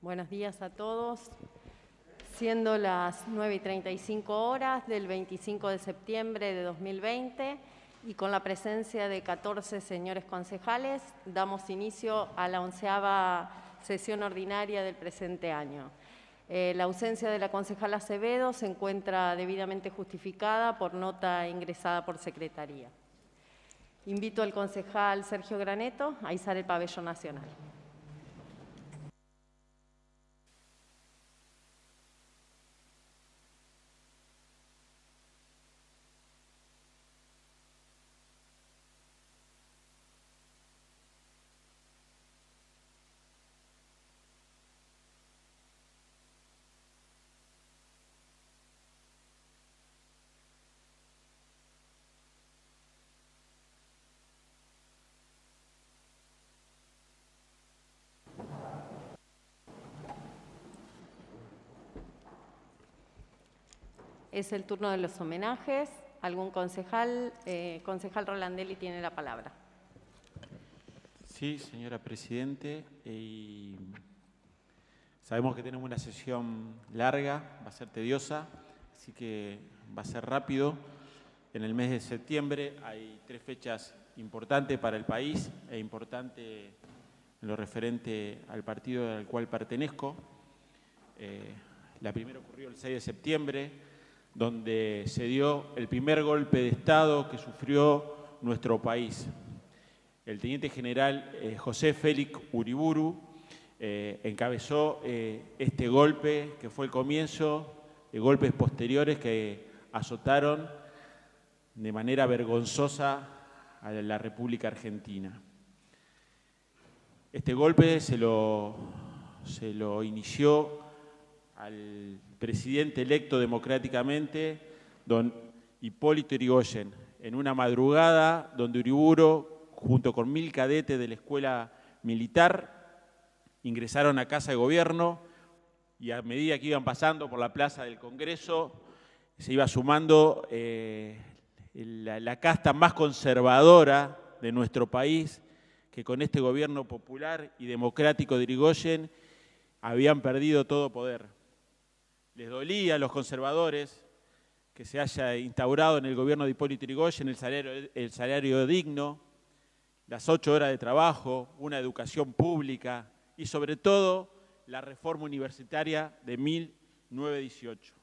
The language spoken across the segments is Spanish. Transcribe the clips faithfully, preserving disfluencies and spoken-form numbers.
Buenos días a todos. Siendo las nueve y treinta y cinco horas del veinticinco de septiembre de dos mil veinte y con la presencia de catorce señores concejales, damos inicio a la onceava sesión ordinaria del presente año. Eh, la ausencia de la concejala Acevedo se encuentra debidamente justificada por nota ingresada por Secretaría. Invito al concejal Sergio Graneto a izar el pabellón nacional. Es el turno de los homenajes. ¿Algún concejal? Eh, concejal Rolandelli tiene la palabra. Sí, señora Presidente. Y sabemos que tenemos una sesión larga, va a ser tediosa, así que va a ser rápido. En el mes de septiembre hay tres fechas importantes para el país e importantes en lo referente al partido al cual pertenezco. Eh, la primera ocurrió el seis de septiembre, donde se dio el primer golpe de Estado que sufrió nuestro país. El teniente general eh, José Félix Uriburu eh, encabezó eh, este golpe, que fue el comienzo de golpes posteriores que azotaron de manera vergonzosa a la República Argentina. Este golpe se lo, se lo inició al presidente electo democráticamente, don Hipólito Yrigoyen, en una madrugada donde Uriburu, junto con mil cadetes de la escuela militar, ingresaron a Casa de Gobierno y a medida que iban pasando por la plaza del Congreso, se iba sumando eh, la, la casta más conservadora de nuestro país, que con este gobierno popular y democrático de Yrigoyen habían perdido todo poder. Les dolía a los conservadores que se haya instaurado en el gobierno de Hipólito Yrigoyen el salario, el salario digno, las ocho horas de trabajo, una educación pública y sobre todo la reforma universitaria de mil novecientos dieciocho.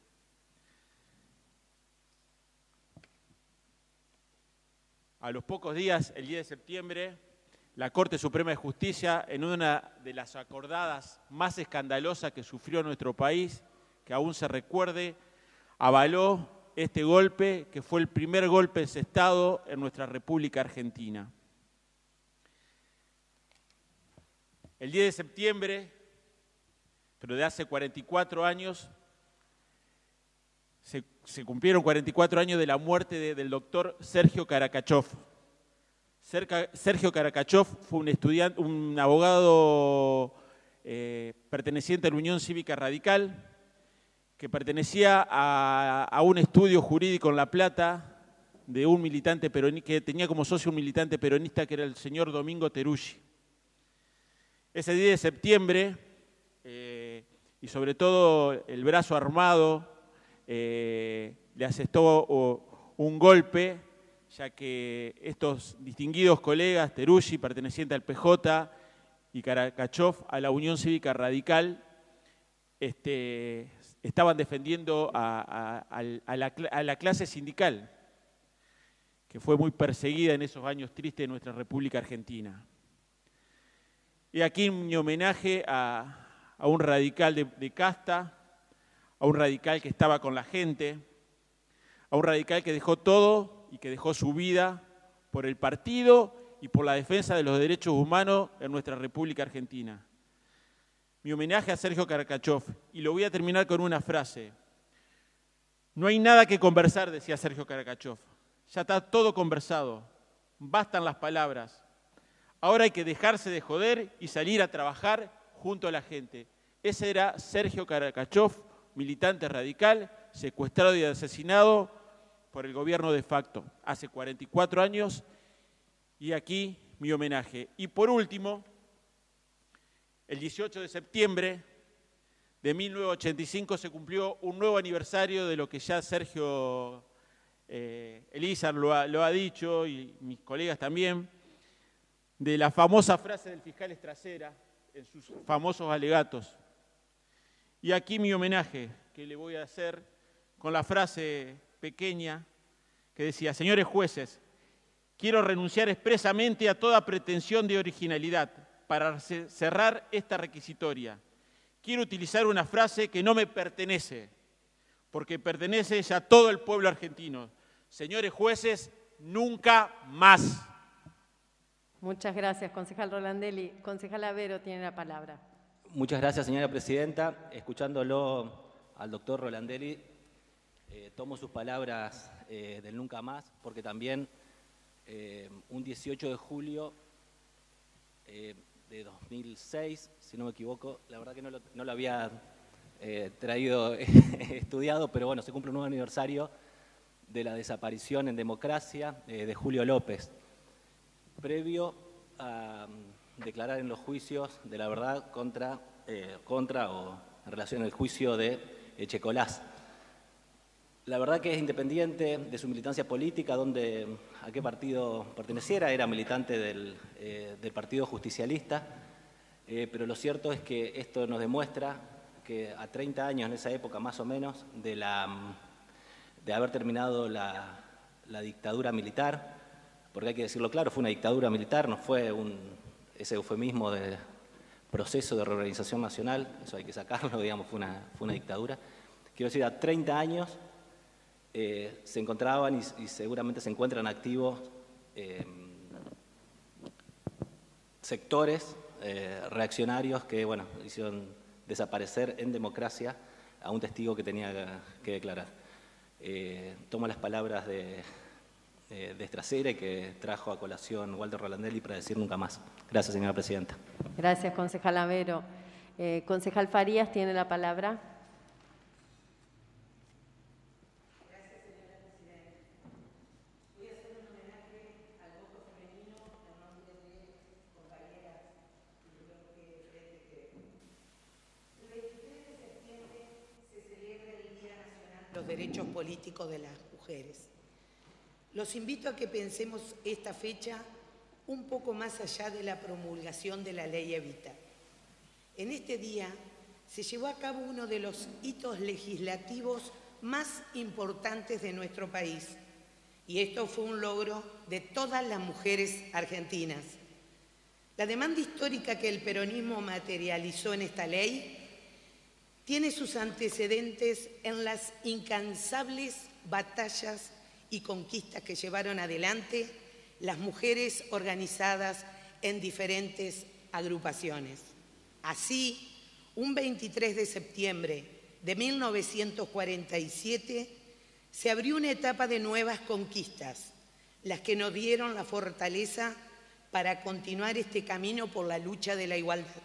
A los pocos días, el diez de septiembre, la Corte Suprema de Justicia, en una de las acordadas más escandalosas que sufrió nuestro país, que aún se recuerde, avaló este golpe, que fue el primer golpe de ese Estado en nuestra República Argentina. El diez de septiembre, pero de hace cuarenta y cuatro años, se, se cumplieron cuarenta y cuatro años de la muerte de, del doctor Sergio Karakachov. Sergio Karakachov fue un estudiante, un abogado eh, perteneciente a la Unión Cívica Radical, que pertenecía a, a un estudio jurídico en La Plata de un militante peronista, que tenía como socio un militante peronista que era el señor Domingo Teruggi. Ese diez de septiembre, eh, y sobre todo el brazo armado, eh, le asestó oh, un golpe, ya que estos distinguidos colegas, Teruggi, perteneciente al P J, y Karakachov a la Unión Cívica Radical, este, estaban defendiendo a, a, a, la, a la clase sindical, que fue muy perseguida en esos años tristes de nuestra República Argentina. Y aquí mi homenaje a, a un radical de, de casta, a un radical que estaba con la gente, a un radical que dejó todo y que dejó su vida por el partido y por la defensa de los derechos humanos en nuestra República Argentina. Mi homenaje a Sergio Karakachov, y lo voy a terminar con una frase. No hay nada que conversar, decía Sergio Karakachov. Ya está todo conversado, bastan las palabras. Ahora hay que dejarse de joder y salir a trabajar junto a la gente. Ese era Sergio Karakachov, militante radical, secuestrado y asesinado por el gobierno de facto hace cuarenta y cuatro años, y aquí mi homenaje. Y por último, el dieciocho de septiembre de mil novecientos ochenta y cinco se cumplió un nuevo aniversario de lo que ya Sergio eh, Elízar lo ha, lo ha dicho, y mis colegas también, de la famosa frase del fiscal Estracera en sus famosos alegatos. Y aquí mi homenaje que le voy a hacer con la frase pequeña que decía: señores jueces, quiero renunciar expresamente a toda pretensión de originalidad para cerrar esta requisitoria. Quiero utilizar una frase que no me pertenece, porque pertenece ya a todo el pueblo argentino. Señores jueces, nunca más. Muchas gracias, concejal Rolandelli. Concejal Avero tiene la palabra. Muchas gracias, señora presidenta. Escuchándolo al doctor Rolandelli, eh, tomo sus palabras eh, del nunca más, porque también eh, un dieciocho de julio eh, de dos mil seis, si no me equivoco, la verdad que no lo, no lo había eh, traído estudiado, pero bueno, se cumple un nuevo aniversario de la desaparición en democracia eh, de Julio López, previo a um, declarar en los juicios de la verdad contra, eh, contra o en relación al juicio de Echecolás. La verdad que es independiente de su militancia política, donde, a qué partido perteneciera, era militante del, eh, del Partido Justicialista, eh, pero lo cierto es que esto nos demuestra que a treinta años en esa época más o menos de, la, de haber terminado la, la dictadura militar, porque hay que decirlo claro, fue una dictadura militar, no fue un, ese eufemismo de proceso de reorganización nacional, eso hay que sacarlo, digamos, fue una, fue una dictadura. Quiero decir, a treinta años eh, se encontraban y, y seguramente se encuentran activos eh, sectores eh, reaccionarios que, bueno, hicieron desaparecer en democracia a un testigo que tenía que declarar. Eh, tomo las palabras de... de Estracera, que trajo a colación Walter Rolandelli para decir nunca más. Gracias, señora presidenta. Gracias, concejal Avero. Eh, concejal Farías tiene la palabra. Gracias, señora presidenta. Voy a hacer un homenaje al voto femenino en nombre de compañeras y creo que frente que el veintitrés de septiembre se celebra el Día Nacional de los Derechos Políticos de las Mujeres. Los invito a que pensemos esta fecha un poco más allá de la promulgación de la Ley Evita. En este día se llevó a cabo uno de los hitos legislativos más importantes de nuestro país, y esto fue un logro de todas las mujeres argentinas. La demanda histórica que el peronismo materializó en esta ley tiene sus antecedentes en las incansables batallas y conquistas que llevaron adelante las mujeres organizadas en diferentes agrupaciones. Así, un veintitrés de septiembre de mil novecientos cuarenta y siete se abrió una etapa de nuevas conquistas, las que nos dieron la fortaleza para continuar este camino por la lucha de la igualdad.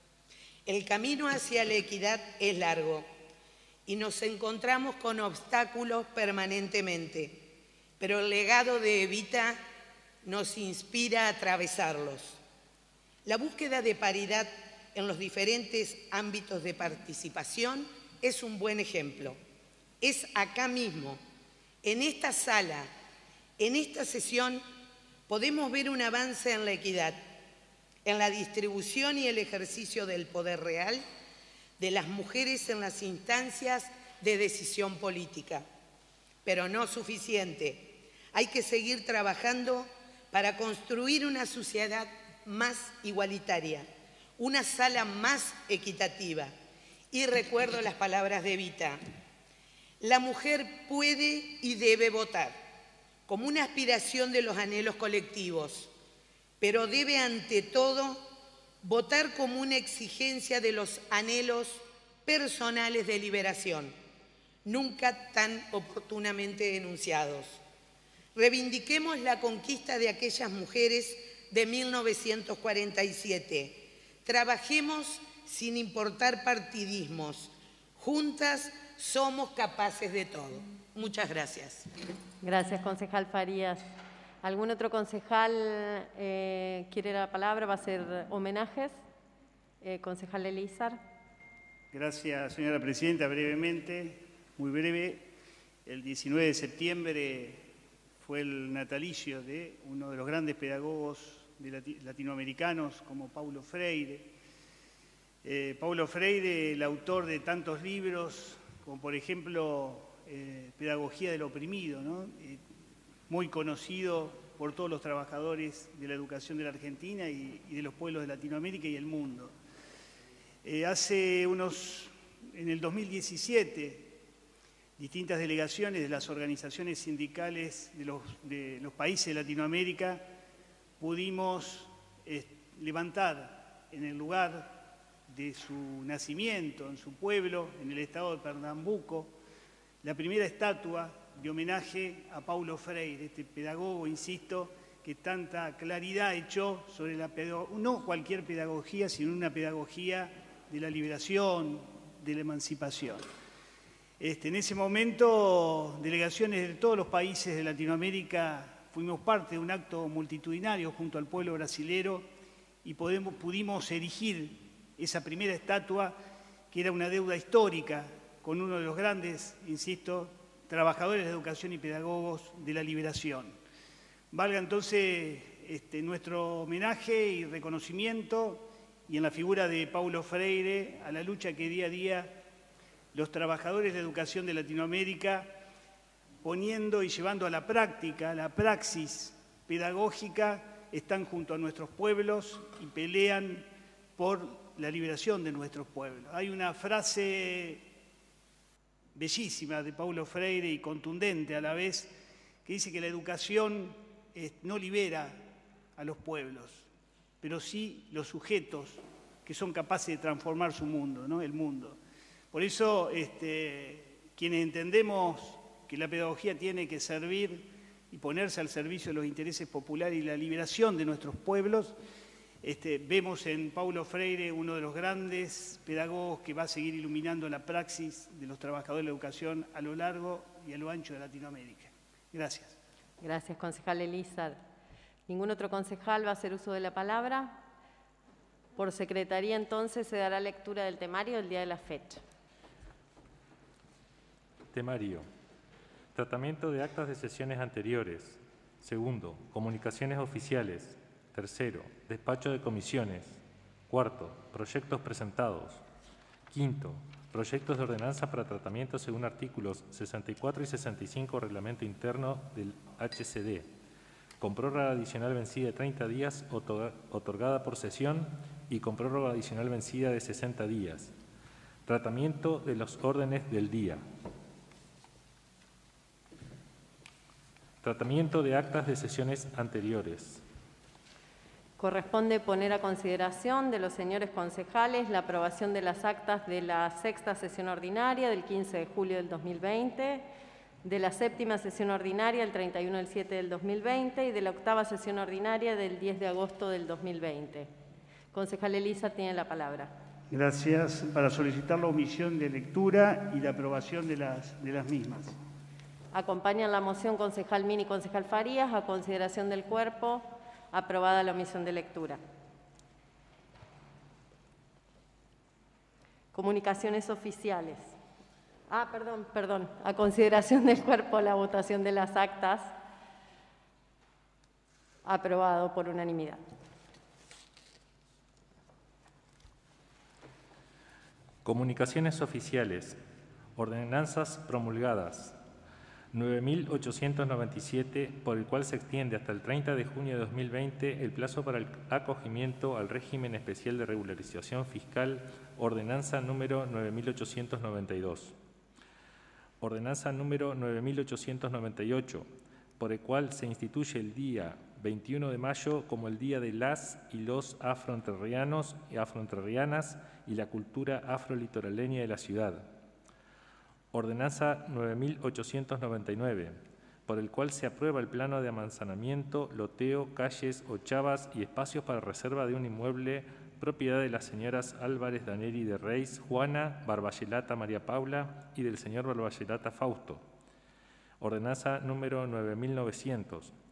El camino hacia la equidad es largo y nos encontramos con obstáculos permanentemente, pero el legado de Evita nos inspira a atravesarlos. La búsqueda de paridad en los diferentes ámbitos de participación es un buen ejemplo. Es acá mismo, en esta sala, en esta sesión, podemos ver un avance en la equidad, en la distribución y el ejercicio del poder real de las mujeres en las instancias de decisión política. Pero no suficiente. Hay que seguir trabajando para construir una sociedad más igualitaria, una sala más equitativa. Y recuerdo las palabras de Evita: la mujer puede y debe votar como una aspiración de los anhelos colectivos, pero debe ante todo votar como una exigencia de los anhelos personales de liberación, nunca tan oportunamente denunciados. Reivindiquemos la conquista de aquellas mujeres de mil novecientos cuarenta y siete. Trabajemos sin importar partidismos. Juntas somos capaces de todo. Muchas gracias. Gracias, concejal Farías. ¿Algún otro concejal eh, quiere la palabra? ¿Va a hacer homenajes? Eh, concejal Elízar. Gracias, señora presidenta. Brevemente, muy breve, el diecinueve de septiembre fue el natalicio de uno de los grandes pedagogos de latinoamericanos como Paulo Freire. Eh, Paulo Freire, el autor de tantos libros, como por ejemplo eh, Pedagogía del Oprimido, ¿no? eh, muy conocido por todos los trabajadores de la educación de la Argentina y, y de los pueblos de Latinoamérica y el mundo. Eh, hace unos, en el dos mil diecisiete, distintas delegaciones de las organizaciones sindicales de los, de los países de Latinoamérica pudimos eh, levantar en el lugar de su nacimiento, en su pueblo, en el estado de Pernambuco, la primera estatua de homenaje a Paulo Freire, este pedagogo, insisto, que tanta claridad echó sobre la pedagogía, no cualquier pedagogía, sino una pedagogía de la liberación, de la emancipación. Este, en ese momento, delegaciones de todos los países de Latinoamérica fuimos parte de un acto multitudinario junto al pueblo brasilero y podemos, pudimos erigir esa primera estatua, que era una deuda histórica con uno de los grandes, insisto, trabajadores de educación y pedagogos de la liberación. Valga entonces este, nuestro homenaje y reconocimiento, y en la figura de Paulo Freire, a la lucha que día a día los trabajadores de educación de Latinoamérica, poniendo y llevando a la práctica, la praxis pedagógica, están junto a nuestros pueblos y pelean por la liberación de nuestros pueblos. Hay una frase bellísima de Paulo Freire y contundente a la vez, que dice que la educación no libera a los pueblos, pero sí los sujetos que son capaces de transformar su mundo, ¿no? El mundo. Por eso, este, quienes entendemos que la pedagogía tiene que servir y ponerse al servicio de los intereses populares y la liberación de nuestros pueblos, este, vemos en Paulo Freire uno de los grandes pedagogos que va a seguir iluminando la praxis de los trabajadores de la educación a lo largo y a lo ancho de Latinoamérica. Gracias. Gracias, concejal Elízar. ¿Ningún otro concejal va a hacer uso de la palabra? Por secretaría, entonces, se dará lectura del temario del día de la fecha. Temario. Tratamiento de actas de sesiones anteriores. Segundo, comunicaciones oficiales. Tercero, despacho de comisiones. Cuarto, proyectos presentados. Quinto, proyectos de ordenanza para tratamiento según artículos sesenta y cuatro y sesenta y cinco Reglamento Interno del H C D, con prórroga adicional vencida de treinta días otorgada por sesión y con prórroga adicional vencida de sesenta días. Tratamiento de los órdenes del día. Tratamiento de actas de sesiones anteriores. Corresponde poner a consideración de los señores concejales la aprobación de las actas de la sexta sesión ordinaria del quince de julio del dos mil veinte, de la séptima sesión ordinaria del treinta y uno del siete del dos mil veinte y de la octava sesión ordinaria del diez de agosto del dos mil veinte. Concejal Elízar tiene la palabra. Gracias. Para solicitar la omisión de lectura y la aprobación de las, de las mismas. Acompañan la moción concejal Mini y concejal Farías a consideración del cuerpo. Aprobada la omisión de lectura. Comunicaciones oficiales. Ah, perdón, perdón. A consideración del cuerpo la votación de las actas. Aprobado por unanimidad. Comunicaciones oficiales. Ordenanzas promulgadas. nueve mil ochocientos noventa y siete, por el cual se extiende hasta el treinta de junio de dos mil veinte el plazo para el acogimiento al régimen especial de regularización fiscal, ordenanza número nueve mil ochocientos noventa y dos. Ordenanza número nueve mil ochocientos noventa y ocho, por el cual se instituye el día veintiuno de mayo como el Día de las y los afroentrerrianos y afroentrerrianas y la cultura afrolitoraleña de la ciudad. Ordenanza nueve mil ochocientos noventa y nueve, por el cual se aprueba el plano de amanzanamiento, loteo, calles, ochavas y espacios para reserva de un inmueble propiedad de las señoras Álvarez Daneri de Reis, Juana, Barballelata María Paula y del señor Barballelata Fausto. Ordenanza número nueve mil novecientos,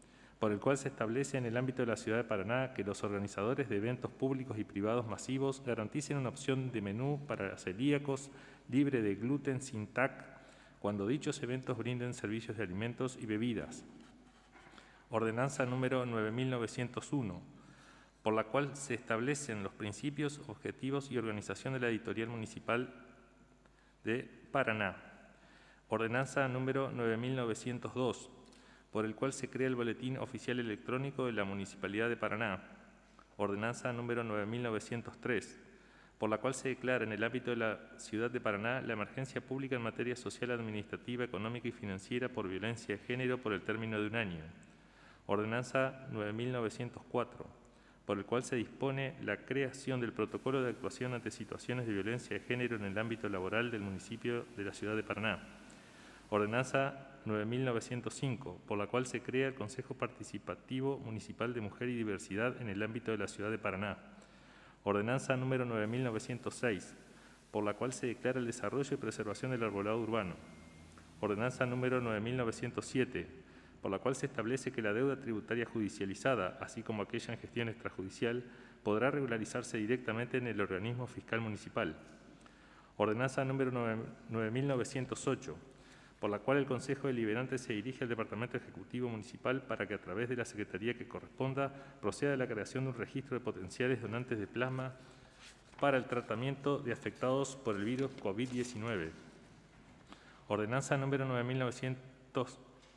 por el cual se establece en el ámbito de la Ciudad de Paraná que los organizadores de eventos públicos y privados masivos garanticen una opción de menú para celíacos libre de gluten sin T A C cuando dichos eventos brinden servicios de alimentos y bebidas. Ordenanza número nueve mil novecientos uno, por la cual se establecen los principios, objetivos y organización de la editorial municipal de Paraná. Ordenanza número nueve mil novecientos dos, por el cual se crea el Boletín Oficial Electrónico de la Municipalidad de Paraná. Ordenanza número nueve mil novecientos tres, por la cual se declara en el ámbito de la Ciudad de Paraná la emergencia pública en materia social, administrativa, económica y financiera por violencia de género por el término de un año. Ordenanza nueve mil novecientos cuatro, por el cual se dispone la creación del protocolo de actuación ante situaciones de violencia de género en el ámbito laboral del municipio de la Ciudad de Paraná. Ordenanza nueve mil novecientos cinco, por la cual se crea el Consejo Participativo Municipal de Mujer y Diversidad en el ámbito de la Ciudad de Paraná. Ordenanza número nueve mil novecientos seis, por la cual se declara el desarrollo y preservación del arbolado urbano. Ordenanza número nueve mil novecientos siete, por la cual se establece que la deuda tributaria judicializada, así como aquella en gestión extrajudicial, podrá regularizarse directamente en el organismo fiscal municipal. Ordenanza número nueve mil novecientos ocho, por la cual el Consejo Deliberante se dirige al Departamento Ejecutivo Municipal para que a través de la Secretaría que corresponda proceda a la creación de un registro de potenciales donantes de plasma para el tratamiento de afectados por el virus COVID diecinueve. Ordenanza número nueve mil novecientos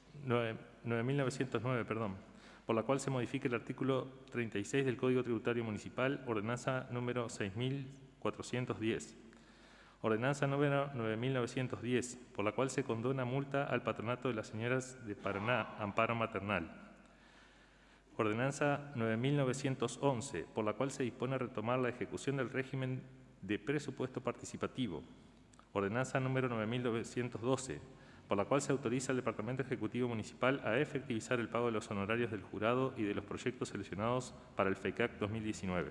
nueve, perdón, por la cual se modifica el artículo treinta y seis del Código Tributario Municipal, ordenanza número seis mil cuatrocientos diez. Ordenanza número nueve mil novecientos diez, por la cual se condona multa al Patronato de las Señoras de Paraná, Amparo Maternal. Ordenanza nueve mil novecientos once, por la cual se dispone a retomar la ejecución del régimen de presupuesto participativo. Ordenanza número nueve mil novecientos doce, por la cual se autoriza al Departamento Ejecutivo Municipal a efectivizar el pago de los honorarios del jurado y de los proyectos seleccionados para el FECAC dos mil diecinueve.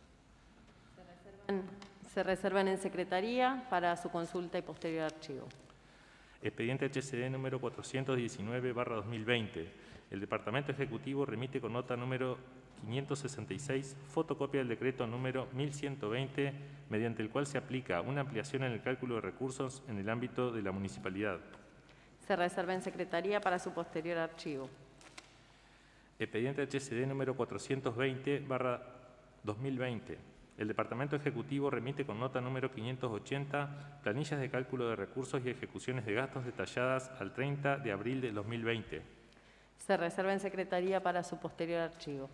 Se reservan en Secretaría para su consulta y posterior archivo. Expediente H C D número cuatrocientos diecinueve barra dos mil veinte. El Departamento Ejecutivo remite con nota número quinientos sesenta y seis fotocopia del decreto número mil ciento veinte, mediante el cual se aplica una ampliación en el cálculo de recursos en el ámbito de la municipalidad. Se reserva en Secretaría para su posterior archivo. Expediente H C D número cuatrocientos veinte barra dos mil veinte. El Departamento Ejecutivo remite con nota número quinientos ochenta planillas de cálculo de recursos y ejecuciones de gastos detalladas al treinta de abril de dos mil veinte. Se reserva en Secretaría para su posterior archivo.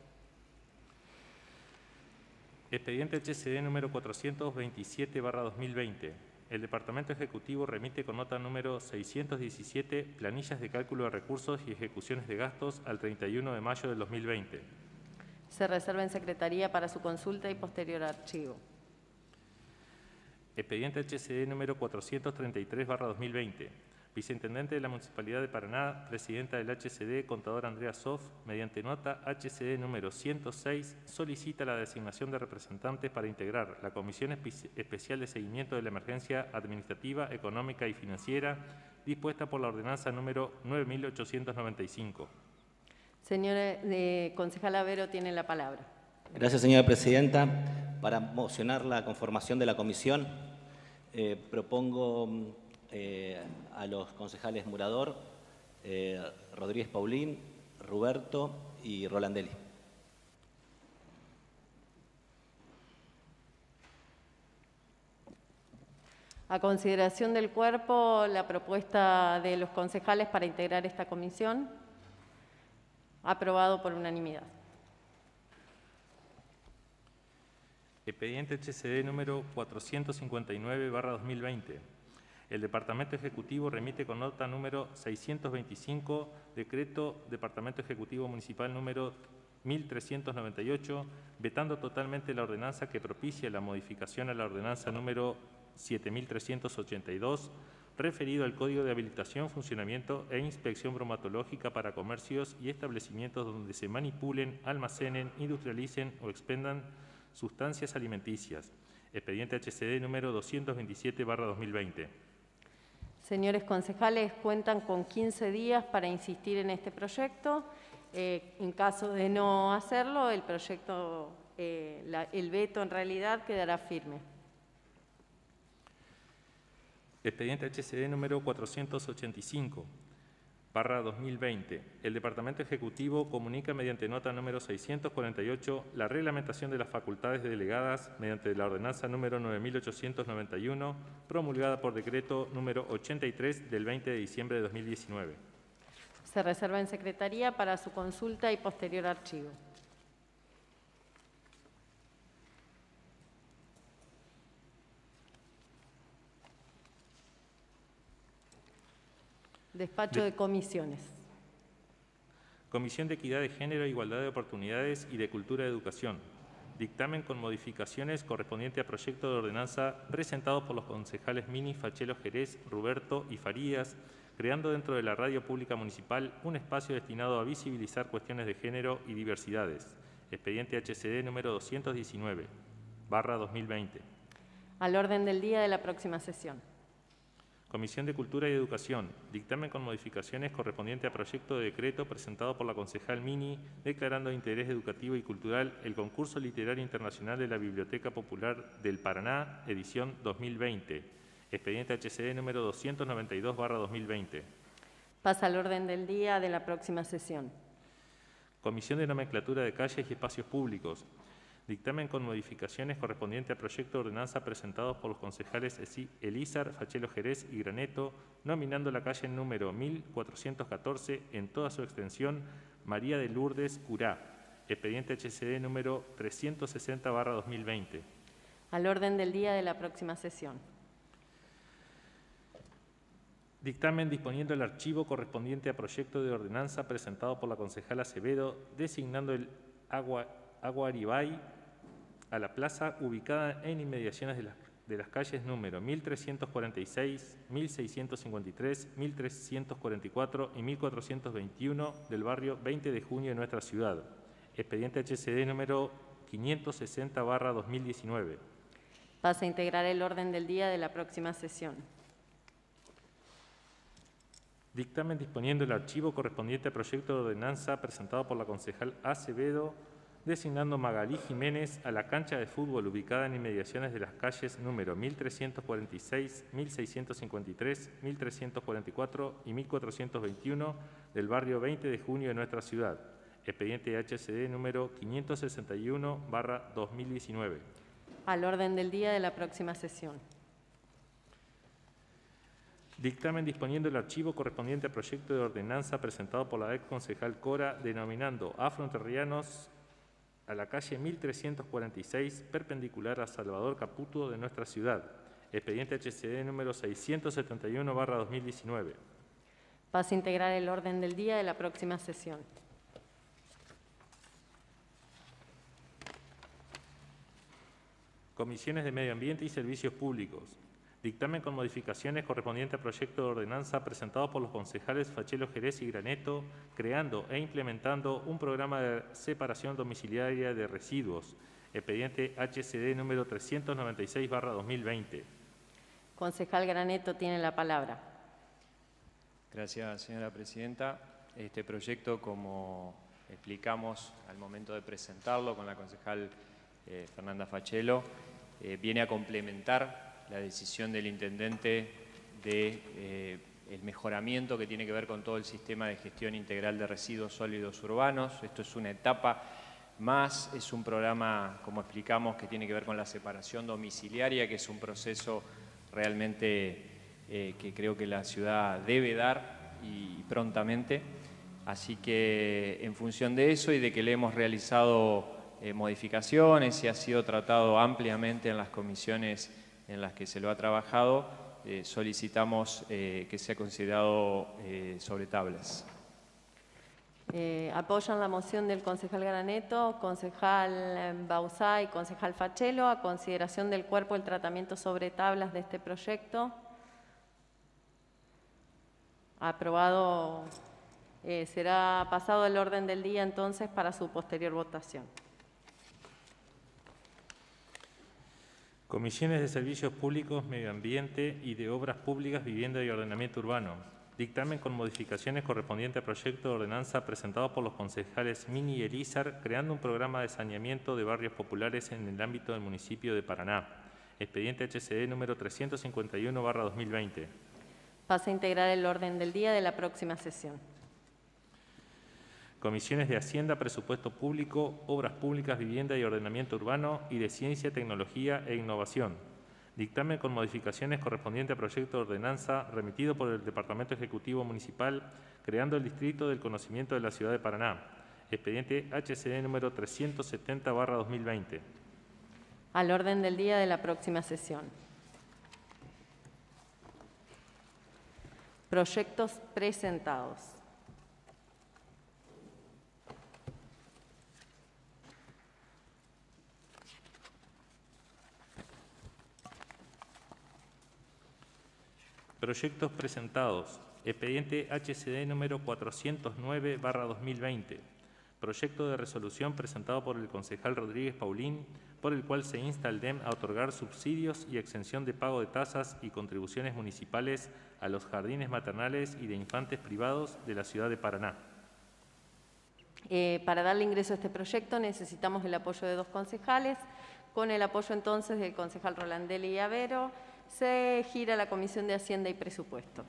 Expediente H C D número cuatrocientos veintisiete barra dos mil veinte. El Departamento Ejecutivo remite con nota número seiscientos diecisiete planillas de cálculo de recursos y ejecuciones de gastos al treinta y uno de mayo del dos mil veinte. Se reserva en Secretaría para su consulta y posterior archivo. Expediente H C D número cuatrocientos treinta y tres barra dos mil veinte. Viceintendente de la Municipalidad de Paraná, Presidenta del H C D, Contador Andrea Sof, mediante nota H C D número ciento seis, solicita la designación de representantes para integrar la Comisión Espe- Especial de Seguimiento de la Emergencia Administrativa, Económica y Financiera, dispuesta por la Ordenanza número nueve mil ochocientos noventa y cinco. Señor eh, concejal Avero, tiene la palabra. Gracias, señora presidenta. Para mocionar la conformación de la comisión, eh, propongo eh, a los concejales Murador, eh, Rodríguez Paulín, Ruberto y Rolandelli. A consideración del cuerpo, la propuesta de los concejales para integrar esta comisión. Aprobado por unanimidad. Expediente H C D número cuatrocientos cincuenta y nueve barra dos mil veinte. El Departamento Ejecutivo remite con nota número seiscientos veinticinco, decreto Departamento Ejecutivo Municipal número mil trescientos noventa y ocho, vetando totalmente la ordenanza que propicia la modificación a la ordenanza número siete mil trescientos ochenta y dos, referido al Código de Habilitación, Funcionamiento e Inspección Bromatológica para comercios y establecimientos donde se manipulen, almacenen, industrialicen o expendan sustancias alimenticias. Expediente H C D número doscientos veintisiete barra dos mil veinte. Señores concejales, cuentan con quince días para insistir en este proyecto Eh, en caso de no hacerlo, el proyecto, eh, la- el veto en realidad quedará firme. Expediente H C D número cuatrocientos ochenta y cinco, barra dos mil veinte. El Departamento Ejecutivo comunica mediante nota número seiscientos cuarenta y ocho la reglamentación de las facultades delegadas mediante la ordenanza número nueve mil ochocientos noventa y uno, promulgada por decreto número ochenta y tres del veinte de diciembre de dos mil diecinueve. Se reserva en Secretaría para su consulta y posterior archivo. Despacho de comisiones. Comisión de Equidad de Género, Igualdad de Oportunidades y de Cultura de Educación. Dictamen con modificaciones correspondiente a proyecto de ordenanza presentado por los concejales Mini, Fachelo, Jerez, Ruberto y Farías, creando dentro de la radio pública municipal un espacio destinado a visibilizar cuestiones de género y diversidades. Expediente H C D número doscientos diecinueve, barra dos mil veinte. Al orden del día de la próxima sesión. Comisión de Cultura y Educación. Dictamen con modificaciones correspondiente a proyecto de decreto presentado por la concejal Mini, declarando de interés educativo y cultural el concurso literario internacional de la Biblioteca Popular del Paraná, edición dos mil veinte. Expediente H C D número doscientos noventa y dos, barra dos mil veinte. Pasa al orden del día de la próxima sesión. Comisión de Nomenclatura de Calles y Espacios Públicos. Dictamen con modificaciones correspondiente a proyecto de ordenanza presentados por los concejales Elízar, Fachelo, Jerez y Graneto, nominando la calle número mil cuatrocientos catorce en toda su extensión María de Lourdes Curá. Expediente H C D número trescientos sesenta, barra dos mil veinte. Al orden del día de la próxima sesión. Dictamen disponiendo el archivo correspondiente a proyecto de ordenanza presentado por la concejala Acevedo, designando el agua, Aguaribay a la plaza ubicada en inmediaciones de las, de las calles número mil trescientos cuarenta y seis, mil seiscientos cincuenta y tres, mil trescientos cuarenta y cuatro y mil cuatrocientos veintiuno del barrio veinte de junio de nuestra ciudad. Expediente H C D número quinientos sesenta, barra dos mil diecinueve. Pasa a integrar el orden del día de la próxima sesión. Dictamen disponiendo el archivo correspondiente al proyecto de ordenanza presentado por la concejal Acevedo, designando Magalí Jiménez a la cancha de fútbol ubicada en inmediaciones de las calles número mil trescientos cuarenta y seis, mil seiscientos cincuenta y tres, mil trescientos cuarenta y cuatro y mil cuatrocientos veintiuno del barrio veinte de junio de nuestra ciudad. Expediente H C D número quinientos sesenta y uno, barra dos mil diecinueve. Al orden del día de la próxima sesión. Dictamen disponiendo el archivo correspondiente al proyecto de ordenanza presentado por la ex concejal Cora, denominando afroenterrianos a la calle mil trescientos cuarenta y seis, perpendicular a Salvador Caputo de nuestra ciudad. Expediente H C D número seiscientos setenta y uno, barra dos mil diecinueve. Pasa a integrar el orden del día de la próxima sesión. Comisiones de Medio Ambiente y Servicios Públicos. Dictamen con modificaciones correspondiente al proyecto de ordenanza presentado por los concejales Fachelo, Jerez y Graneto, creando e implementando un programa de separación domiciliaria de residuos. Expediente H C D número trescientos noventa y seis, barra dos mil veinte. Concejal Graneto tiene la palabra. Gracias, señora presidenta. Este proyecto, como explicamos al momento de presentarlo con la concejal eh, Fernanda Fachelo, eh, viene a complementar la decisión del intendente de eh, el mejoramiento que tiene que ver con todo el sistema de gestión integral de residuos sólidos urbanos. Esto es una etapa más, es un programa, como explicamos, que tiene que ver con la separación domiciliaria, que es un proceso realmente eh, que creo que la ciudad debe dar y prontamente. Así que en función de eso y de que le hemos realizado eh, modificaciones y ha sido tratado ampliamente en las comisiones en las que se lo ha trabajado, eh, solicitamos eh, que sea considerado eh, sobre tablas. Eh, ¿Apoyan la moción del concejal Graneto, concejal Bauzá y concejal Fachelo a consideración del cuerpo el tratamiento sobre tablas de este proyecto? Aprobado. Eh, será pasado el orden del día entonces para su posterior votación. Comisiones de Servicios Públicos, Medio Ambiente y de Obras Públicas, Vivienda y Ordenamiento Urbano. Dictamen con modificaciones correspondiente al proyecto de ordenanza presentado por los concejales Mini y Elízar, creando un programa de saneamiento de barrios populares en el ámbito del municipio de Paraná. Expediente H C D número trescientos cincuenta y uno barra dos mil veinte. Pasa a integrar el orden del día de la próxima sesión. Comisiones de Hacienda, Presupuesto Público, Obras Públicas, Vivienda y Ordenamiento Urbano y de Ciencia, Tecnología e Innovación. Dictamen con modificaciones correspondiente al proyecto de ordenanza remitido por el Departamento Ejecutivo Municipal, creando el Distrito del Conocimiento de la Ciudad de Paraná. Expediente H C D número trescientos setenta barra dos mil veinte. Al orden del día de la próxima sesión. Proyectos presentados. Proyectos presentados. Expediente H C D número cuatrocientos nueve barra dos mil veinte. Proyecto de resolución presentado por el concejal Rodríguez Paulín, por el cual se insta al D E M a otorgar subsidios y exención de pago de tasas y contribuciones municipales a los jardines maternales y de infantes privados de la ciudad de Paraná. Eh, para darle ingreso a este proyecto necesitamos el apoyo de dos concejales. Con el apoyo entonces del concejal Rolandelli y Avero, se gira la Comisión de Hacienda y Presupuesto.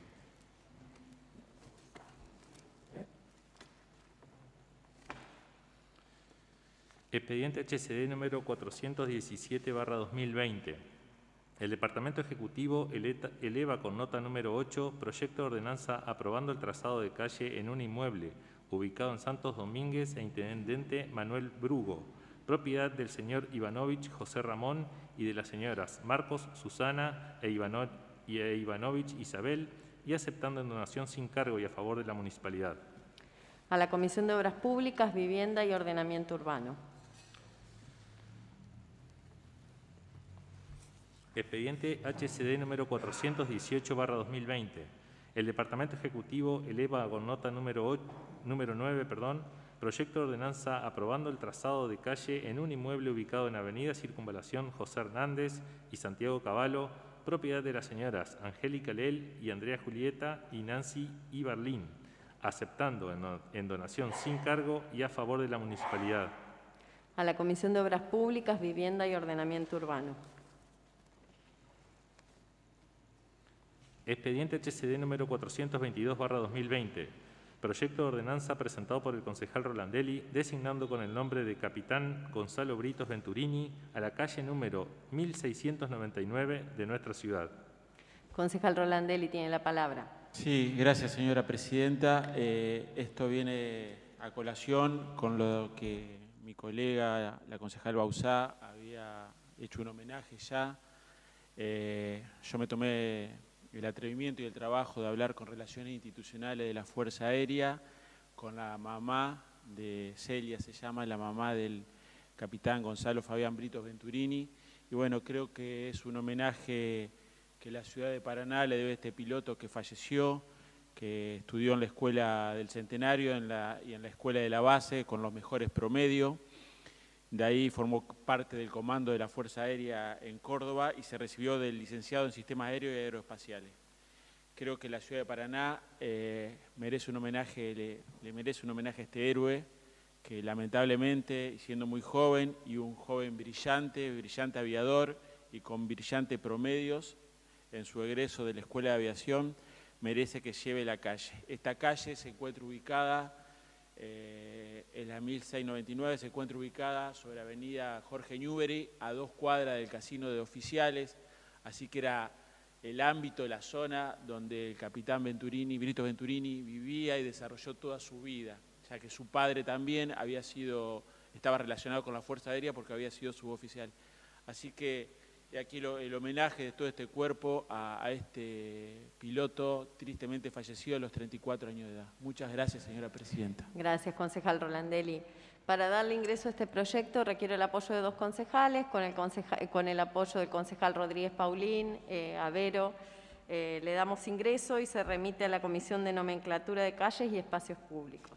Expediente H C D número cuatrocientos diecisiete barra dos mil veinte. El Departamento Ejecutivo eleva con nota número ocho proyecto de ordenanza aprobando el trazado de calle en un inmueble ubicado en Santos Domínguez e Intendente Manuel Brugo, propiedad del señor Ivanovich José Ramón y de las señoras Marcos Susana e, Ivano, y e Ivanovich Isabel, y aceptando en donación sin cargo y a favor de la municipalidad. A la Comisión de Obras Públicas, Vivienda y Ordenamiento Urbano. Expediente H C D número cuatrocientos dieciocho barra dos mil veinte. El Departamento Ejecutivo eleva con nota número, ocho, número nueve, perdón, proyecto de ordenanza aprobando el trazado de calle en un inmueble ubicado en Avenida Circunvalación José Hernández y Santiago Cavallo, propiedad de las señoras Angélica Lel y Andrea Julieta y Nancy Ibarlín, aceptando en, en donación sin cargo y a favor de la municipalidad. A la Comisión de Obras Públicas, Vivienda y Ordenamiento Urbano. Expediente H C D número cuatrocientos veintidós barra dos mil veinte. Proyecto de ordenanza presentado por el concejal Rolandelli, designando con el nombre de Capitán Gonzalo Britos Venturini a la calle número mil seiscientos noventa y nueve de nuestra ciudad. Concejal Rolandelli tiene la palabra. Sí, gracias, señora presidenta. Eh, esto viene a colación con lo que mi colega, la concejal Bauzá, había hecho un homenaje ya. Eh, yo me tomé el atrevimiento y el trabajo de hablar con relaciones institucionales de la Fuerza Aérea, con la mamá de Celia, se llama, la mamá del capitán Gonzalo Fabián Britos Venturini. Y bueno, creo que es un homenaje que la ciudad de Paraná le debe a este piloto que falleció, que estudió en la Escuela del Centenario en la, y en la Escuela de la Base con los mejores promedios. De ahí formó parte del comando de la Fuerza Aérea en Córdoba y se recibió del licenciado en Sistemas Aéreos y Aeroespaciales. Creo que la ciudad de Paraná eh, merece un homenaje, le, le merece un homenaje a este héroe que lamentablemente, siendo muy joven y un joven brillante, brillante aviador y con brillantes promedios en su egreso de la Escuela de Aviación, merece que lleve la calle. Esta calle se encuentra ubicada Eh, en la mil seiscientos noventa y nueve, se encuentra ubicada sobre la avenida Jorge Newbery, a dos cuadras del Casino de Oficiales, así que era el ámbito, la zona donde el capitán Venturini, Britos Venturini, vivía y desarrolló toda su vida, ya que su padre también había sido, estaba relacionado con la Fuerza Aérea porque había sido suboficial. Así que y aquí lo, el homenaje de todo este cuerpo a, a este piloto tristemente fallecido a los treinta y cuatro años de edad. Muchas gracias, señora presidenta. Gracias, concejal Rolandelli. Para darle ingreso a este proyecto requiere el apoyo de dos concejales, con el, conceja, con el apoyo del concejal Rodríguez Paulín, eh, Avero. Eh, le damos ingreso y se remite a la Comisión de Nomenclatura de Calles y Espacios Públicos.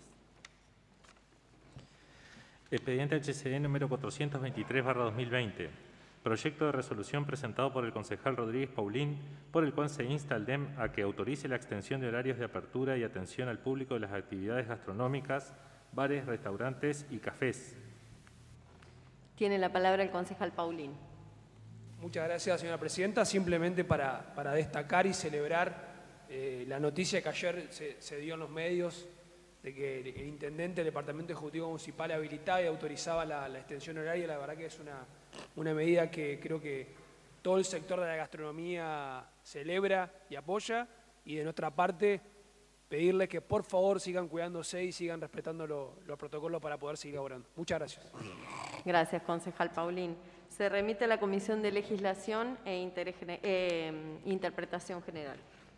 Expediente H C D número cuatrocientos veintitrés barra dos mil veinte. Proyecto de resolución presentado por el concejal Rodríguez Paulín, por el cual se insta al D E M a que autorice la extensión de horarios de apertura y atención al público de las actividades gastronómicas, bares, restaurantes y cafés. Tiene la palabra el concejal Paulín. Muchas gracias, señora presidenta. Simplemente para, para destacar y celebrar eh, la noticia que ayer se, se dio en los medios de que el, el intendente del Departamento Ejecutivo Municipal habilitaba y autorizaba la, la extensión horaria. La verdad que es una, una medida que creo que todo el sector de la gastronomía celebra y apoya, y de nuestra parte pedirles que por favor sigan cuidándose y sigan respetando lo, los protocolos para poder seguir laborando. Muchas gracias. Gracias, concejal Paulín. Se remite a la Comisión de Legislación e Intergene- eh, Interpretación General.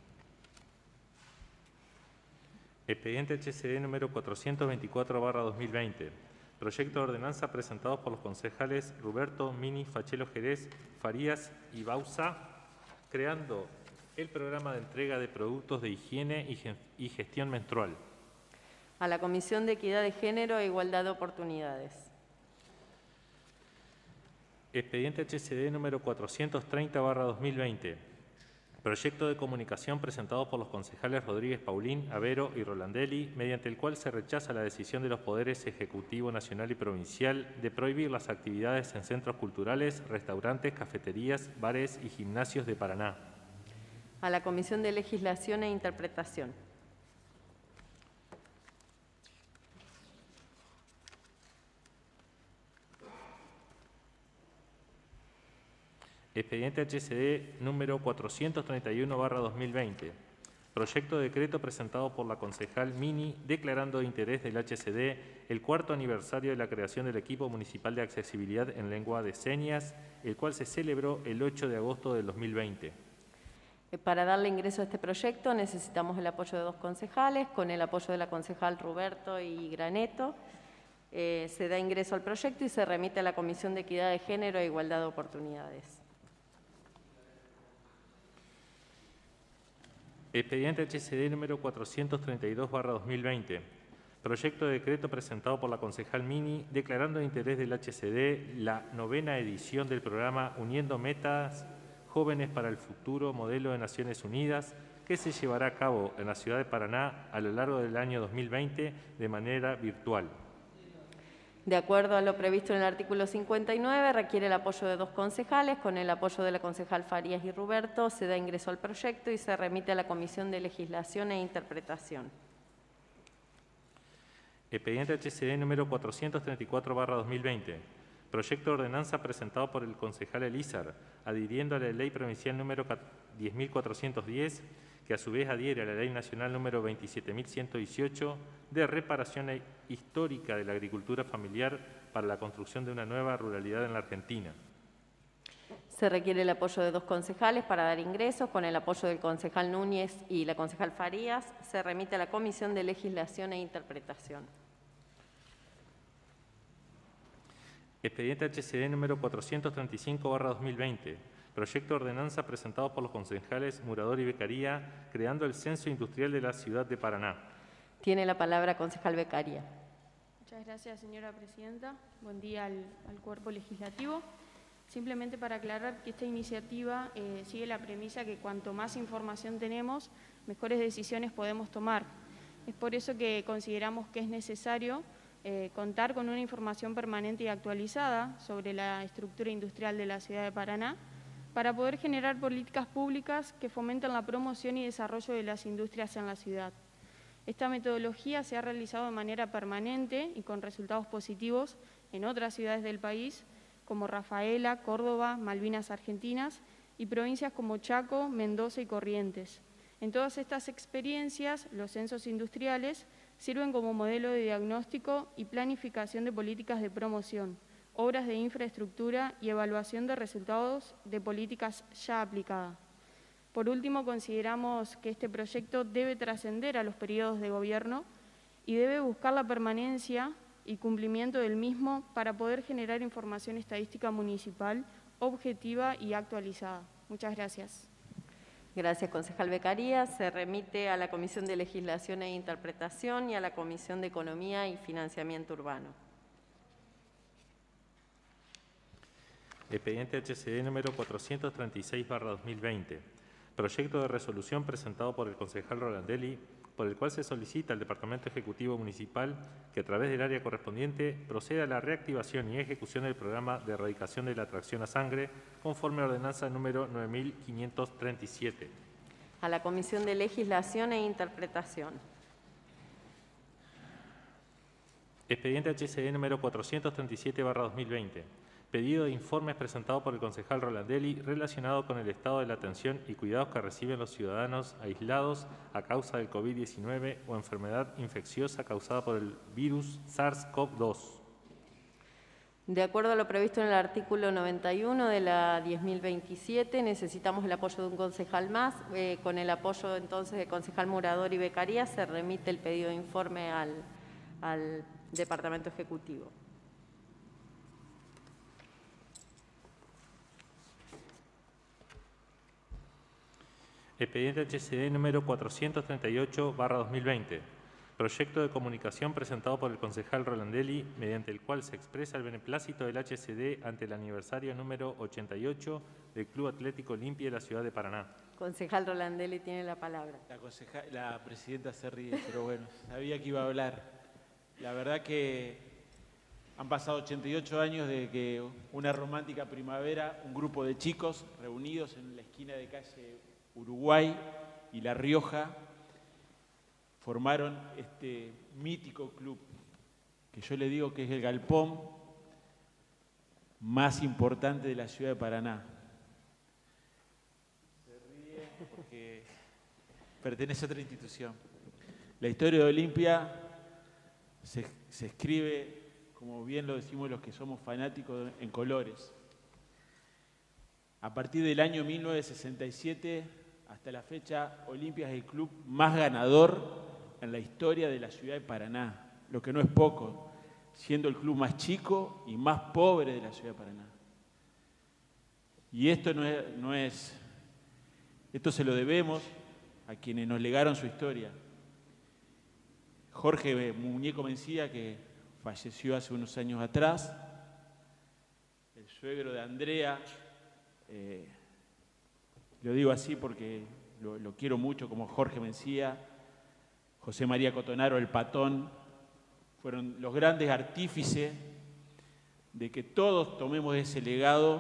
Expediente H C D número cuatrocientos veinticuatro barra dos mil veinte. Proyecto de ordenanza presentado por los concejales Ruberto, Mini, Fachelo Jerez, Farías y Bausa, creando el programa de entrega de productos de higiene y gestión menstrual. A la Comisión de Equidad de Género e Igualdad de Oportunidades. Expediente H C D número cuatrocientos treinta barra dos mil veinte. Proyecto de comunicación presentado por los concejales Rodríguez Paulín, Avero y Rolandelli, mediante el cual se rechaza la decisión de los poderes ejecutivo nacional y provincial de prohibir las actividades en centros culturales, restaurantes, cafeterías, bares y gimnasios de Paraná. A la Comisión de Legislación e Interpretación. Expediente H C D número cuatrocientos treinta y uno barra dos mil veinte. Proyecto de decreto presentado por la concejal Mini declarando de interés del H C D el cuarto aniversario de la creación del equipo municipal de accesibilidad en lengua de señas, el cual se celebró el ocho de agosto del dos mil veinte. Para darle ingreso a este proyecto necesitamos el apoyo de dos concejales, con el apoyo de la concejal Ruberto y Graneto. Eh, se da ingreso al proyecto y se remite a la Comisión de Equidad de Género e Igualdad de Oportunidades. Expediente H C D número cuatrocientos treinta y dos barra dos mil veinte. Proyecto de decreto presentado por la concejal Mini declarando de interés del H C D la novena edición del programa Uniendo Metas Jóvenes para el Futuro Modelo de Naciones Unidas, que se llevará a cabo en la ciudad de Paraná a lo largo del año dos mil veinte de manera virtual. De acuerdo a lo previsto en el artículo cincuenta y nueve, requiere el apoyo de dos concejales. Con el apoyo de la concejal Farías y Ruberto se da ingreso al proyecto y se remite a la Comisión de Legislación e Interpretación. Expediente H C D número cuatrocientos treinta y cuatro barra dos mil veinte. Proyecto de ordenanza presentado por el concejal Elízar, adhiriendo a la Ley Provincial número diez mil cuatrocientos diez, que a su vez adhiere a la Ley Nacional número veintisiete mil ciento dieciocho de reparación histórica de la agricultura familiar para la construcción de una nueva ruralidad en la Argentina. Se requiere el apoyo de dos concejales para dar ingresos. Con el apoyo del concejal Núñez y la concejal Farías, se remite a la Comisión de Legislación e Interpretación. Expediente H C D número cuatrocientos treinta y cinco barra dos mil veinte. Proyecto de ordenanza presentado por los concejales Murador y Becaría, creando el Censo Industrial de la Ciudad de Paraná. Tiene la palabra concejal Becaría. Muchas gracias, señora presidenta. Buen día al, al cuerpo legislativo. Simplemente para aclarar que esta iniciativa eh, sigue la premisa que cuanto más información tenemos, mejores decisiones podemos tomar. Es por eso que consideramos que es necesario eh, contar con una información permanente y actualizada sobre la estructura industrial de la ciudad de Paraná, para poder generar políticas públicas que fomenten la promoción y desarrollo de las industrias en la ciudad. Esta metodología se ha realizado de manera permanente y con resultados positivos en otras ciudades del país, como Rafaela, Córdoba, Malvinas Argentinas y provincias como Chaco, Mendoza y Corrientes. En todas estas experiencias, los censos industriales sirven como modelo de diagnóstico y planificación de políticas de promoción, obras de infraestructura y evaluación de resultados de políticas ya aplicadas. Por último, consideramos que este proyecto debe trascender a los periodos de gobierno y debe buscar la permanencia y cumplimiento del mismo para poder generar información estadística municipal objetiva y actualizada. Muchas gracias. Gracias, concejal Becaría. Se remite a la Comisión de Legislación e Interpretación y a la Comisión de Economía y Financiamiento Urbano. Expediente H C D número cuatrocientos treinta y seis barra dos mil veinte. Proyecto de resolución presentado por el concejal Rolandelli, por el cual se solicita al Departamento Ejecutivo Municipal que a través del área correspondiente proceda a la reactivación y ejecución del programa de erradicación de la atracción a sangre conforme a ordenanza número nueve mil quinientos treinta y siete. A la Comisión de Legislación e Interpretación. Expediente H C D número cuatrocientos treinta y siete barra dos mil veinte. Pedido de informes presentado por el concejal Rolandelli relacionado con el estado de la atención y cuidados que reciben los ciudadanos aislados a causa del COVID diecinueve o enfermedad infecciosa causada por el virus SARS CoV dos. De acuerdo a lo previsto en el artículo noventa y uno de la diez mil veintisiete, necesitamos el apoyo de un concejal más. Eh, con el apoyo entonces del concejal Murador y Becaría se remite el pedido de informe al, al Departamento Ejecutivo. Expediente H C D número cuatrocientos treinta y ocho barra dos mil veinte. Proyecto de comunicación presentado por el concejal Rolandelli, mediante el cual se expresa el beneplácito del H C D ante el aniversario número ochenta y ocho del Club Atlético Olimpia de la ciudad de Paraná. Concejal Rolandelli tiene la palabra. La, conceja, la presidenta se ríe, pero bueno, sabía que iba a hablar. La verdad que han pasado ochenta y ocho años de que una romántica primavera, un grupo de chicos reunidos en la esquina de calle Uruguay y La Rioja formaron este mítico club, que yo le digo que es el galpón más importante de la ciudad de Paraná. Se ríe porque pertenece a otra institución. La historia de Olimpia se, se escribe, como bien lo decimos los que somos fanáticos, en colores. A partir del año mil novecientos sesenta y siete hasta la fecha, Olimpia es el club más ganador en la historia de la ciudad de Paraná, lo que no es poco, siendo el club más chico y más pobre de la ciudad de Paraná. Y esto no es, no es, esto se lo debemos a quienes nos legaron su historia. Jorge Muñeco Mencía, que falleció hace unos años atrás, el suegro de Andrea, eh, lo digo así porque lo, lo quiero mucho, como Jorge Mencía, José María Cotonaro, el Patón, fueron los grandes artífices de que todos tomemos ese legado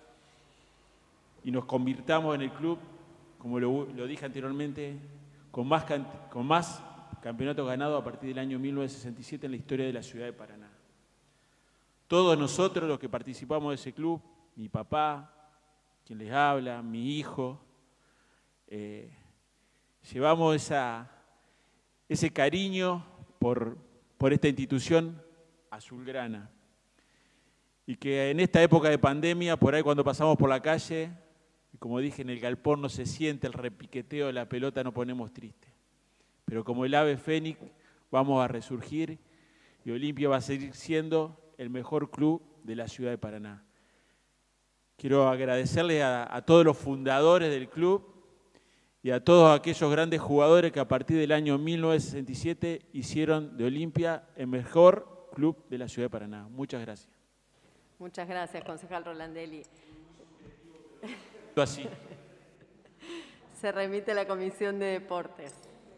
y nos convirtamos en el club, como lo, lo dije anteriormente, con más, con más campeonatos ganados a partir del año mil novecientos sesenta y siete en la historia de la ciudad de Paraná. Todos nosotros los que participamos de ese club, mi papá, quien les habla, mi hijo, eh, llevamos esa, ese cariño por, por esta institución azulgrana. Y que en esta época de pandemia, por ahí cuando pasamos por la calle, y como dije, en el galpón no se siente el repiqueteo de la pelota, no ponemos triste. Pero como el ave fénix, vamos a resurgir y Olimpia va a seguir siendo el mejor club de la ciudad de Paraná. Quiero agradecerle a, a todos los fundadores del club y a todos aquellos grandes jugadores que a partir del año mil novecientos sesenta y siete hicieron de Olimpia el mejor club de la ciudad de Paraná. Muchas gracias. Muchas gracias, concejal Rolandelli. Así. Se remite a la Comisión de Deportes.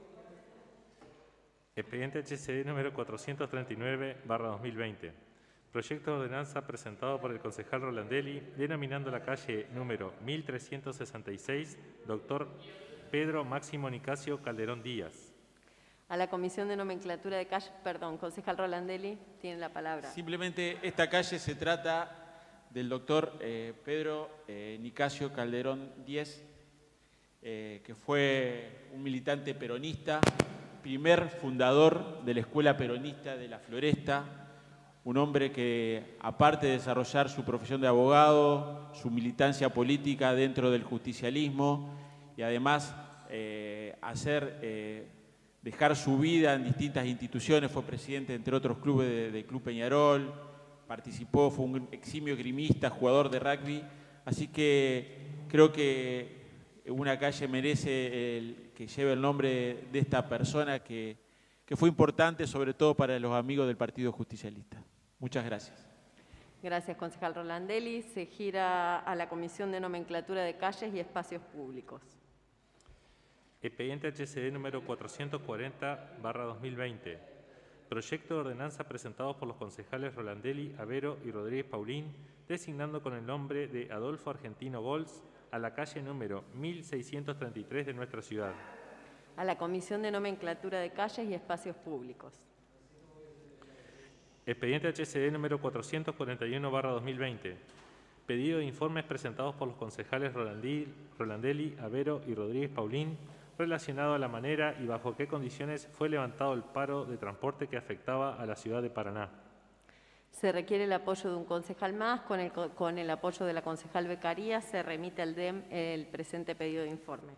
Expediente H C D número cuatrocientos treinta y nueve barra dos mil veinte. Proyecto de ordenanza presentado por el concejal Rolandelli, denominando la calle número mil trescientos sesenta y seis, doctor Pedro Máximo Nicasio Calderón Díaz. A la Comisión de Nomenclatura de Calle, perdón, concejal Rolandelli, tiene la palabra. Simplemente esta calle se trata del doctor eh, Pedro eh, Nicasio Calderón Díaz, eh, que fue un militante peronista, primer fundador de la Escuela Peronista de la Floresta, un hombre que, aparte de desarrollar su profesión de abogado, su militancia política dentro del justicialismo y además eh, hacer, eh, dejar su vida en distintas instituciones, fue presidente, entre otros clubes, del de Club Peñarol, participó, fue un eximio grimista, jugador de rugby, así que creo que una calle merece el, que lleve el nombre de esta persona que, que fue importante sobre todo para los amigos del Partido Justicialista. Muchas gracias. Gracias, concejal Rolandelli. Se gira a la Comisión de Nomenclatura de Calles y Espacios Públicos. Expediente H C D número cuatrocientos cuarenta barra dos mil veinte. Proyecto de ordenanza presentado por los concejales Rolandelli, Avero y Rodríguez Paulín, designando con el nombre de Adolfo Argentino Gols a la calle número mil seiscientos treinta y tres de nuestra ciudad. A la Comisión de Nomenclatura de Calles y Espacios Públicos. Expediente H C D número cuatrocientos cuarenta y uno barra dos mil veinte. Pedido de informes presentados por los concejales Rolandelli, Rolandelli, Avero y Rodríguez Paulín relacionado a la manera y bajo qué condiciones fue levantado el paro de transporte que afectaba a la ciudad de Paraná. Se requiere el apoyo de un concejal más. Con el, con el apoyo de la concejal Becaría se remite al D E M el presente pedido de informe.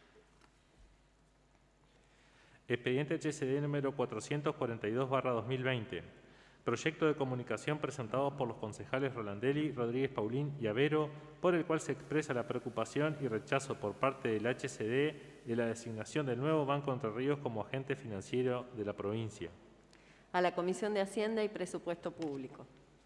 Expediente H C D número cuatrocientos cuarenta y dos barra dos mil veinte. Proyecto de comunicación presentado por los concejales Rolandelli, Rodríguez Paulín y Avero, por el cual se expresa la preocupación y rechazo por parte del H C D de la designación del nuevo Banco Entre Ríos como agente financiero de la provincia. A la Comisión de Hacienda y Presupuesto Público.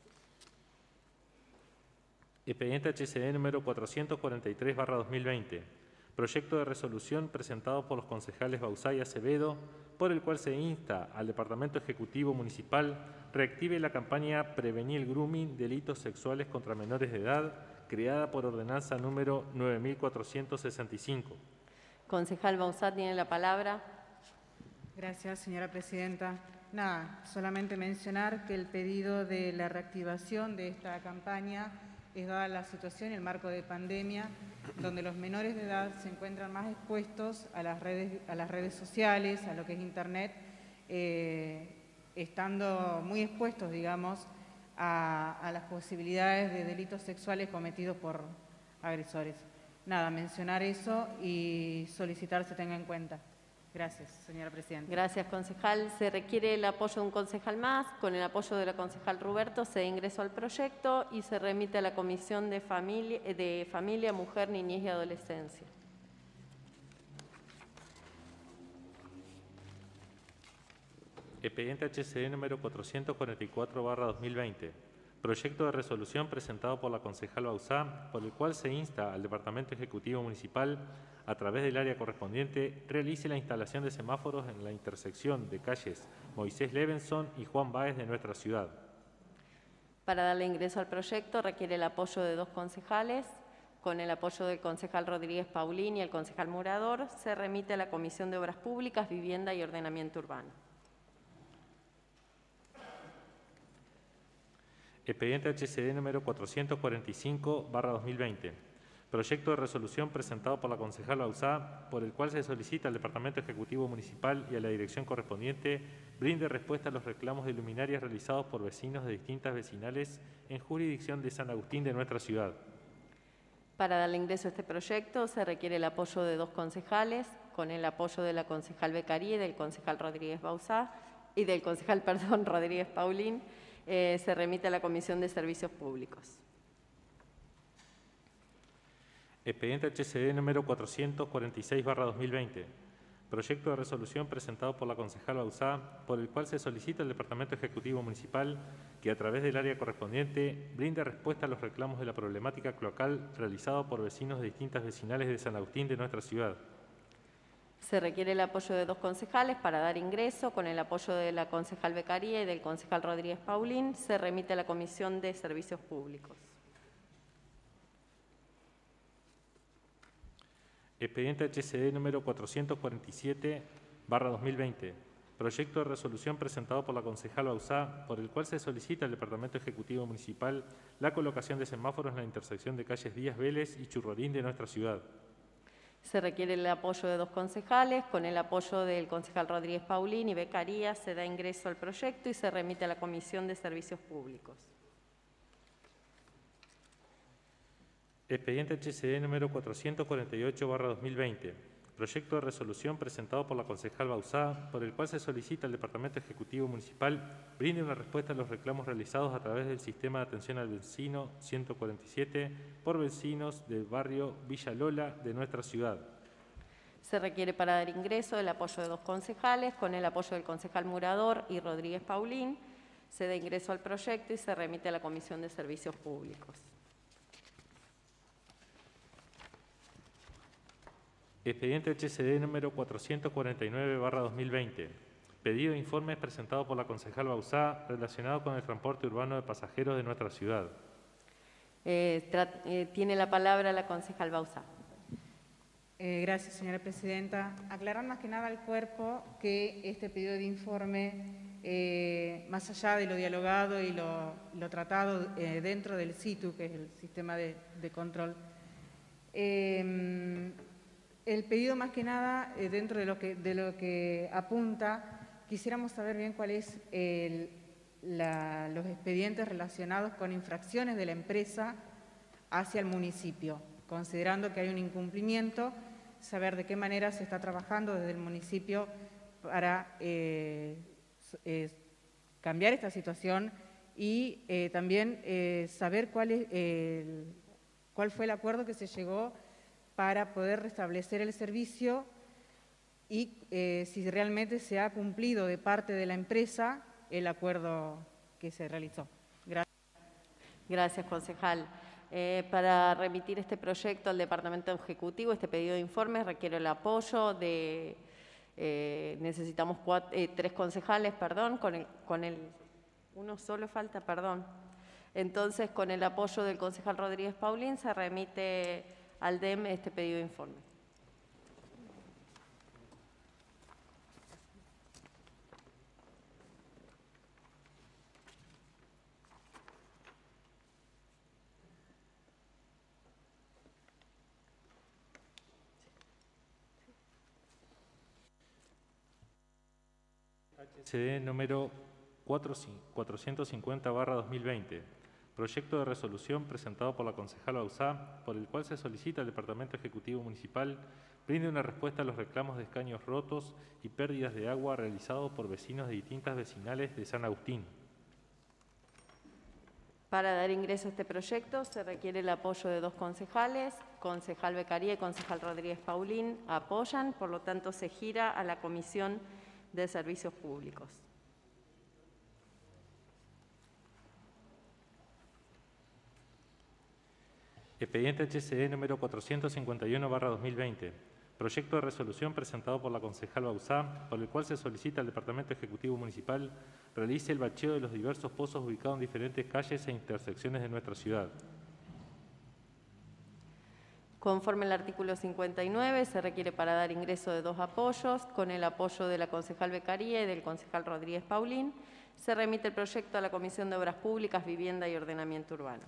Expediente H C D número cuatrocientos cuarenta y tres barra dos mil veinte. Proyecto de resolución presentado por los concejales Bauzá y Acevedo, por el cual se insta al Departamento Ejecutivo Municipal reactive la campaña Prevenir el Grooming, delitos sexuales contra menores de edad, creada por ordenanza número nueve mil cuatrocientos sesenta y cinco. Concejal Bauzá tiene la palabra. Gracias, señora presidenta. Nada, solamente mencionar que el pedido de la reactivación de esta campaña es dada la situación y el marco de pandemia, donde los menores de edad se encuentran más expuestos a las redes, a las redes sociales, a lo que es Internet, eh, estando muy expuestos, digamos, a, a las posibilidades de delitos sexuales cometidos por agresores. Nada, mencionar eso y solicitar se tenga en cuenta. Gracias, señora presidenta. Gracias, concejal. Se requiere el apoyo de un concejal más. Con el apoyo de la concejal Ruberto se da ingreso al proyecto y se remite a la Comisión de Familia, de Familia, Mujer, Niñez y Adolescencia. Expediente H C D número cuatrocientos cuarenta y cuatro barra dos mil veinte. Proyecto de resolución presentado por la concejal Bauzá, por el cual se insta al Departamento Ejecutivo Municipal, a través del área correspondiente, realice la instalación de semáforos en la intersección de calles Moisés Levenson y Juan Báez de nuestra ciudad. Para darle ingreso al proyecto requiere el apoyo de dos concejales. Con el apoyo del concejal Rodríguez Paulín y el concejal Murador, se remite a la Comisión de Obras Públicas, Vivienda y Ordenamiento Urbano. Expediente H C D número cuatrocientos cuarenta y cinco barra dos mil veinte. Proyecto de resolución presentado por la concejal Bauzá, por el cual se solicita al Departamento Ejecutivo Municipal y a la dirección correspondiente brinde respuesta a los reclamos de luminarias realizados por vecinos de distintas vecinales en jurisdicción de San Agustín de nuestra ciudad. Para darle ingreso a este proyecto se requiere el apoyo de dos concejales. Con el apoyo de la concejal Becaría y del concejal Rodríguez Bauzá y del concejal, perdón, Rodríguez Paulín, eh, se remite a la Comisión de Servicios Públicos. Expediente H C D número cuatrocientos cuarenta y seis barra dos mil veinte. Proyecto de resolución presentado por la concejal Bauzá, por el cual se solicita al Departamento Ejecutivo Municipal que a través del área correspondiente brinde respuesta a los reclamos de la problemática cloacal realizado por vecinos de distintas vecinales de San Agustín de nuestra ciudad. Se requiere el apoyo de dos concejales para dar ingreso. Con el apoyo de la concejal Becaría y del concejal Rodríguez Paulín, se remite a la Comisión de Servicios Públicos. Expediente H C D número cuatrocientos cuarenta y siete barra dos mil veinte. Proyecto de resolución presentado por la concejal Bauzá, por el cual se solicita al Departamento Ejecutivo Municipal la colocación de semáforos en la intersección de calles Díaz Vélez y Churrorín de nuestra ciudad. Se requiere el apoyo de dos concejales. Con el apoyo del concejal Rodríguez Paulín y Becaría se da ingreso al proyecto y se remite a la Comisión de Servicios Públicos. Expediente H C D número cuatrocientos cuarenta y ocho barra dos mil veinte. Proyecto de resolución presentado por la concejal Bauzá, por el cual se solicita al Departamento Ejecutivo Municipal brinde una respuesta a los reclamos realizados a través del Sistema de Atención al Vecino ciento cuarenta y siete por vecinos del barrio Villa Lola de nuestra ciudad. Se requiere para dar ingreso el apoyo de dos concejales. Con el apoyo del concejal Murador y Rodríguez Paulín, se da ingreso al proyecto y se remite a la Comisión de Servicios Públicos. Expediente H C D número cuatrocientos cuarenta y nueve barra dos mil veinte. Pedido de informes presentado por la concejal Bauzá relacionado con el transporte urbano de pasajeros de nuestra ciudad. Eh, eh, tiene la palabra la concejal Bauzá. Eh, gracias, señora presidenta. Aclarar más que nada al cuerpo que este pedido de informe, eh, más allá de lo dialogado y lo, lo tratado eh, dentro del S I T U, que es el sistema de, de control, eh, el pedido más que nada, eh, dentro de lo que, de lo que apunta, quisiéramos saber bien cuáles son los expedientes relacionados con infracciones de la empresa hacia el municipio, considerando que hay un incumplimiento, saber de qué manera se está trabajando desde el municipio para eh, eh, cambiar esta situación y eh, también eh, saber cuál, es, eh, cuál fue el acuerdo que se llegó para poder restablecer el servicio y eh, si realmente se ha cumplido de parte de la empresa el acuerdo que se realizó. Gracias. Gracias, concejal. Eh, para remitir este proyecto al Departamento Ejecutivo, este pedido de informes requiere el apoyo de, eh, necesitamos cuatro, eh, tres concejales, perdón, con el, con el, uno solo falta, perdón. Entonces, con el apoyo del concejal Rodríguez Paulín, se remite al D E M este pedido de informe. H C D número cuatrocientos cincuenta barra dos mil veinte. Proyecto de resolución presentado por la concejal Bauzá, por el cual se solicita al Departamento Ejecutivo Municipal brinde una respuesta a los reclamos de escaños rotos y pérdidas de agua realizados por vecinos de distintas vecinales de San Agustín. Para dar ingreso a este proyecto se requiere el apoyo de dos concejales, concejal Beccaría y concejal Rodríguez Paulín apoyan, por lo tanto se gira a la Comisión de Servicios Públicos. Expediente H C D número cuatrocientos cincuenta y uno barra dos mil veinte. Proyecto de resolución presentado por la concejal Bauzá, por el cual se solicita al Departamento Ejecutivo Municipal realice el bacheo de los diversos pozos ubicados en diferentes calles e intersecciones de nuestra ciudad. Conforme al artículo cincuenta y nueve, se requiere para dar ingreso de dos apoyos, con el apoyo de la concejal Beccaría y del concejal Rodríguez Paulín, se remite el proyecto a la Comisión de Obras Públicas, Vivienda y Ordenamiento Urbano.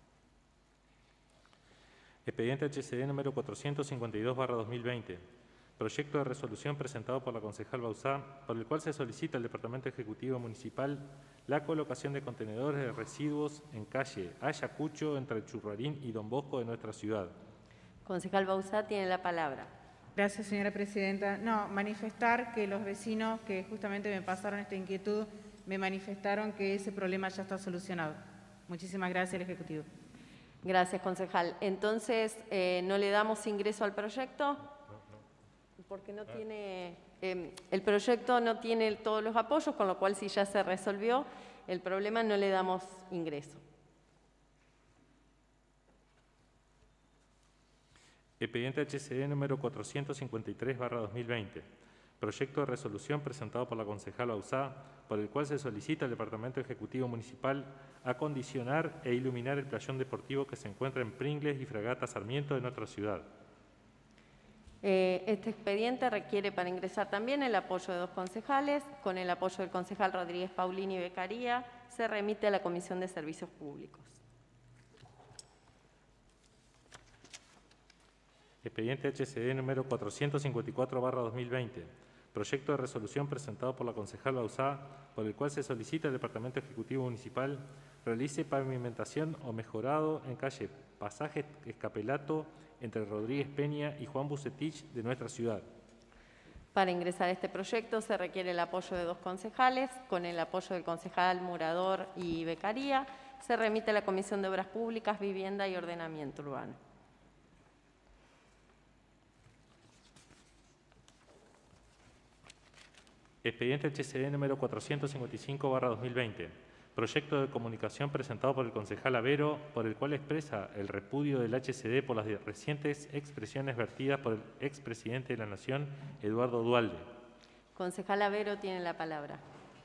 Expediente H C D número cuatrocientos cincuenta y dos barra dos mil veinte. Proyecto de resolución presentado por la concejal Bauzá, por el cual se solicita al Departamento Ejecutivo Municipal la colocación de contenedores de residuos en calle Ayacucho entre Churrarín y Don Bosco de nuestra ciudad. Concejal Bauzá tiene la palabra. Gracias, señora presidenta. No, manifestar que los vecinos que justamente me pasaron esta inquietud me manifestaron que ese problema ya está solucionado. Muchísimas gracias al Ejecutivo. Gracias, concejal. Entonces, eh, ¿no le damos ingreso al proyecto? Porque no tiene, eh, el proyecto no tiene todos los apoyos, con lo cual si ya se resolvió el problema no le damos ingreso. Expediente H C D número cuatrocientos cincuenta y tres barra dos mil veinte. Proyecto de resolución presentado por la concejal Bauzá, por el cual se solicita al Departamento Ejecutivo Municipal acondicionar e iluminar el playón deportivo que se encuentra en Pringles y Fragata Sarmiento de nuestra ciudad. Eh, este expediente requiere para ingresar también el apoyo de dos concejales. Con el apoyo del concejal Rodríguez Paulín y Beccaría, se remite a la Comisión de Servicios Públicos. Expediente H C D número cuatrocientos cincuenta y cuatro barra dos mil veinte. Proyecto de resolución presentado por la concejal Bauzá, por el cual se solicita al Departamento Ejecutivo Municipal realice pavimentación o mejorado en calle Pasaje Escapelato entre Rodríguez Peña y Juan Bucetich de nuestra ciudad. Para ingresar a este proyecto se requiere el apoyo de dos concejales. Con el apoyo del concejal Murador y Beccaría, se remite a la Comisión de Obras Públicas, Vivienda y Ordenamiento Urbano. Expediente H C D número cuatrocientos cincuenta y cinco barra dos mil veinte. Proyecto de comunicación presentado por el concejal Avero, por el cual expresa el repudio del H C D por las recientes expresiones vertidas por el expresidente de la Nación, Eduardo Duhalde. Concejal Avero tiene la palabra.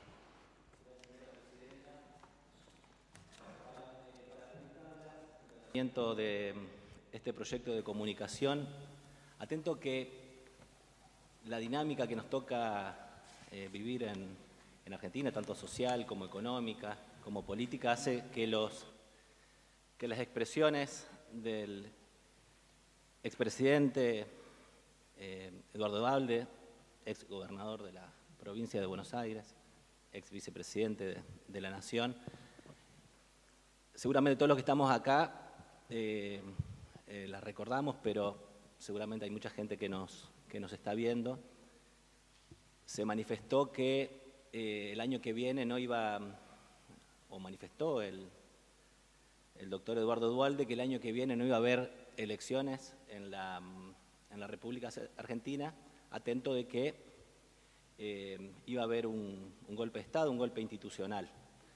De este proyecto de comunicación, atento que la dinámica que nos toca eh, vivir en, en Argentina, tanto social como económica, como política, hace que, los, que las expresiones del expresidente eh, Eduardo Duhalde, ex gobernador de la provincia de Buenos Aires, ex vicepresidente de, de la Nación, seguramente todos los que estamos acá Eh, eh, las recordamos, pero seguramente hay mucha gente que nos, que nos está viendo. Se manifestó que eh, el año que viene no iba, o manifestó el, el doctor Eduardo Duhalde, que el año que viene no iba a haber elecciones en la, en la República Argentina, atento de que eh, iba a haber un, un golpe de Estado, un golpe institucional.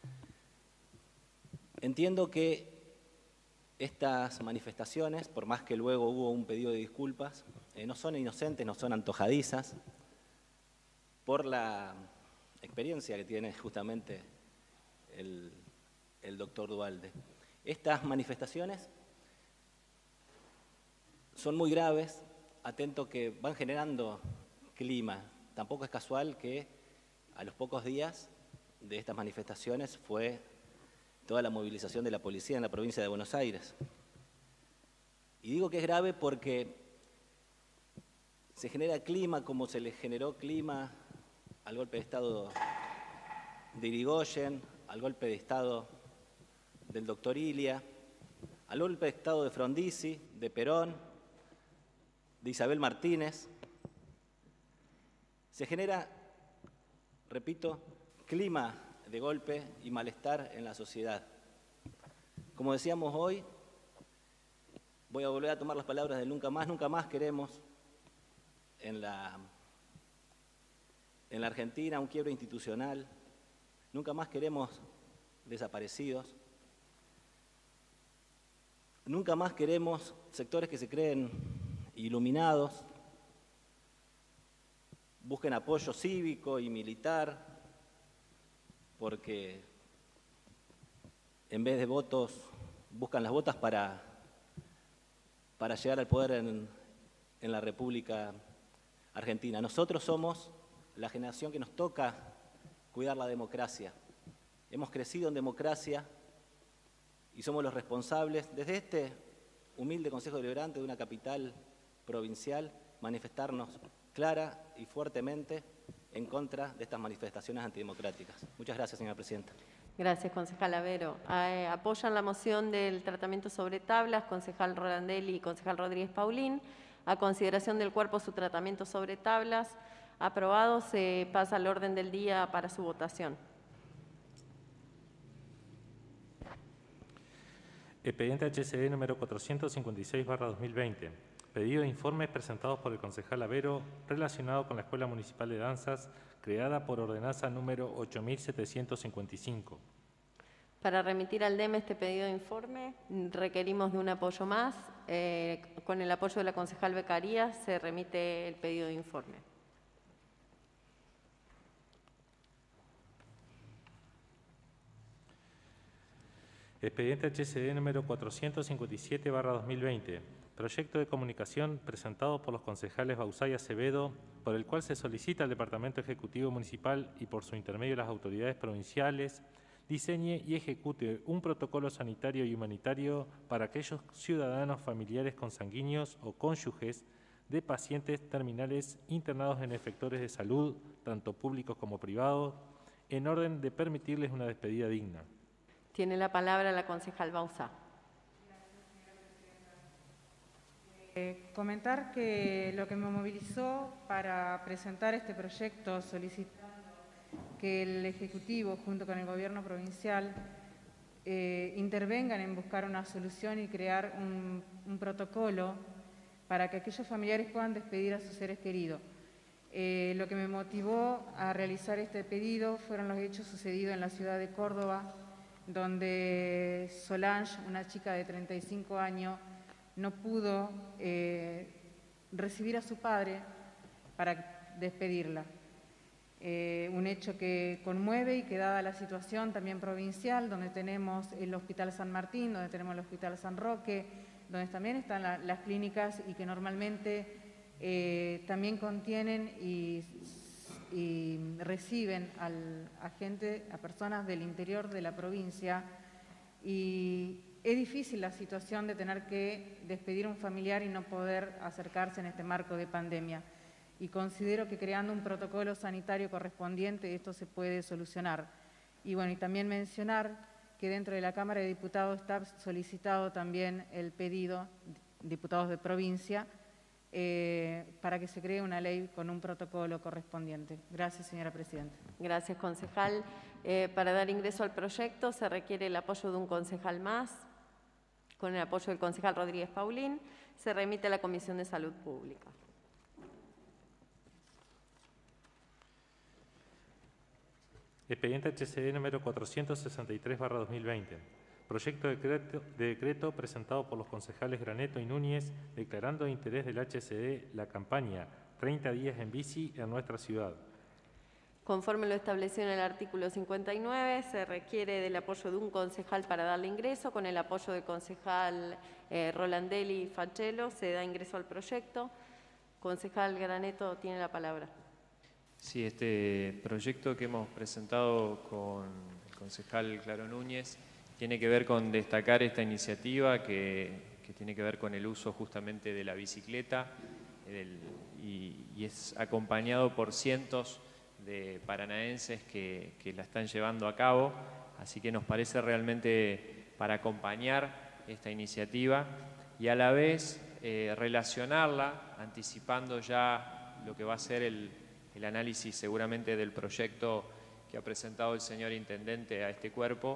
Entiendo que estas manifestaciones, por más que luego hubo un pedido de disculpas, eh, no son inocentes, no son antojadizas, por la experiencia que tiene justamente el, el doctor Duhalde. Estas manifestaciones son muy graves, atento que van generando clima. Tampoco es casual que a los pocos días de estas manifestaciones fue toda la movilización de la policía en la provincia de Buenos Aires. Y digo que es grave porque se genera clima como se le generó clima al golpe de Estado de Irigoyen, al golpe de Estado del doctor Ilia, al golpe de Estado de Frondizi, de Perón, de Isabel Martínez. Se genera, repito, clima de golpe y malestar en la sociedad. Como decíamos hoy, voy a volver a tomar las palabras del nunca más, nunca más queremos en la, en la Argentina un quiebre institucional, nunca más queremos desaparecidos, nunca más queremos sectores que se creen iluminados, busquen apoyo cívico y militar, porque en vez de votos buscan las botas para, para llegar al poder en, en la República Argentina. Nosotros somos la generación que nos toca cuidar la democracia. Hemos crecido en democracia y somos los responsables, desde este humilde Consejo Deliberante de una capital provincial, manifestarnos clara y fuertemente en contra de estas manifestaciones antidemocráticas. Muchas gracias, señora presidenta. Gracias, concejal Avero. Eh, apoyan la moción del tratamiento sobre tablas, concejal Rolandelli y concejal Rodríguez Paulín. A consideración del cuerpo su tratamiento sobre tablas. Aprobado, se pasa al orden del día para su votación. Expediente H C D número cuatrocientos cincuenta y seis barra dos mil veinte. Pedido de informes presentados por el concejal Avero relacionado con la Escuela Municipal de Danzas creada por ordenanza número ocho mil setecientos cincuenta y cinco. Para remitir al D E M este pedido de informe, requerimos de un apoyo más. Eh, con el apoyo de la concejal Becaría se remite el pedido de informe. Expediente H C D número cuatrocientos cincuenta y siete barra dos mil veinte. Proyecto de comunicación presentado por los concejales Bauzá y Acevedo, por el cual se solicita al Departamento Ejecutivo Municipal y por su intermedio las autoridades provinciales diseñe y ejecute un protocolo sanitario y humanitario para aquellos ciudadanos familiares consanguíneos o cónyuges de pacientes terminales internados en efectores de salud, tanto públicos como privados, en orden de permitirles una despedida digna. Tiene la palabra la concejal Bauzá. Eh, comentar que lo que me movilizó para presentar este proyecto solicitando que el Ejecutivo junto con el Gobierno provincial eh, intervengan en buscar una solución y crear un, un protocolo para que aquellos familiares puedan despedir a sus seres queridos. Eh, lo que me motivó a realizar este pedido fueron los hechos sucedidos en la ciudad de Córdoba, donde Solange, una chica de treinta y cinco años, no pudo eh, recibir a su padre para despedirla. Eh, un hecho que conmueve y que, dada la situación también provincial, donde tenemos el Hospital San Martín, donde tenemos el Hospital San Roque, donde también están la, las clínicas y que normalmente eh, también contienen y, y reciben al, a gente, a personas del interior de la provincia. Y es difícil la situación de tener que despedir a un familiar y no poder acercarse en este marco de pandemia. Y considero que creando un protocolo sanitario correspondiente esto se puede solucionar. Y bueno, y también mencionar que dentro de la Cámara de Diputados está solicitado también el pedido, diputados de provincia, eh, para que se cree una ley con un protocolo correspondiente. Gracias, señora presidenta. Gracias, concejal. Eh, para dar ingreso al proyecto se requiere el apoyo de un concejal más. Con el apoyo del concejal Rodríguez Paulín, se remite a la Comisión de Salud Pública. Expediente H C D número cuatrocientos sesenta y tres barra dos mil veinte. Proyecto de decreto, de decreto presentado por los concejales Graneto y Núñez declarando de interés del H C D la campaña treinta días en bici en nuestra ciudad. Conforme lo establecido en el artículo cincuenta y nueve, se requiere del apoyo de un concejal para darle ingreso. Con el apoyo del concejal eh, Rolandelli Fachelo se da ingreso al proyecto. Concejal Graneto tiene la palabra. Sí, este proyecto que hemos presentado con el concejal Claro Núñez tiene que ver con destacar esta iniciativa que, que tiene que ver con el uso justamente de la bicicleta el, y, y es acompañado por cientos de paranaenses que, que la están llevando a cabo, así que nos parece realmente para acompañar esta iniciativa y a la vez eh, relacionarla, anticipando ya lo que va a ser el el análisis seguramente del proyecto que ha presentado el señor Intendente a este cuerpo,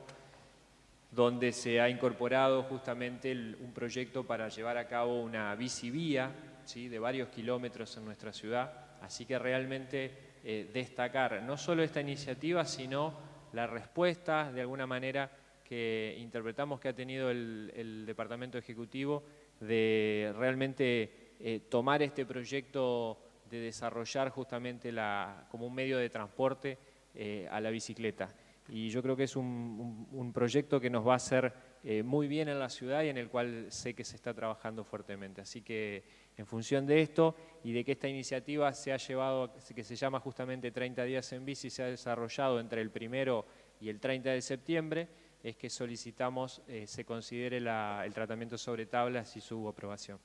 donde se ha incorporado justamente el, un proyecto para llevar a cabo una bicivía, ¿sí?, de varios kilómetros en nuestra ciudad. Así que realmente eh, destacar no solo esta iniciativa, sino la respuesta, de alguna manera, que interpretamos que ha tenido el, el Departamento Ejecutivo de realmente eh, tomar este proyecto de desarrollar justamente la, como un medio de transporte eh, a la bicicleta. Y yo creo que es un, un, un proyecto que nos va a hacer eh, muy bien en la ciudad y en el cual sé que se está trabajando fuertemente. Así que en función de esto y de que esta iniciativa se ha llevado, que se llama justamente treinta días en bici, se ha desarrollado entre el primero y el treinta de septiembre, es que solicitamos eh, se considere la, el tratamiento sobre tablas y su aprobación.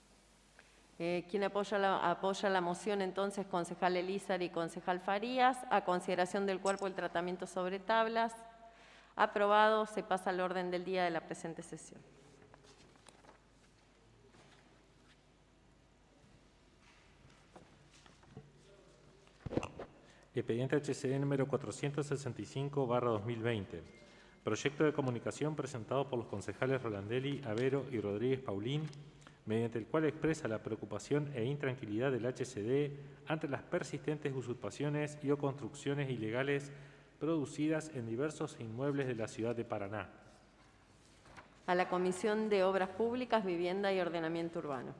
Eh, ¿Quién apoya la, apoya la moción entonces? Concejal Elízar y concejal Farías. A consideración del cuerpo el tratamiento sobre tablas. Aprobado. Se pasa al orden del día de la presente sesión. Expediente H C D número cuatrocientos sesenta y cinco barra dos mil veinte. Proyecto de comunicación presentado por los concejales Rolandelli, Avero y Rodríguez Paulín, mediante el cual expresa la preocupación e intranquilidad del H C D ante las persistentes usurpaciones y o construcciones ilegales producidas en diversos inmuebles de la ciudad de Paraná. A la Comisión de Obras Públicas, Vivienda y Ordenamiento Urbano.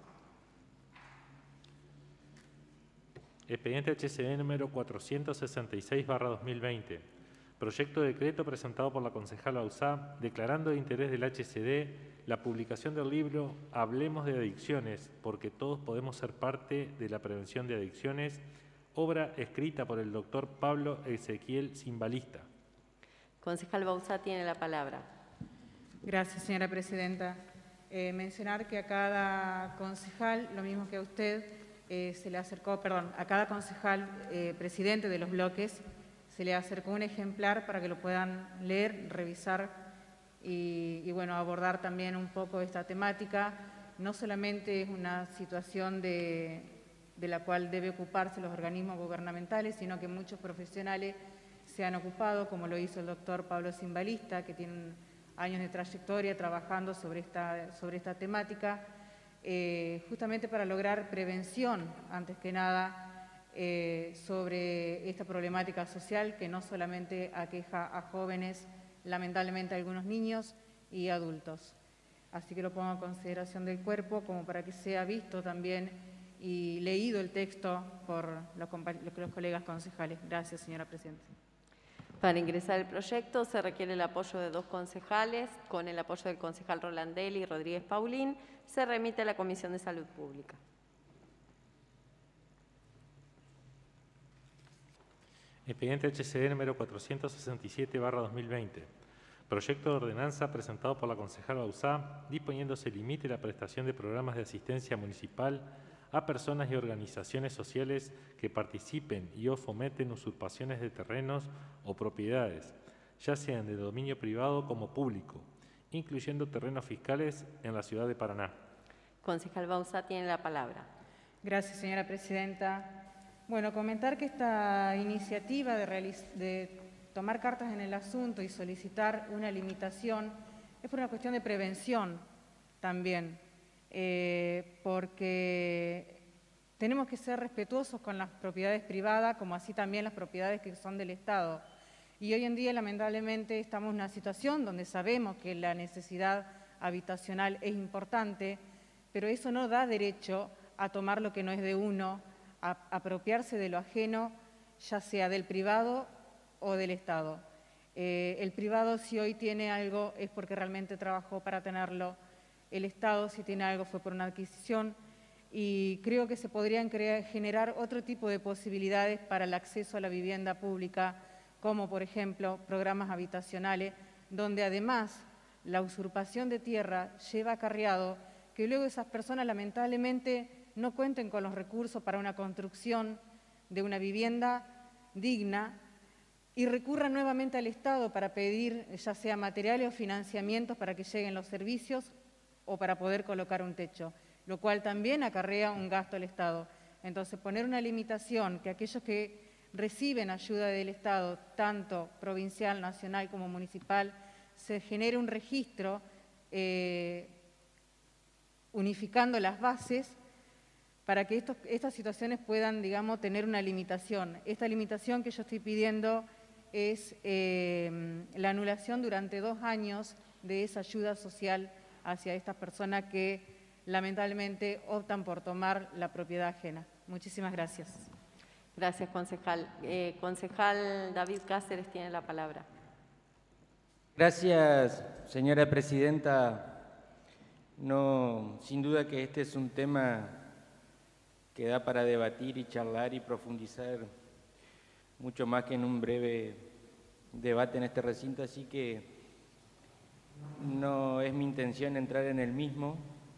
Expediente H C D número cuatrocientos sesenta y seis barra dos mil veinte. Proyecto de decreto presentado por la concejala Bauzá, declarando de interés del H C D la publicación del libro Hablemos de Adicciones, porque todos podemos ser parte de la prevención de adicciones, obra escrita por el doctor Pablo Ezequiel Simbalista. Concejal Bauzá tiene la palabra. Gracias, señora presidenta. Eh, mencionar que a cada concejal, lo mismo que a usted, eh, se le acercó, perdón, a cada concejal eh, presidente de los bloques, se le acercó un ejemplar para que lo puedan leer, revisar y, y bueno, abordar también un poco esta temática. No solamente es una situación de, de la cual debe ocuparse los organismos gubernamentales, sino que muchos profesionales se han ocupado, como lo hizo el doctor Pablo Simbalista, que tiene años de trayectoria trabajando sobre esta, sobre esta temática, eh, justamente para lograr prevención, antes que nada, eh, sobre esta problemática social que no solamente aqueja a jóvenes, lamentablemente a algunos niños y adultos. Así que lo pongo a consideración del cuerpo como para que sea visto también y leído el texto por los, los colegas concejales. Gracias, señora presidenta. Para ingresar el proyecto se requiere el apoyo de dos concejales. Con el apoyo del concejal Rolandelli y Rodríguez Paulín, se remite a la Comisión de Salud Pública. Expediente H C D número cuatrocientos sesenta y siete barra dos mil veinte. Proyecto de ordenanza presentado por la concejala Bauzá, disponiéndose limite la prestación de programas de asistencia municipal a personas y organizaciones sociales que participen y o fomenten usurpaciones de terrenos o propiedades, ya sean de dominio privado como público, incluyendo terrenos fiscales en la ciudad de Paraná. Concejal Bauzá tiene la palabra. Gracias, señora presidenta. Bueno, comentar que esta iniciativa de, de tomar cartas en el asunto y solicitar una limitación es por una cuestión de prevención también, eh, porque tenemos que ser respetuosos con las propiedades privadas, como así también las propiedades que son del Estado. Y hoy en día, lamentablemente, estamos en una situación donde sabemos que la necesidad habitacional es importante, pero eso no da derecho a tomar lo que no es de uno, a apropiarse de lo ajeno, ya sea del privado o del Estado. Eh, el privado, si hoy tiene algo, es porque realmente trabajó para tenerlo. El Estado, si tiene algo, fue por una adquisición. Y creo que se podrían crear, generar otro tipo de posibilidades para el acceso a la vivienda pública, como por ejemplo programas habitacionales, donde además la usurpación de tierra lleva acarreado que luego esas personas lamentablemente no cuenten con los recursos para una construcción de una vivienda digna y recurran nuevamente al Estado para pedir ya sea materiales o financiamientos para que lleguen los servicios o para poder colocar un techo, lo cual también acarrea un gasto al Estado. Entonces, poner una limitación que aquellos que reciben ayuda del Estado, tanto provincial, nacional como municipal, se genere un registro eh, unificando las bases para que estos, estas situaciones puedan, digamos, tener una limitación. Esta limitación que yo estoy pidiendo es eh, la anulación durante dos años de esa ayuda social hacia estas personas que lamentablemente optan por tomar la propiedad ajena. Muchísimas gracias. Gracias, concejal. Eh, concejal David Cáceres tiene la palabra. Gracias, señora presidenta. No, sin duda que este es un tema que da para debatir y charlar y profundizar mucho más que en un breve debate en este recinto, así que no es mi intención entrar en el mismo,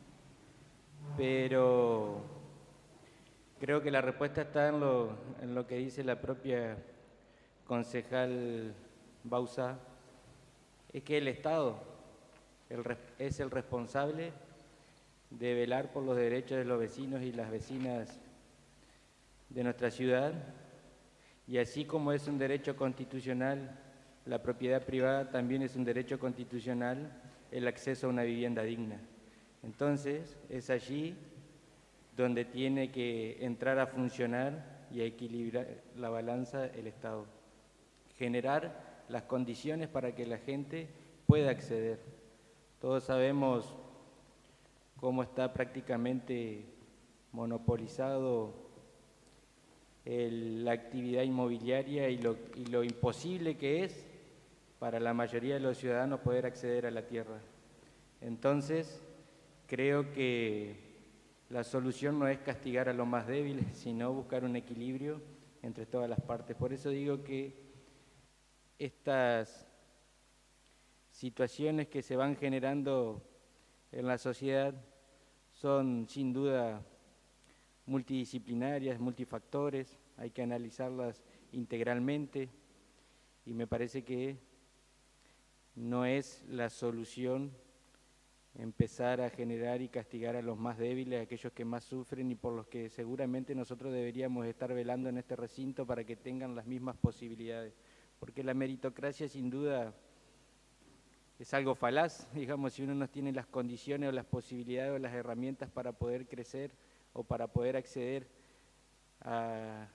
pero creo que la respuesta está en lo, en lo que dice la propia concejal Bauzá, es que el Estado el, es el responsable de velar por los derechos de los vecinos y las vecinas de nuestra ciudad, y así como es un derecho constitucional la propiedad privada, también es un derecho constitucional el acceso a una vivienda digna. Entonces, es allí donde tiene que entrar a funcionar y a equilibrar la balanza el Estado. Generar las condiciones para que la gente pueda acceder. Todos sabemos cómo está prácticamente monopolizado el, la actividad inmobiliaria y lo, y lo imposible que es para la mayoría de los ciudadanos poder acceder a la tierra. Entonces, creo que la solución no es castigar a los más débiles, sino buscar un equilibrio entre todas las partes. Por eso digo que estas situaciones que se van generando en la sociedad son sin duda multidisciplinarias, multifactores, hay que analizarlas integralmente y me parece que no es la solución empezar a generar y castigar a los más débiles, a aquellos que más sufren y por los que seguramente nosotros deberíamos estar velando en este recinto para que tengan las mismas posibilidades. Porque la meritocracia sin duda es algo falaz, digamos, si uno no tiene las condiciones o las posibilidades o las herramientas para poder crecer o para poder acceder a,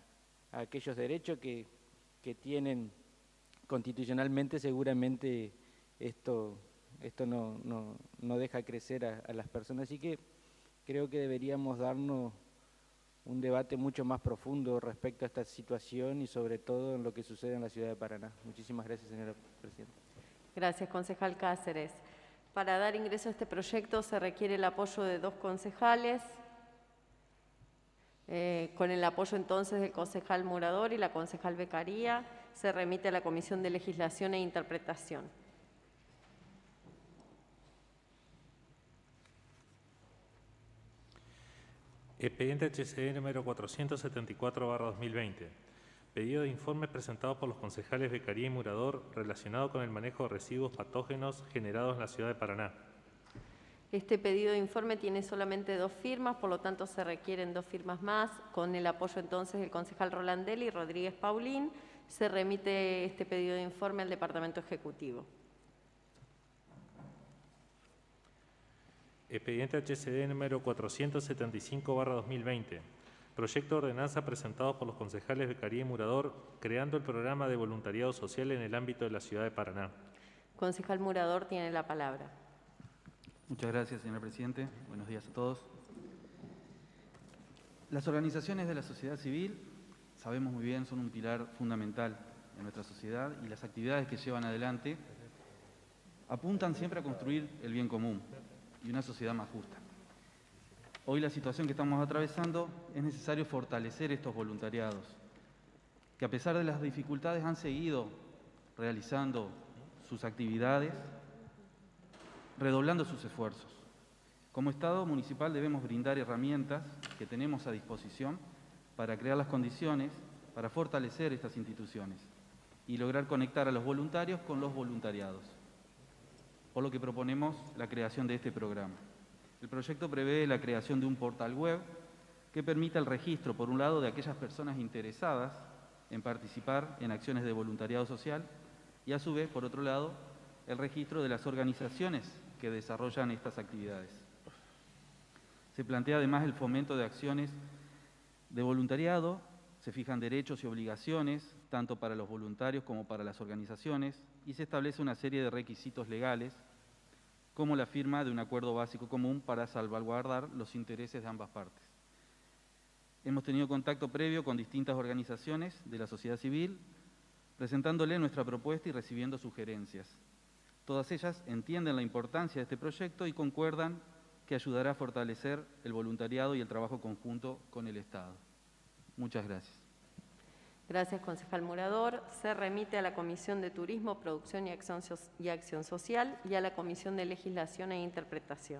a aquellos derechos que, que tienen constitucionalmente. Seguramente esto, esto no, no, no deja crecer a, a las personas, así que creo que deberíamos darnos un debate mucho más profundo respecto a esta situación y sobre todo en lo que sucede en la ciudad de Paraná. Muchísimas gracias, señora presidenta. Gracias, concejal Cáceres. Para dar ingreso a este proyecto se requiere el apoyo de dos concejales, eh, con el apoyo entonces del concejal Murador y la concejal Beccaria, se remite a la Comisión de Legislación e Interpretación. Expediente H C D número cuatrocientos setenta y cuatro barra dos mil veinte. Pedido de informes presentado por los concejales Beccaria y Murador relacionado con el manejo de residuos patógenos generados en la ciudad de Paraná. Este pedido de informe tiene solamente dos firmas, por lo tanto se requieren dos firmas más. Con el apoyo entonces del concejal Rolandelli y Rodríguez Paulín, se remite este pedido de informe al Departamento Ejecutivo. Expediente H C D número cuatrocientos setenta y cinco barra dos mil veinte. Proyecto de ordenanza presentado por los concejales Beccaria y Murador, creando el programa de voluntariado social en el ámbito de la ciudad de Paraná. Concejal Murador tiene la palabra. Muchas gracias, señor presidente. Buenos días a todos. Las organizaciones de la sociedad civil, sabemos muy bien, son un pilar fundamental en nuestra sociedad y las actividades que llevan adelante apuntan siempre a construir el bien común y una sociedad más justa. Hoy la situación que estamos atravesando es necesario fortalecer estos voluntariados, que a pesar de las dificultades han seguido realizando sus actividades, redoblando sus esfuerzos. Como Estado municipal debemos brindar herramientas que tenemos a disposición para crear las condiciones para fortalecer estas instituciones y lograr conectar a los voluntarios con los voluntariados, por lo que proponemos la creación de este programa. El proyecto prevé la creación de un portal web que permita el registro, por un lado, de aquellas personas interesadas en participar en acciones de voluntariado social y, a su vez, por otro lado, el registro de las organizaciones que desarrollan estas actividades. Se plantea además el fomento de acciones de voluntariado, se fijan derechos y obligaciones, tanto para los voluntarios como para las organizaciones, y se establece una serie de requisitos legales, como la firma de un acuerdo básico común para salvaguardar los intereses de ambas partes. Hemos tenido contacto previo con distintas organizaciones de la sociedad civil, presentándole nuestra propuesta y recibiendo sugerencias. Todas ellas entienden la importancia de este proyecto y concuerdan que ayudará a fortalecer el voluntariado y el trabajo conjunto con el Estado. Muchas gracias. Gracias, concejal Murador. Se remite a la Comisión de Turismo, Producción y Acción, y Acción Social y a la Comisión de Legislación e Interpretación.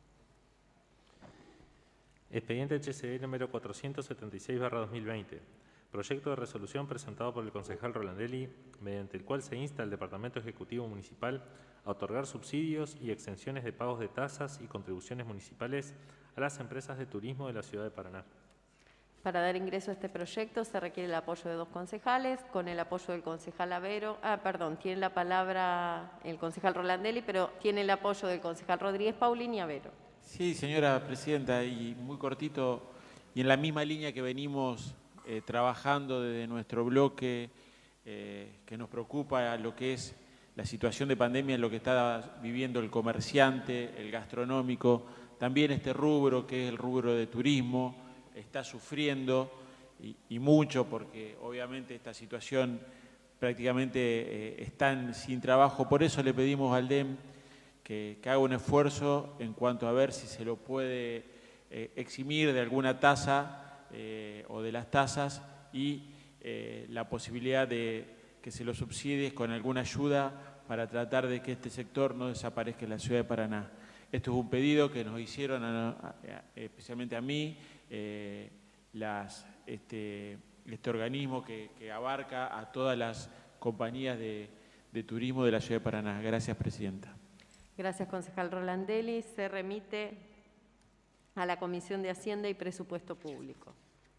Expediente H C D número cuatrocientos setenta y seis barra dos mil veinte. Proyecto de resolución presentado por el concejal Rolandelli, mediante el cual se insta al Departamento Ejecutivo Municipal a otorgar subsidios y exenciones de pagos de tasas y contribuciones municipales a las empresas de turismo de la ciudad de Paraná. Para dar ingreso a este proyecto se requiere el apoyo de dos concejales, con el apoyo del concejal Avero, ah, perdón, tiene la palabra el concejal Rolandelli, pero tiene el apoyo del concejal Rodríguez Paulín y Avero. Sí, señora presidenta, y muy cortito, y en la misma línea que venimos Eh, trabajando desde nuestro bloque, eh, que nos preocupa lo que es la situación de pandemia, lo que está viviendo el comerciante, el gastronómico, también este rubro que es el rubro de turismo, está sufriendo y, y mucho porque obviamente esta situación prácticamente eh, están sin trabajo. Por eso le pedimos al D E M que, que haga un esfuerzo en cuanto a ver si se lo puede eh, eximir de alguna tasa Eh, o de las tasas y eh, la posibilidad de que se lo subsidie con alguna ayuda para tratar de que este sector no desaparezca en la ciudad de Paraná. Esto es un pedido que nos hicieron, a, a, especialmente a mí, eh, las, este, este organismo que, que abarca a todas las compañías de, de turismo de la ciudad de Paraná. Gracias, presidenta. Gracias, concejal Rolandelli. Se remite a la Comisión de Hacienda y Presupuesto Público.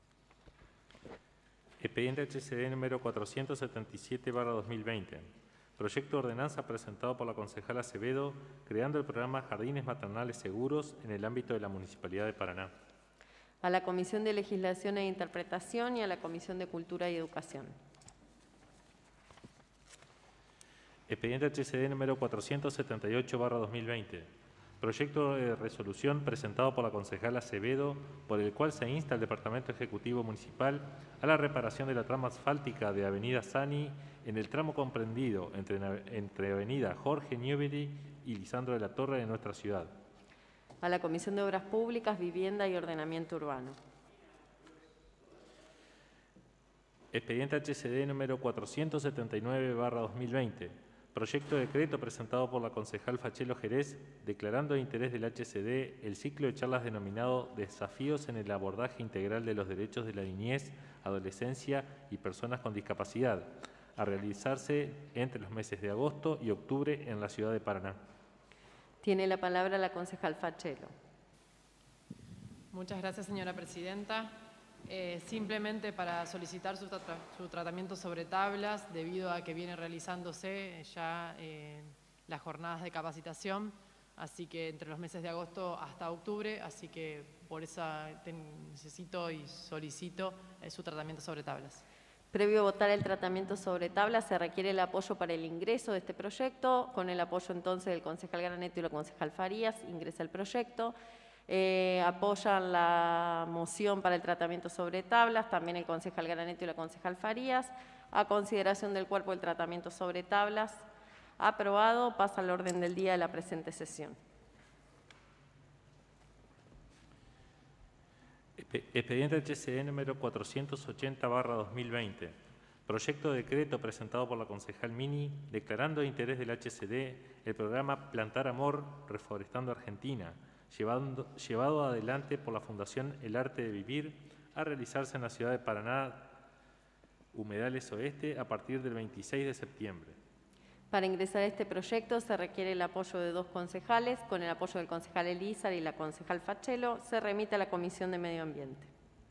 Expediente H C D número cuatrocientos setenta y siete barra dos mil veinte. Proyecto de ordenanza presentado por la concejala Acevedo, creando el programa Jardines Maternales Seguros en el ámbito de la Municipalidad de Paraná. a la Comisión de Legislación e Interpretación y a la Comisión de Cultura y Educación. Expediente H C D número cuatrocientos setenta y ocho barra dos mil veinte. Proyecto de resolución presentado por la concejala Acevedo, por el cual se insta al Departamento Ejecutivo Municipal a la reparación de la trama asfáltica de Avenida Sani en el tramo comprendido entre, entre Avenida Jorge Newbery y Lisandro de la Torre de nuestra ciudad. A la Comisión de Obras Públicas, Vivienda y Ordenamiento Urbano. Expediente H C D número cuatrocientos setenta y nueve barra dos mil veinte. Proyecto de decreto presentado por la concejal Fachelo Jerez, declarando de interés del H C D el ciclo de charlas denominado Desafíos en el abordaje integral de los derechos de la niñez, adolescencia y personas con discapacidad, a realizarse entre los meses de agosto y octubre en la ciudad de Paraná. Tiene la palabra la concejal Fachelo. Muchas gracias, señora presidenta. Eh, simplemente para solicitar su, tra su tratamiento sobre tablas, debido a que viene realizándose ya eh, las jornadas de capacitación, así que entre los meses de agosto hasta octubre, así que por eso necesito y solicito eh, su tratamiento sobre tablas. Previo a votar el tratamiento sobre tablas, se requiere el apoyo para el ingreso de este proyecto. Con el apoyo entonces del concejal Graneto y la concejal Farías, ingresa el proyecto. Eh, apoyan la moción para el tratamiento sobre tablas, también el concejal Graneto y la concejal Farías. A consideración del cuerpo del tratamiento sobre tablas, aprobado, pasa al orden del día de la presente sesión. Expediente H C D número cuatrocientos ochenta barra dos mil veinte. Proyecto de decreto presentado por la concejal Mini, declarando de interés del H C D el programa Plantar Amor Reforestando Argentina, llevando, llevado adelante por la Fundación El Arte de Vivir, a realizarse en la ciudad de Paraná, Humedales Oeste, a partir del veintiséis de septiembre. Para ingresar a este proyecto se requiere el apoyo de dos concejales. Con el apoyo del concejal Elízar y la concejal Fachelo, se remite a la Comisión de Medio Ambiente.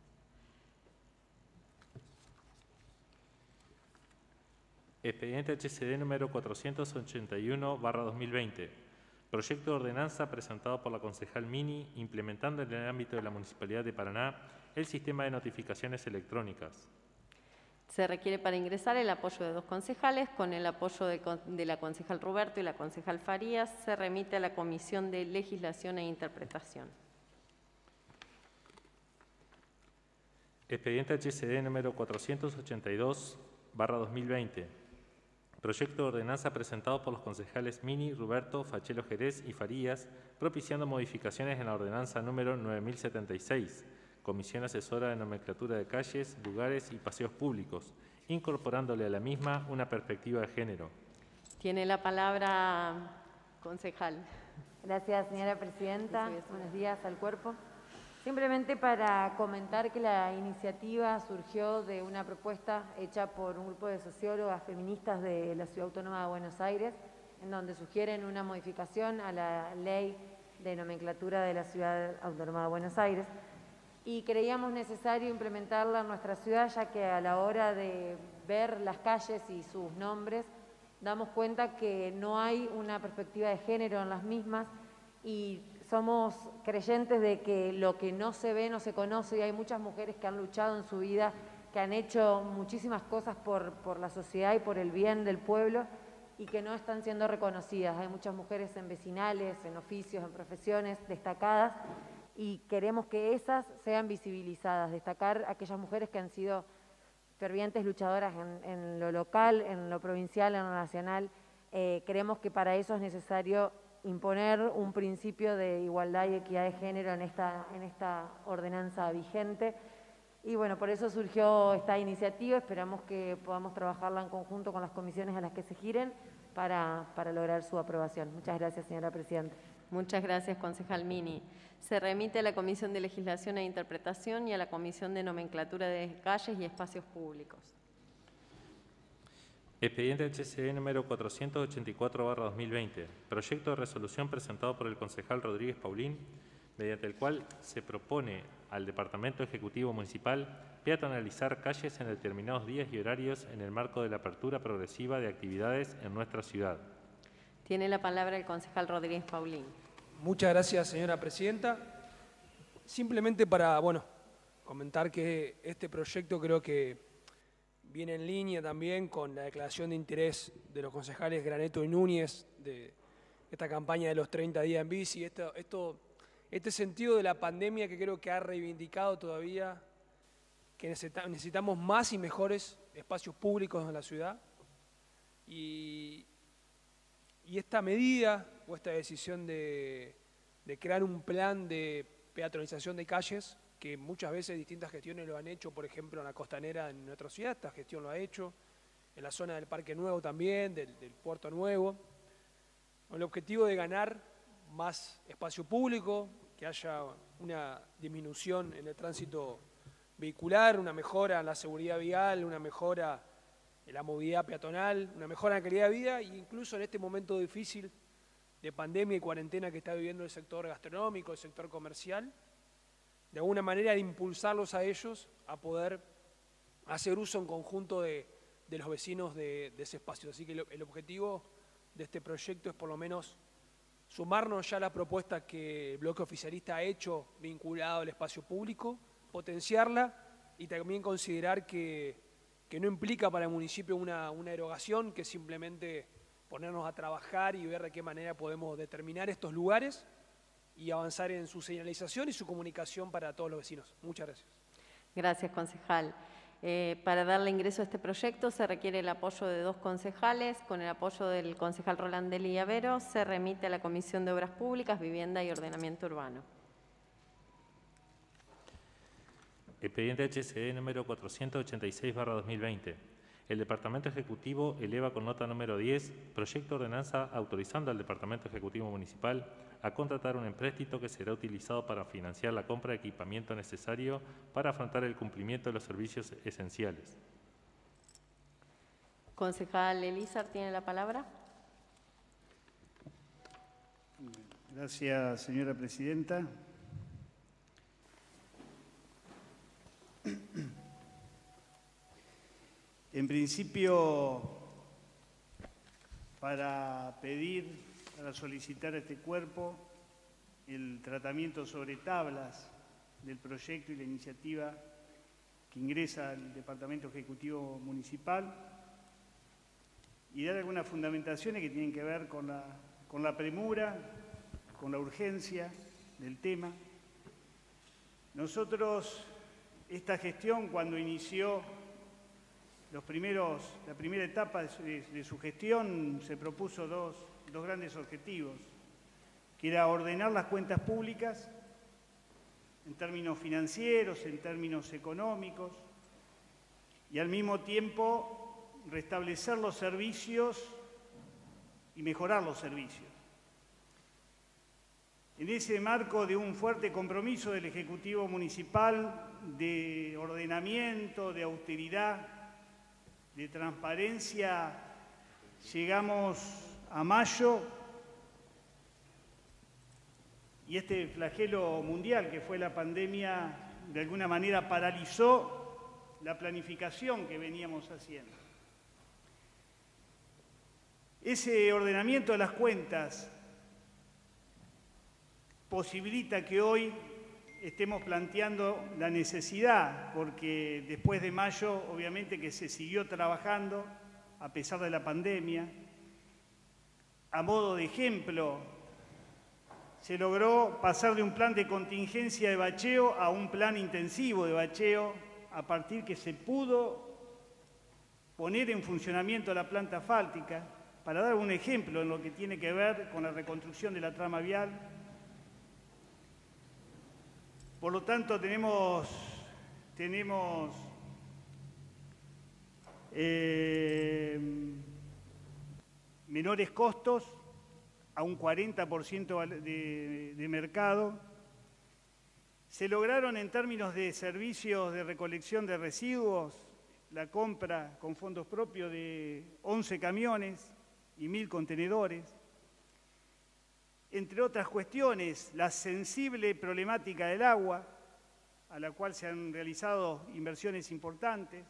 Expediente H C D número cuatrocientos ochenta y uno barra dos mil veinte. Proyecto de ordenanza presentado por la concejal Mini, implementando en el ámbito de la Municipalidad de Paraná el sistema de notificaciones electrónicas. Se requiere para ingresar el apoyo de dos concejales. Con el apoyo de, de la concejal Roberto y la concejal Farías, se remite a la Comisión de Legislación e Interpretación. Expediente H C D número cuatrocientos ochenta y dos barra dos mil veinte. Proyecto de ordenanza presentado por los concejales Mini, Roberto, Fachelo Jerez y Farías, propiciando modificaciones en la ordenanza número nueve mil setenta y seis, Comisión Asesora de Nomenclatura de Calles, Lugares y Paseos Públicos, incorporándole a la misma una perspectiva de género. Tiene la palabra, concejal. Gracias, señora presidenta. Buenos días al cuerpo. Simplemente para comentar que la iniciativa surgió de una propuesta hecha por un grupo de sociólogas feministas de la Ciudad Autónoma de Buenos Aires, en donde sugieren una modificación a la ley de nomenclatura de la Ciudad Autónoma de Buenos Aires. Y creíamos necesario implementarla en nuestra ciudad, ya que a la hora de ver las calles y sus nombres, damos cuenta que no hay una perspectiva de género en las mismas y somos creyentes de que lo que no se ve no se conoce, y hay muchas mujeres que han luchado en su vida, que han hecho muchísimas cosas por, por la sociedad y por el bien del pueblo y que no están siendo reconocidas. Hay muchas mujeres en vecinales, en oficios, en profesiones destacadas, y queremos que esas sean visibilizadas, destacar aquellas mujeres que han sido fervientes luchadoras en, en lo local, en lo provincial, en lo nacional. Eh, creemos que para eso es necesario imponer un principio de igualdad y equidad de género en esta, en esta ordenanza vigente. Y bueno, por eso surgió esta iniciativa. Esperamos que podamos trabajarla en conjunto con las comisiones a las que se giren para, para lograr su aprobación. Muchas gracias, señora presidenta. Muchas gracias, concejal Mini. Se remite a la Comisión de Legislación e Interpretación y a la Comisión de Nomenclatura de Calles y Espacios Públicos. Expediente H C D número cuatrocientos ochenta y cuatro barra dos mil veinte. Proyecto de resolución presentado por el concejal Rodríguez Paulín, mediante el cual se propone al Departamento Ejecutivo Municipal peatonalizar calles en determinados días y horarios en el marco de la apertura progresiva de actividades en nuestra ciudad. Tiene la palabra el concejal Rodríguez Paulín. Muchas gracias, señora presidenta. Simplemente para, bueno, comentar que este proyecto creo que viene en línea también con la declaración de interés de los concejales Graneto y Núñez de esta campaña de los treinta días en bici, esto, esto, este sentido de la pandemia que creo que ha reivindicado todavía que necesitamos más y mejores espacios públicos en la ciudad y, y esta medida o esta decisión de, de crear un plan de peatonalización de calles que muchas veces distintas gestiones lo han hecho, por ejemplo en la costanera en nuestra ciudad, esta gestión lo ha hecho, en la zona del Parque Nuevo también, del, del Puerto Nuevo, con el objetivo de ganar más espacio público, que haya una disminución en el tránsito vehicular, una mejora en la seguridad vial, una mejora en la movilidad peatonal, una mejora en la calidad de vida e incluso en este momento difícil de pandemia y cuarentena que está viviendo el sector gastronómico, el sector comercial, de alguna manera de impulsarlos a ellos a poder hacer uso en conjunto de, de los vecinos de, de ese espacio. Así que el, el objetivo de este proyecto es por lo menos sumarnos ya a la propuesta que el bloque oficialista ha hecho vinculado al espacio público, potenciarla y también considerar que, que no implica para el municipio una, una erogación, que simplemente ponernos a trabajar y ver de qué manera podemos determinar estos lugares y avanzar en su señalización y su comunicación para todos los vecinos. Muchas gracias. Gracias, concejal. Eh, para darle ingreso a este proyecto se requiere el apoyo de dos concejales. Con el apoyo del concejal Rolandelli Avero se remite a la Comisión de Obras Públicas, Vivienda y Ordenamiento Urbano. Expediente H C D número cuatrocientos ochenta y seis barra dos mil veinte. El Departamento Ejecutivo eleva con nota número diez, proyecto de ordenanza autorizando al Departamento Ejecutivo Municipal a contratar un empréstito que será utilizado para financiar la compra de equipamiento necesario para afrontar el cumplimiento de los servicios esenciales. Concejal Elizar tiene la palabra. Gracias, señora presidenta. En principio, para pedir, para solicitar a este cuerpo el tratamiento sobre tablas del proyecto y la iniciativa que ingresa al Departamento Ejecutivo Municipal y dar algunas fundamentaciones que tienen que ver con la, con la premura, con la urgencia del tema. Nosotros, esta gestión, cuando inició Los primeros, la primera etapa de su, de su gestión se propuso dos, dos grandes objetivos, que era ordenar las cuentas públicas en términos financieros, en términos económicos, y al mismo tiempo restablecer los servicios y mejorar los servicios. En ese marco de un fuerte compromiso del Ejecutivo Municipal de ordenamiento, de austeridad, de transparencia, llegamos a mayo y este flagelo mundial que fue la pandemia de alguna manera paralizó la planificación que veníamos haciendo. Ese ordenamiento de las cuentas posibilita que hoy estemos planteando la necesidad, porque después de mayo, obviamente que se siguió trabajando, a pesar de la pandemia. A modo de ejemplo, se logró pasar de un plan de contingencia de bacheo a un plan intensivo de bacheo, a partir que se pudo poner en funcionamiento la planta asfáltica, para dar un ejemplo en lo que tiene que ver con la reconstrucción de la trama vial. Por lo tanto, tenemos, tenemos eh, menores costos a un cuarenta por ciento de, de mercado. Se lograron en términos de servicios de recolección de residuos la compra con fondos propios de once camiones y mil contenedores. Entre otras cuestiones, la sensible problemática del agua, a la cual se han realizado inversiones importantes,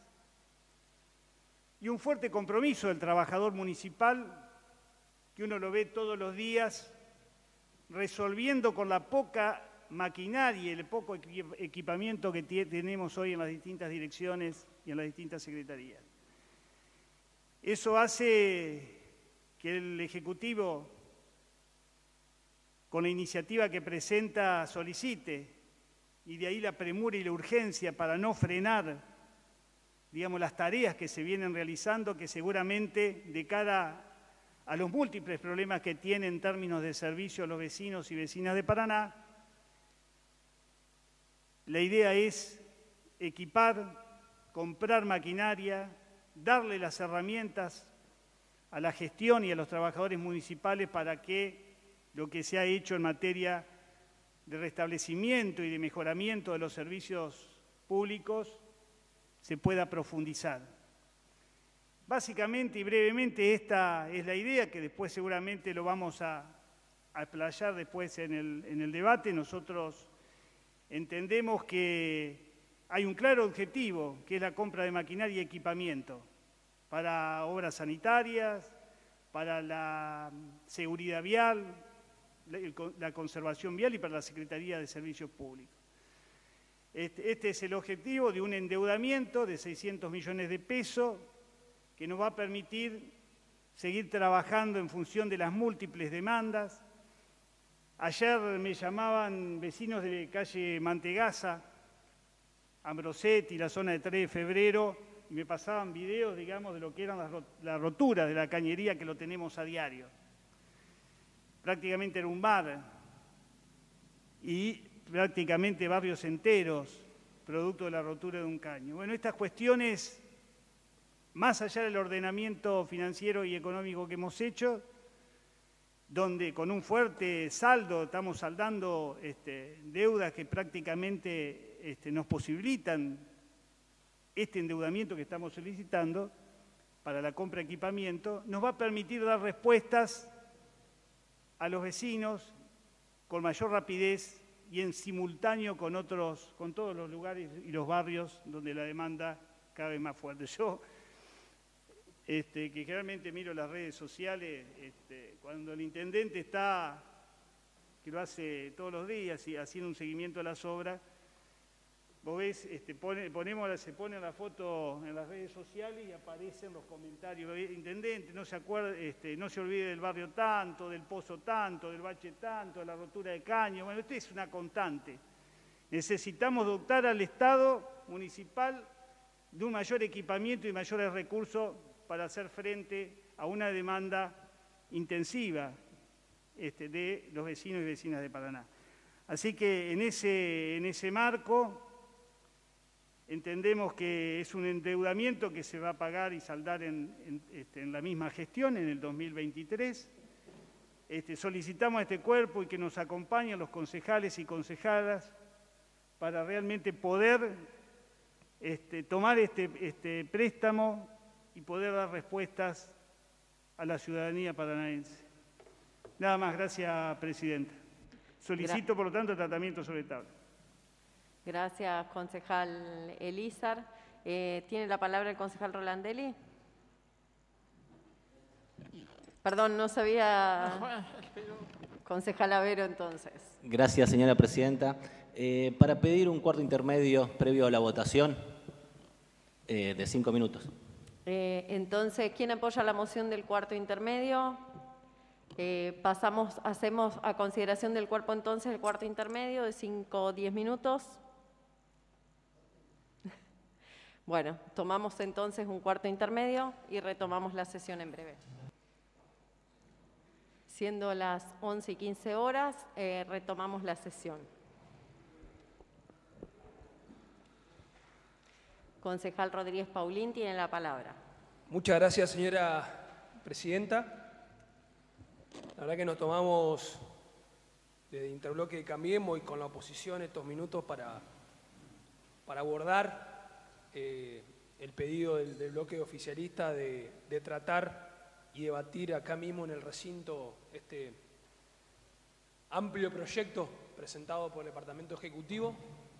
y un fuerte compromiso del trabajador municipal, que uno lo ve todos los días, resolviendo con la poca maquinaria y el poco equipamiento que tenemos hoy en las distintas direcciones y en las distintas secretarías. Eso hace que el Ejecutivo, con la iniciativa que presenta, solicite, y de ahí la premura y la urgencia para no frenar, digamos, las tareas que se vienen realizando, que seguramente de cara a los múltiples problemas que tienen en términos de servicio a los vecinos y vecinas de Paraná, la idea es equipar, comprar maquinaria, darle las herramientas a la gestión y a los trabajadores municipales para que lo que se ha hecho en materia de restablecimiento y de mejoramiento de los servicios públicos se pueda profundizar. Básicamente y brevemente esta es la idea, que después seguramente lo vamos a, a explayar después en el, en el debate. Nosotros entendemos que hay un claro objetivo, que es la compra de maquinaria y equipamiento para obras sanitarias, para la seguridad vial, la conservación vial y para la Secretaría de Servicios Públicos. Este, este es el objetivo de un endeudamiento de seiscientos millones de pesos que nos va a permitir seguir trabajando en función de las múltiples demandas. Ayer me llamaban vecinos de calle Mantegazza, Ambrosetti, la zona de tres de febrero, y me pasaban videos, digamos, de lo que eran las, las roturas de la cañería, que lo tenemos a diario. Prácticamente era un bar y prácticamente barrios enteros, producto de la rotura de un caño. Bueno, estas cuestiones, más allá del ordenamiento financiero y económico que hemos hecho, donde con un fuerte saldo estamos saldando este, deudas que prácticamente este, nos posibilitan este endeudamiento que estamos solicitando para la compra de equipamiento, nos va a permitir dar respuestas a los vecinos con mayor rapidez y en simultáneo con otros, con todos los lugares y los barrios donde la demanda cada vez más fuerte. Yo, este, que generalmente miro las redes sociales, este, cuando el intendente está, que lo hace todos los días, y haciendo un seguimiento de las obras, vos ves, este, pone, ponemos, se pone la foto en las redes sociales y aparecen los comentarios. Intendente, no se acuerda, este, no se olvide del barrio tanto, del pozo tanto, del bache tanto, de la rotura de caño. Bueno, esto es una constante. Necesitamos dotar al Estado municipal de un mayor equipamiento y mayores recursos para hacer frente a una demanda intensiva este, de los vecinos y vecinas de Paraná. Así que en ese, en ese marco entendemos que es un endeudamiento que se va a pagar y saldar en, en, este, en la misma gestión, en el dos mil veintitrés. Este, solicitamos a este cuerpo y que nos acompañen los concejales y concejalas para realmente poder este, tomar este, este préstamo y poder dar respuestas a la ciudadanía paranaense. Nada más, gracias, Presidenta. Solicito, por lo tanto, tratamiento sobre tabla. Gracias, concejal Elízar. Eh, ¿Tiene la palabra el concejal Rolandelli? Perdón, no sabía. Concejal Avero, entonces. Gracias, señora Presidenta. Eh, para pedir un cuarto intermedio previo a la votación eh, de cinco minutos. Eh, entonces, ¿quién apoya la moción del cuarto intermedio? Eh, pasamos, hacemos a consideración del cuerpo entonces el cuarto intermedio de cinco o diez minutos. Bueno, tomamos entonces un cuarto intermedio y retomamos la sesión en breve. Siendo las once y quince horas, eh, retomamos la sesión. Concejal Rodríguez Paulín tiene la palabra. Muchas gracias, señora Presidenta. La verdad que nos tomamos desde Interbloque de Cambiemos y con la oposición estos minutos para, para abordar eh, el pedido del, del bloque oficialista de, de tratar y debatir acá mismo en el recinto este amplio proyecto presentado por el Departamento Ejecutivo.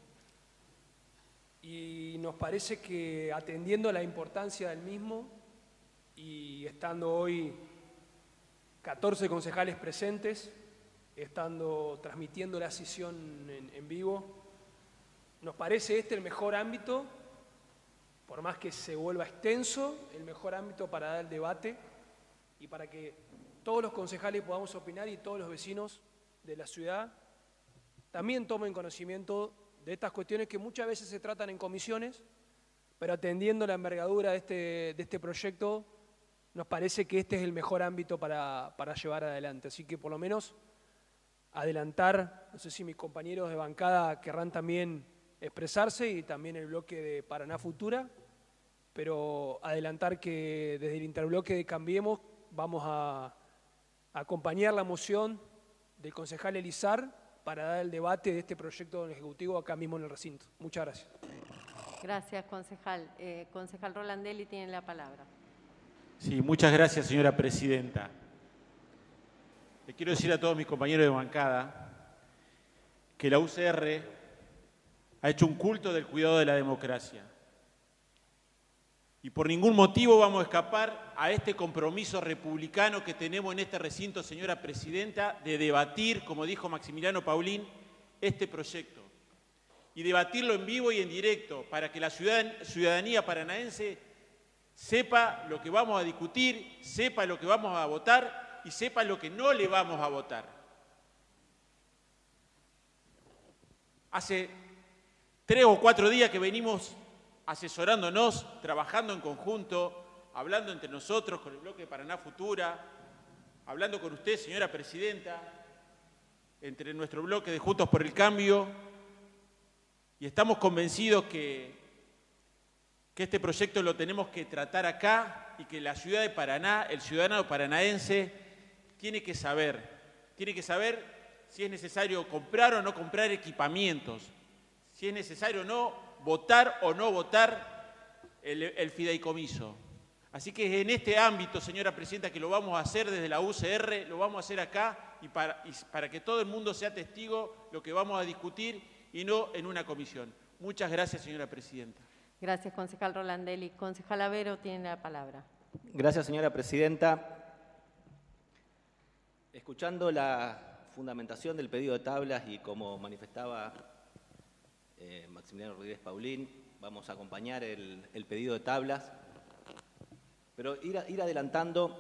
Y nos parece que atendiendo a la importancia del mismo y estando hoy catorce concejales presentes, estando transmitiendo la sesión en, en vivo. Nos parece este el mejor ámbito, por más que se vuelva extenso, el mejor ámbito para dar el debate y para que todos los concejales podamos opinar y todos los vecinos de la ciudad también tomen conocimiento de estas cuestiones que muchas veces se tratan en comisiones, pero atendiendo la envergadura de este, de este proyecto, nos parece que este es el mejor ámbito para, para llevar adelante. Así que por lo menos adelantar, no sé si mis compañeros de bancada querrán también expresarse y también el bloque de Paraná Futura, pero adelantar que desde el interbloque de Cambiemos vamos a, a acompañar la moción del concejal Elizar para dar el debate de este proyecto del Ejecutivo acá mismo en el recinto. Muchas gracias. Gracias, concejal. Eh, concejal Rolandelli tiene la palabra. Sí, muchas gracias, señora presidenta. Le quiero decir a todos mis compañeros de bancada que la U C R ha hecho un culto del cuidado de la democracia. Y por ningún motivo vamos a escapar a este compromiso republicano que tenemos en este recinto, señora presidenta, de debatir, como dijo Maximiliano Paulín, este proyecto. Y debatirlo en vivo y en directo para que la ciudadanía paranaense sepa lo que vamos a discutir, sepa lo que vamos a votar y sepa lo que no le vamos a votar. Hace tres o cuatro días que venimos asesorándonos, trabajando en conjunto, hablando entre nosotros con el bloque de Paraná Futura, hablando con usted, señora presidenta, entre nuestro bloque de Juntos por el Cambio, y estamos convencidos que, que este proyecto lo tenemos que tratar acá y que la ciudad de Paraná, el ciudadano paranaense, tiene que saber, tiene que saber si es necesario comprar o no comprar equipamientos, si es necesario o no votar o no votar el, el fideicomiso. Así que en este ámbito, señora presidenta, que lo vamos a hacer desde la U C R, lo vamos a hacer acá y para, y para que todo el mundo sea testigo de lo que vamos a discutir y no en una comisión. Muchas gracias, señora presidenta. Gracias, concejal Rolandelli. Concejal Avero tiene la palabra. Gracias, señora presidenta. Escuchando la fundamentación del pedido de tablas y como manifestaba eh, Maximiliano Rodríguez Paulín, vamos a acompañar el, el pedido de tablas, pero ir, a, ir adelantando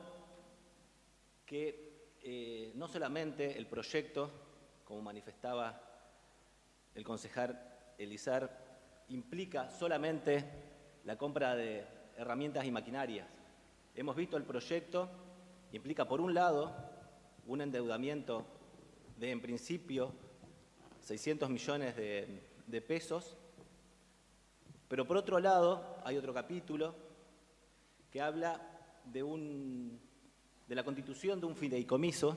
que eh, no solamente el proyecto, como manifestaba el concejal Elizar, implica solamente la compra de herramientas y maquinarias. Hemos visto el proyecto, implica por un lado un endeudamiento de en principio seiscientos millones de, de pesos, pero por otro lado hay otro capítulo que habla de, un, de la constitución de un fideicomiso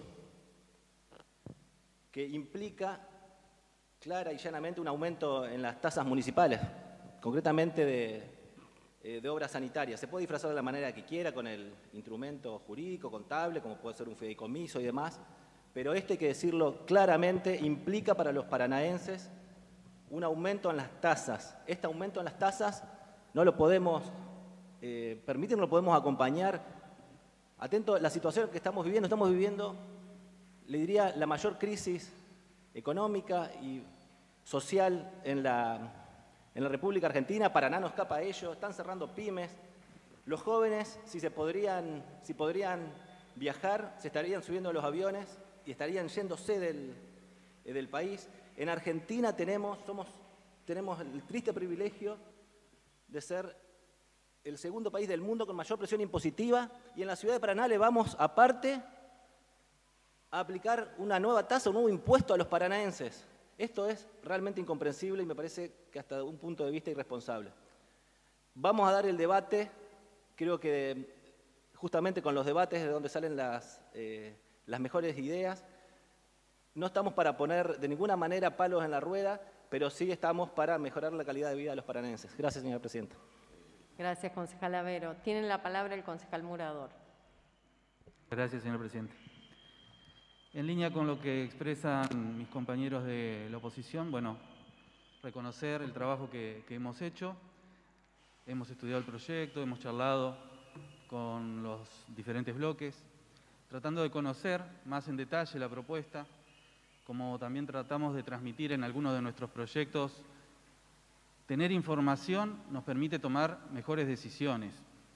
que implica clara y llanamente un aumento en las tasas municipales, concretamente de, de obras sanitarias. Se puede disfrazar de la manera que quiera con el instrumento jurídico, contable, como puede ser un fideicomiso y demás, pero esto hay que decirlo claramente, implica para los paranaenses un aumento en las tasas. Este aumento en las tasas no lo podemos eh, permitir, no lo podemos acompañar. Atento a la situación que estamos viviendo, estamos viviendo, le diría, la mayor crisis económica y social en la, en la República Argentina. Paraná no escapa a ello, están cerrando pymes. Los jóvenes, si, se podrían, si podrían viajar, se estarían subiendo a los aviones y estarían yéndose del, eh, del país. En Argentina tenemos, somos, tenemos el triste privilegio de ser el segundo país del mundo con mayor presión impositiva y en la ciudad de Paraná le vamos, aparte, a aplicar una nueva tasa, un nuevo impuesto a los paranaenses. Esto es realmente incomprensible y me parece que hasta un punto de vista irresponsable. Vamos a dar el debate, creo que justamente con los debates de donde salen las, eh, las mejores ideas. No estamos para poner de ninguna manera palos en la rueda, pero sí estamos para mejorar la calidad de vida de los paranaenses. Gracias, señora presidenta. Gracias, concejal Avero. Tiene la palabra el concejal Murador. Gracias, señor presidente. En línea con lo que expresan mis compañeros de la oposición, bueno, reconocer el trabajo que, que hemos hecho. Hemos estudiado el proyecto, hemos charlado con los diferentes bloques, tratando de conocer más en detalle la propuesta, como también tratamos de transmitir en algunos de nuestros proyectos, tener información nos permite tomar mejores decisiones.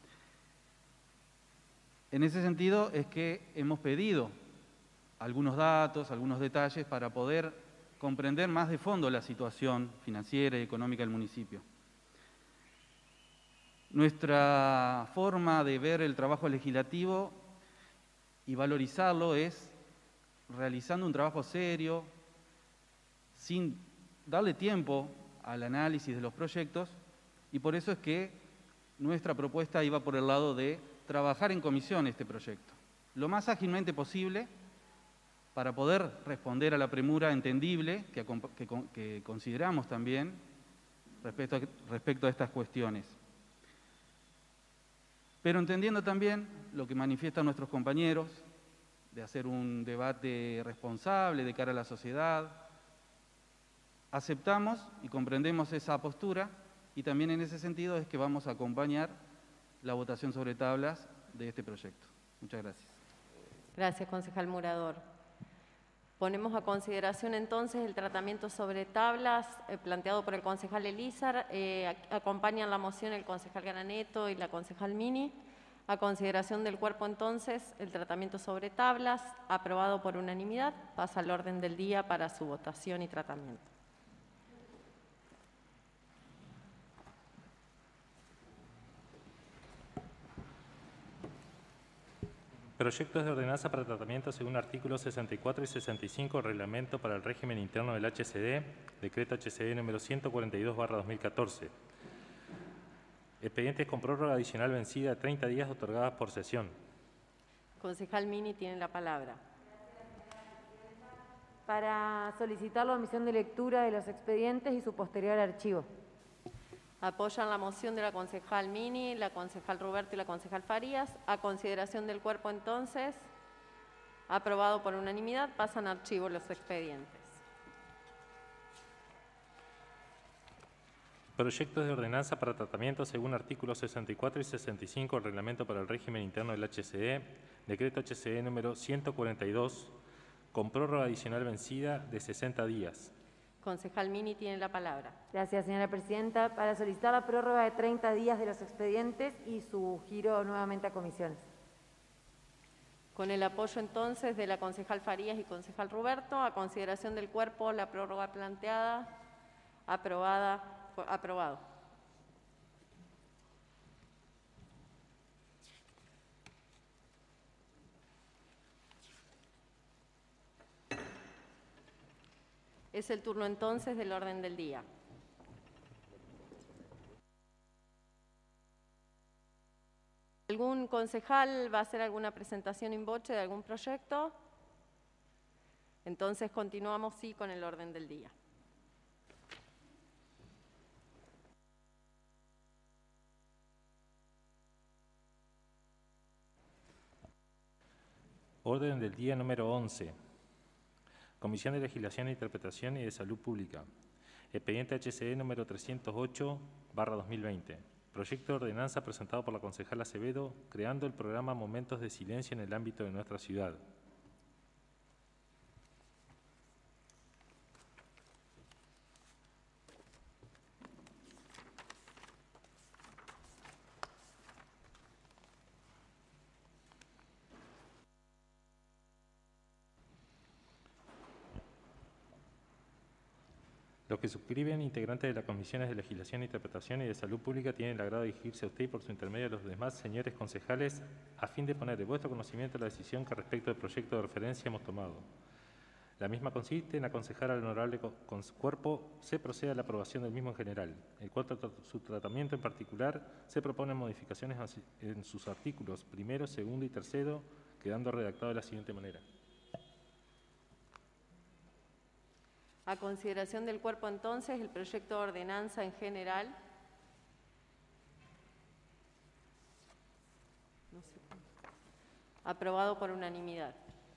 En ese sentido es que hemos pedido algunos datos, algunos detalles para poder comprender más de fondo la situación financiera y económica del municipio. Nuestra forma de ver el trabajo legislativo y valorizarlo es realizando un trabajo serio, sin darle tiempo al análisis de los proyectos, y por eso es que nuestra propuesta iba por el lado de trabajar en comisión este proyecto, lo más ágilmente posible, para poder responder a la premura entendible que, que, que consideramos también respecto a, respecto a estas cuestiones. Pero entendiendo también lo que manifiestan nuestros compañeros, de hacer un debate responsable de cara a la sociedad, aceptamos y comprendemos esa postura, y también en ese sentido es que vamos a acompañar la votación sobre tablas de este proyecto. Muchas gracias. Gracias, concejal Murador. Ponemos a consideración entonces el tratamiento sobre tablas eh, planteado por el concejal Elízar. Eh, acompañan la moción el concejal Granato y la concejal Mini. A consideración del cuerpo entonces el tratamiento sobre tablas, aprobado por unanimidad, pasa al orden del día para su votación y tratamiento. Proyectos de ordenanza para tratamiento según artículos sesenta y cuatro y sesenta y cinco, Reglamento para el régimen interno del H C D, Decreto H C D número ciento cuarenta y dos barra dos mil catorce. Expedientes con prórroga adicional vencida de treinta días otorgadas por sesión. Concejal Mini tiene la palabra. Para solicitar la omisión de lectura de los expedientes y su posterior archivo. Apoyan la moción de la concejal Mini, la concejal Roberto y la concejal Farías. A consideración del cuerpo entonces, aprobado por unanimidad, pasan a archivo los expedientes. Proyectos de ordenanza para tratamiento según artículos sesenta y cuatro y sesenta y cinco del Reglamento para el régimen interno del H C D, Decreto H C D número ciento cuarenta y dos, con prórroga adicional vencida de sesenta días. Concejal Mini tiene la palabra. Gracias, señora presidenta. Para solicitar la prórroga de treinta días de los expedientes y su giro nuevamente a comisiones. Con el apoyo entonces de la concejal Farías y concejal Roberto, a consideración del cuerpo, la prórroga planteada, aprobada, aprobado. Es el turno entonces del orden del día. ¿Algún concejal va a hacer alguna presentación in voce de algún proyecto? Entonces continuamos sí con el orden del día. Orden del día número once. Comisión de Legislación, Interpretación y de Salud Pública. Expediente H C D número trescientos ocho barra dos mil veinte. Proyecto de ordenanza presentado por la concejala Acevedo, creando el programa Momentos de Silencio en el ámbito de nuestra ciudad. Los que suscriben, integrantes de las Comisiones de Legislación, Interpretación y de Salud Pública, tienen el agrado de dirigirse a usted y por su intermedio a los demás señores concejales a fin de poner de vuestro conocimiento la decisión que respecto del proyecto de referencia hemos tomado. La misma consiste en aconsejar al honorable cuerpo se proceda a la aprobación del mismo en general. En cuanto a su tratamiento en particular, se proponen modificaciones en sus artículos primero, segundo y tercero, quedando redactado de la siguiente manera. A consideración del cuerpo entonces, el proyecto de ordenanza en general. No sé. Aprobado por unanimidad.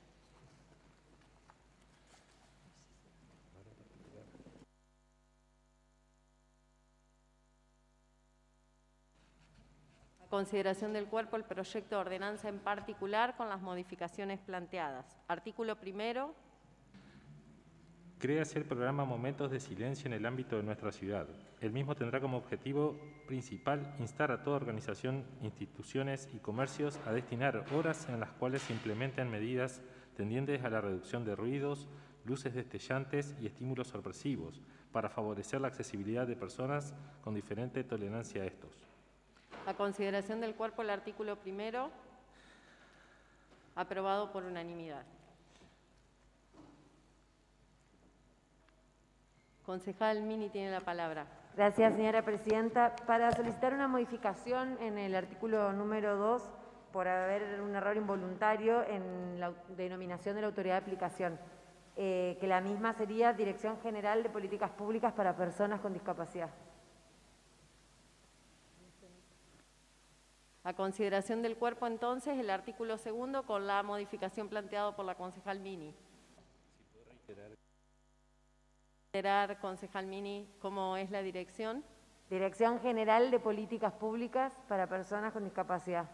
A consideración del cuerpo, el proyecto de ordenanza en particular con las modificaciones planteadas. Artículo primero. Créase el programa Momentos de Silencio en el ámbito de nuestra ciudad. El mismo tendrá como objetivo principal instar a toda organización, instituciones y comercios a destinar horas en las cuales se implementen medidas tendientes a la reducción de ruidos, luces destellantes y estímulos sorpresivos, para favorecer la accesibilidad de personas con diferente tolerancia a estos. A consideración del cuerpo, el artículo primero, aprobado por unanimidad. Concejal Mini tiene la palabra. Gracias, señora presidenta. Para solicitar una modificación en el artículo número dos, por haber un error involuntario en la denominación de la autoridad de aplicación, eh, que la misma sería Dirección General de Políticas Públicas para Personas con Discapacidad. A consideración del cuerpo, entonces, el artículo segundo con la modificación planteada por la concejal Mini. Reiterar, concejal Mini, ¿cómo es la dirección? Dirección General de Políticas Públicas para Personas con Discapacidad.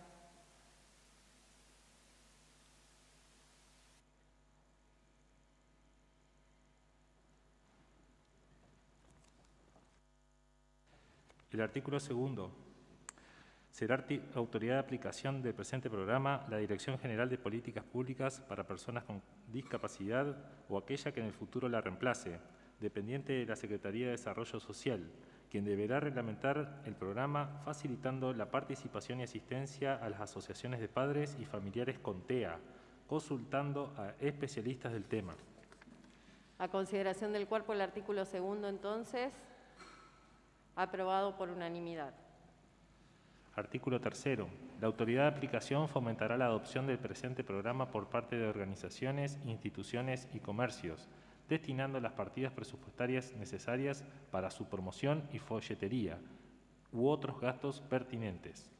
El artículo segundo. Será autoridad de aplicación del presente programa la Dirección General de Políticas Públicas para Personas con Discapacidad o aquella que en el futuro la reemplace, dependiente de la Secretaría de Desarrollo Social, quien deberá reglamentar el programa facilitando la participación y asistencia a las asociaciones de padres y familiares con T E A, consultando a especialistas del tema. A consideración del cuerpo, el artículo segundo, entonces, aprobado por unanimidad. Artículo tercero. La autoridad de aplicación fomentará la adopción del presente programa por parte de organizaciones, instituciones y comercios, destinando las partidas presupuestarias necesarias para su promoción y folletería u otros gastos pertinentes.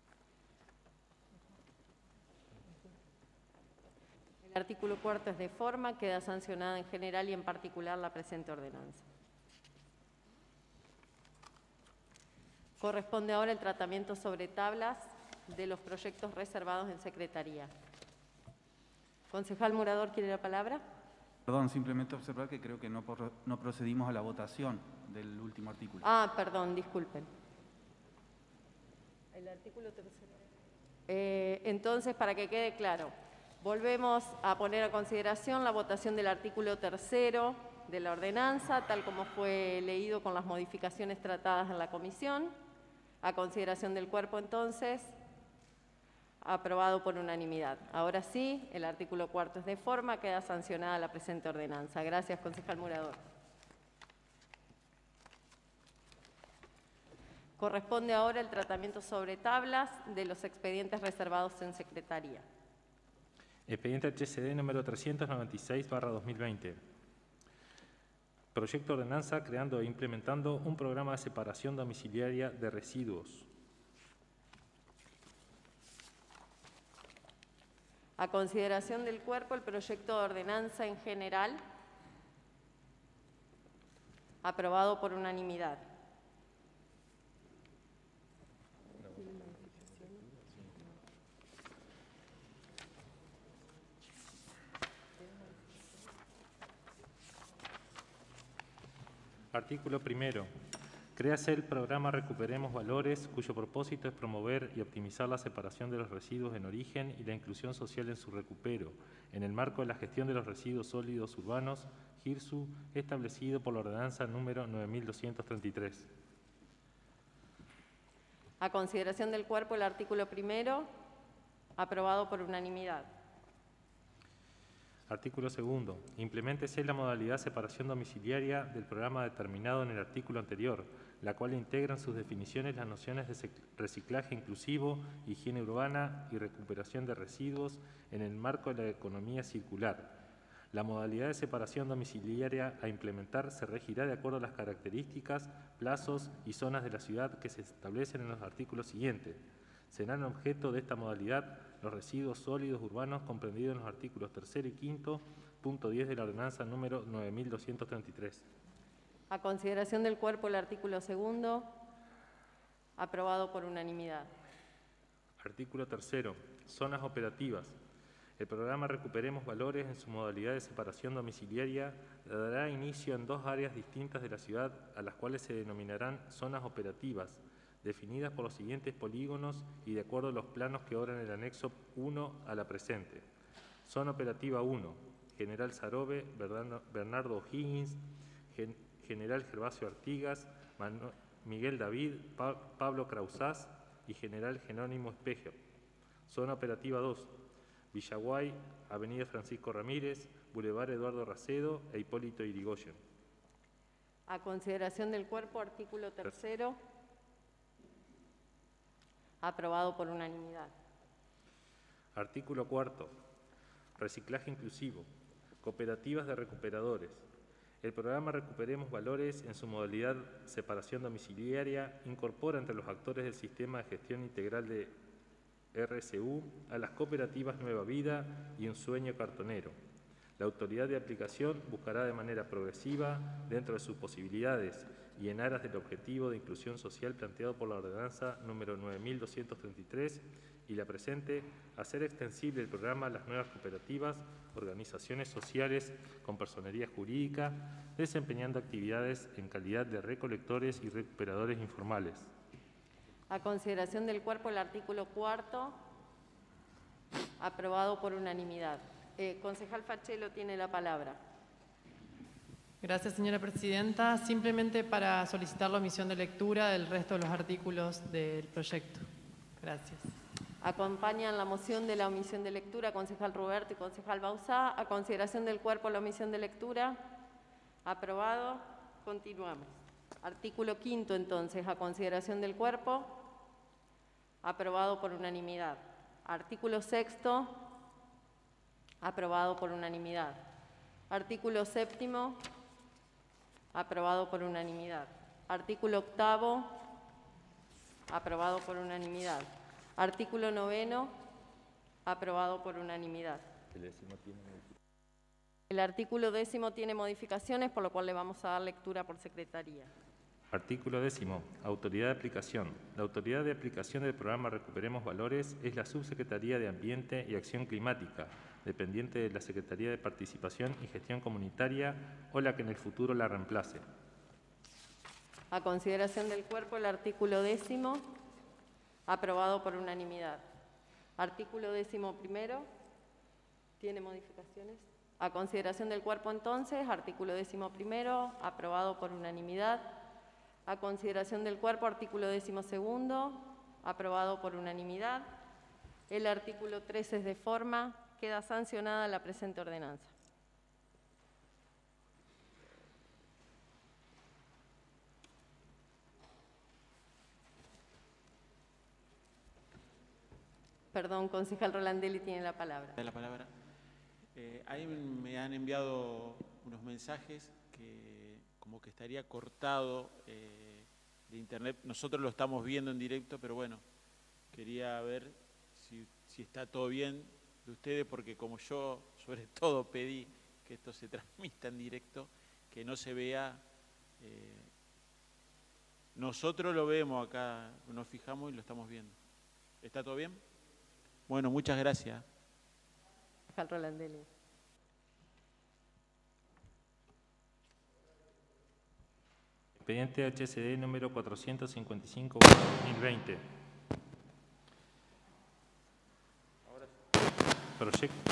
El artículo cuarto es de forma, queda sancionada en general y en particular la presente ordenanza. Corresponde ahora el tratamiento sobre tablas de los proyectos reservados en Secretaría. Concejal Murador, ¿quiere la palabra? Perdón, simplemente observar que creo que no, por, no procedimos a la votación del último artículo. Ah, perdón, disculpen. El artículo tercero. Eh, entonces, para que quede claro, volvemos a poner a consideración la votación del artículo tercero de la ordenanza, tal como fue leído con las modificaciones tratadas en la comisión. A consideración del cuerpo, entonces, aprobado por unanimidad. Ahora sí, el artículo cuarto es de forma, queda sancionada la presente ordenanza. Gracias, concejal Murador. Corresponde ahora el tratamiento sobre tablas de los expedientes reservados en Secretaría. Expediente H C D número trescientos noventa y seis barra dos mil veinte. Proyecto de ordenanza creando e implementando un programa de separación domiciliaria de residuos. A consideración del cuerpo, el proyecto de ordenanza en general, aprobado por unanimidad. Artículo primero. Créase el programa Recuperemos Valores, cuyo propósito es promover y optimizar la separación de los residuos en origen y la inclusión social en su recupero, en el marco de la gestión de los residuos sólidos urbanos, GIRSU, establecido por la ordenanza número nueve mil doscientos treinta y tres. A consideración del cuerpo, el artículo primero, aprobado por unanimidad. Artículo segundo. Impleméntese la modalidad separación domiciliaria del programa determinado en el artículo anterior, la cual integra en sus definiciones las nociones de reciclaje inclusivo, higiene urbana y recuperación de residuos en el marco de la economía circular. La modalidad de separación domiciliaria a implementar se regirá de acuerdo a las características, plazos y zonas de la ciudad que se establecen en los artículos siguientes. Serán objeto de esta modalidad los residuos sólidos urbanos comprendidos en los artículos tercero y quinto, punto diez de la ordenanza número nueve mil doscientos treinta y tres. A consideración del cuerpo, el artículo segundo, aprobado por unanimidad. Artículo tercero. Zonas operativas. El programa Recuperemos Valores, en su modalidad de separación domiciliaria, dará inicio en dos áreas distintas de la ciudad, a las cuales se denominarán zonas operativas, definidas por los siguientes polígonos y de acuerdo a los planos que obran en el anexo uno a la presente. Zona operativa uno, General Sarobe, Bernardo O'Higgins, Gen General Gervasio Artigas, Manu Miguel David, pa Pablo Krausás y General Jerónimo Espejo. Zona operativa dos, Villaguay, Avenida Francisco Ramírez, Boulevard Eduardo Racedo e Hipólito Yrigoyen. A consideración del cuerpo, artículo tercero, aprobado por unanimidad. Artículo cuarto, reciclaje inclusivo, cooperativas de recuperadores. El programa Recuperemos Valores, en su modalidad separación domiciliaria, incorpora entre los actores del sistema de gestión integral de R S U a las cooperativas Nueva Vida y Un Sueño Cartonero. La autoridad de aplicación buscará de manera progresiva, dentro de sus posibilidades y en aras del objetivo de inclusión social planteado por la ordenanza número nueve mil doscientos treinta y tres y la presente, hacer extensible el programa a las nuevas cooperativas, organizaciones sociales con personería jurídica, desempeñando actividades en calidad de recolectores y recuperadores informales. A consideración del cuerpo, el artículo cuarto, aprobado por unanimidad. Eh, concejal Fachelo tiene la palabra. Gracias, señora presidenta. Simplemente para solicitar la omisión de lectura del resto de los artículos del proyecto. Gracias. Acompañan la moción de la omisión de lectura, concejal Roberto y concejal Bauzá. A consideración del cuerpo, la omisión de lectura. Aprobado. Continuamos. Artículo quinto, entonces, a consideración del cuerpo, aprobado por unanimidad. Artículo sexto, aprobado por unanimidad. Artículo séptimo, aprobado por unanimidad. Artículo octavo, aprobado por unanimidad. Artículo noveno, aprobado por unanimidad. El artículo décimo tiene modificaciones, por lo cual le vamos a dar lectura por secretaría. Artículo décimo. Autoridad de aplicación. La autoridad de aplicación del programa Recuperemos Valores es la Subsecretaría de Ambiente y Acción Climática, dependiente de la Secretaría de Participación y Gestión Comunitaria o la que en el futuro la reemplace. A consideración del cuerpo, el artículo décimo, aprobado por unanimidad. Artículo décimo primero, ¿tiene modificaciones? A consideración del cuerpo, entonces, artículo décimo primero, aprobado por unanimidad. A consideración del cuerpo, artículo décimo segundo, aprobado por unanimidad. El artículo trece es de forma, queda sancionada la presente ordenanza. Perdón, concejal Rolandelli tiene la palabra. La palabra. Eh, ahí me han enviado unos mensajes que como que estaría cortado eh, de internet. Nosotros lo estamos viendo en directo, pero bueno, quería ver si, si está todo bien de ustedes, porque como yo sobre todo pedí que esto se transmita en directo, que no se vea. Eh, nosotros lo vemos acá, nos fijamos y lo estamos viendo. ¿Está todo bien? Bueno, muchas gracias. Concejal Rolandelli. Expediente H C D número cuatrocientos cincuenta y cinco barra dos mil veinte. Proyecto.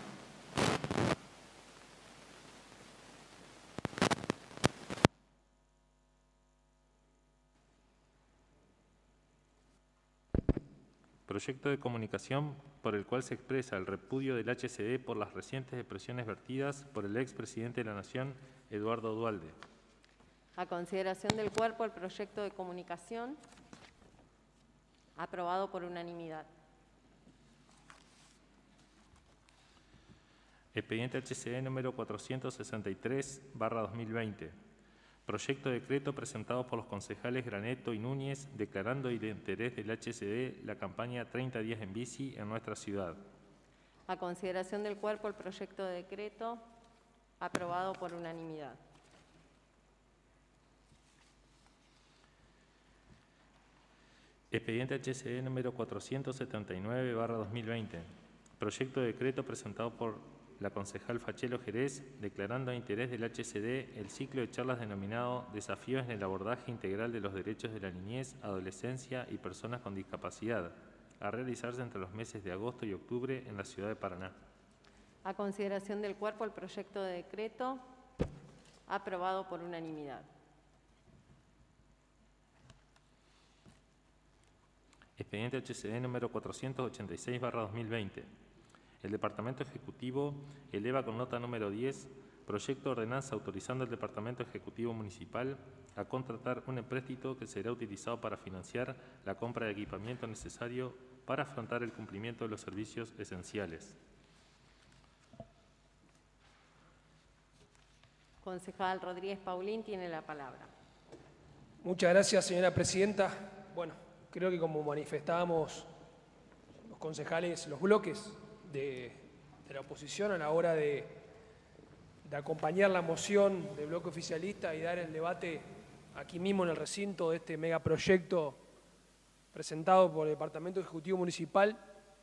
Proyecto de comunicación por el cual se expresa el repudio del H C D por las recientes expresiones vertidas por el expresidente de la Nación, Eduardo Duhalde. A consideración del cuerpo, el proyecto de comunicación, aprobado por unanimidad. Expediente H C D número cuatrocientos sesenta y tres barra dos mil veinte. Proyecto de decreto presentado por los concejales Graneto y Núñez declarando el interés del H C D la campaña treinta días en bici en nuestra ciudad. A consideración del cuerpo, el proyecto de decreto, aprobado por unanimidad. Expediente H C D número cuatrocientos setenta y nueve barra dos mil veinte. proyecto de decreto presentado por la concejal Fachelo Jerez, declarando a interés del H C D el ciclo de charlas denominado Desafíos en el abordaje integral de los derechos de la niñez, adolescencia y personas con discapacidad, a realizarse entre los meses de agosto y octubre en la ciudad de Paraná. A consideración del cuerpo, el proyecto de decreto aprobado por unanimidad. Expediente H C D número cuatrocientos ochenta y seis barra dos mil veinte. El Departamento Ejecutivo eleva con nota número diez proyecto de ordenanza autorizando al Departamento Ejecutivo Municipal a contratar un empréstito que será utilizado para financiar la compra de equipamiento necesario para afrontar el cumplimiento de los servicios esenciales. Concejal Rodríguez Paulín tiene la palabra. Muchas gracias, señora presidenta. Bueno, creo que como manifestábamos los concejales, los bloques de, de la oposición a la hora de, de acompañar la moción del bloque oficialista y dar el debate aquí mismo en el recinto de este megaproyecto presentado por el Departamento Ejecutivo Municipal,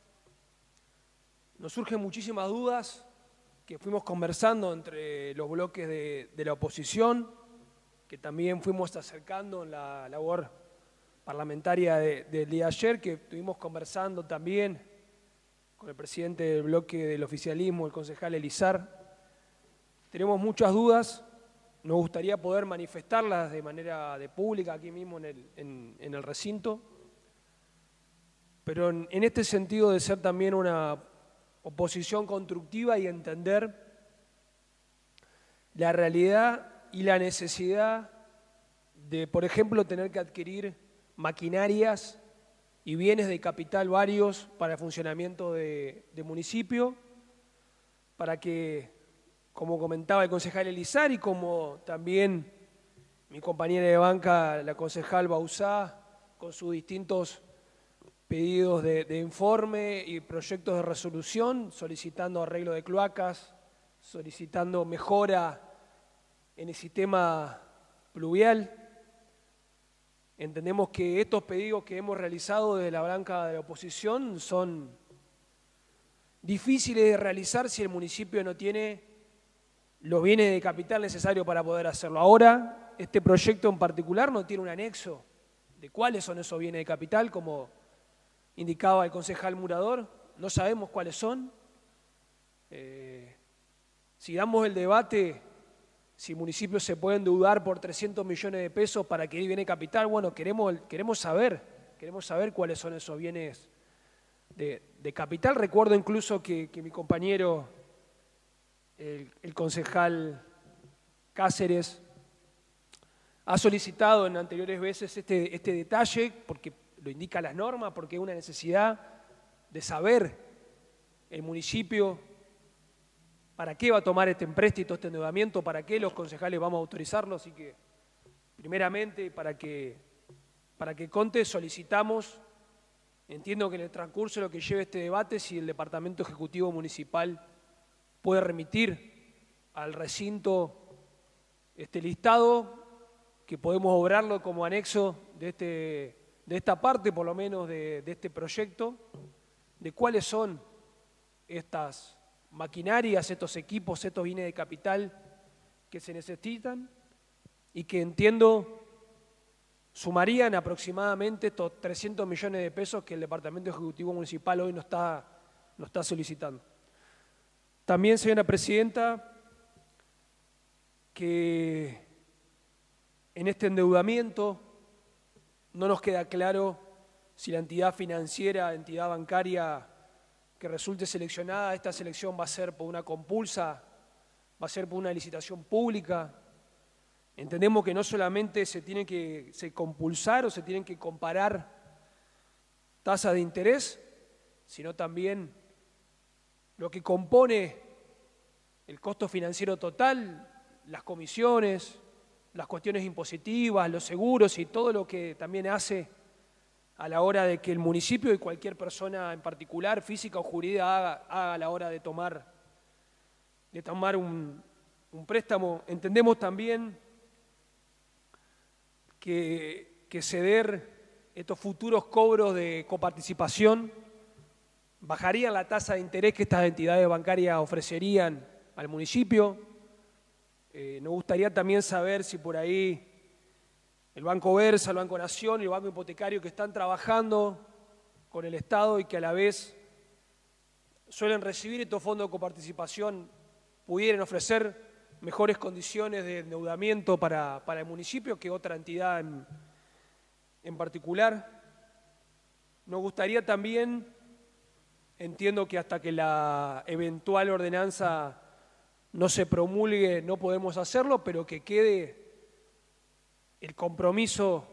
nos surgen muchísimas dudas que fuimos conversando entre los bloques de, de la oposición, que también fuimos acercando en la labor parlamentaria de, del día de ayer, que estuvimos conversando también con el presidente del bloque del oficialismo, el concejal Elizar. Tenemos muchas dudas, nos gustaría poder manifestarlas de manera de pública aquí mismo en el, en, en el recinto, pero en, en este sentido de ser también una oposición constructiva y entender la realidad y la necesidad de, por ejemplo, tener que adquirir maquinarias y bienes de capital varios para el funcionamiento de, de municipio, para que, como comentaba el concejal Elizar y como también mi compañera de banca, la concejal Bauzá, con sus distintos pedidos de, de informe y proyectos de resolución, solicitando arreglo de cloacas, solicitando mejora en el sistema pluvial. Entendemos que estos pedidos que hemos realizado desde la banca de la oposición son difíciles de realizar si el municipio no tiene los bienes de capital necesarios para poder hacerlo. Ahora, este proyecto en particular no tiene un anexo de cuáles son esos bienes de capital, como indicaba el concejal Murador, no sabemos cuáles son. Eh, si damos el debate, si municipios se pueden endeudar por trescientos millones de pesos para adquirir bienes de capital, bueno, queremos, queremos saber, queremos saber cuáles son esos bienes de, de capital. Recuerdo incluso que, que mi compañero, el, el concejal Cáceres, ha solicitado en anteriores veces este, este detalle, porque lo indica las normas, porque es una necesidad de saber el municipio para qué va a tomar este empréstito, este endeudamiento, para qué los concejales vamos a autorizarlo. Así que, primeramente, para que, para que conte, solicitamos, entiendo que en el transcurso de lo que lleve este debate, si el Departamento Ejecutivo Municipal puede remitir al recinto este listado, que podemos obrarlo como anexo de este de esta parte, por lo menos, de, de este proyecto, de cuáles son estas maquinarias, estos equipos, estos bienes de capital que se necesitan y que entiendo sumarían aproximadamente estos trescientos millones de pesos que el Departamento Ejecutivo Municipal hoy nos está, nos está solicitando. También, señora presidenta, que en este endeudamiento no nos queda claro si la entidad financiera, entidad bancaria que resulte seleccionada, esta selección va a ser por una compulsa, va a ser por una licitación pública. Entendemos que no solamente se tiene que se compulsar o se tienen que comparar tasas de interés, sino también lo que compone el costo financiero total, las comisiones, las cuestiones impositivas, los seguros y todo lo que también hace a la hora de que el municipio y cualquier persona en particular, física o jurídica, haga, haga a la hora de tomar, de tomar un, un préstamo. Entendemos también que, que ceder estos futuros cobros de coparticipación bajarían la tasa de interés que estas entidades bancarias ofrecerían al municipio. Eh, nos gustaría también saber si por ahí el Banco Versa, el Banco Nación y el Banco Hipotecario que están trabajando con el Estado y que a la vez suelen recibir estos fondos de coparticipación pudieran ofrecer mejores condiciones de endeudamiento para, para el municipio que otra entidad en, en particular. Nos gustaría también, entiendo que hasta que la eventual ordenanza no se promulgue no podemos hacerlo, pero que quede el compromiso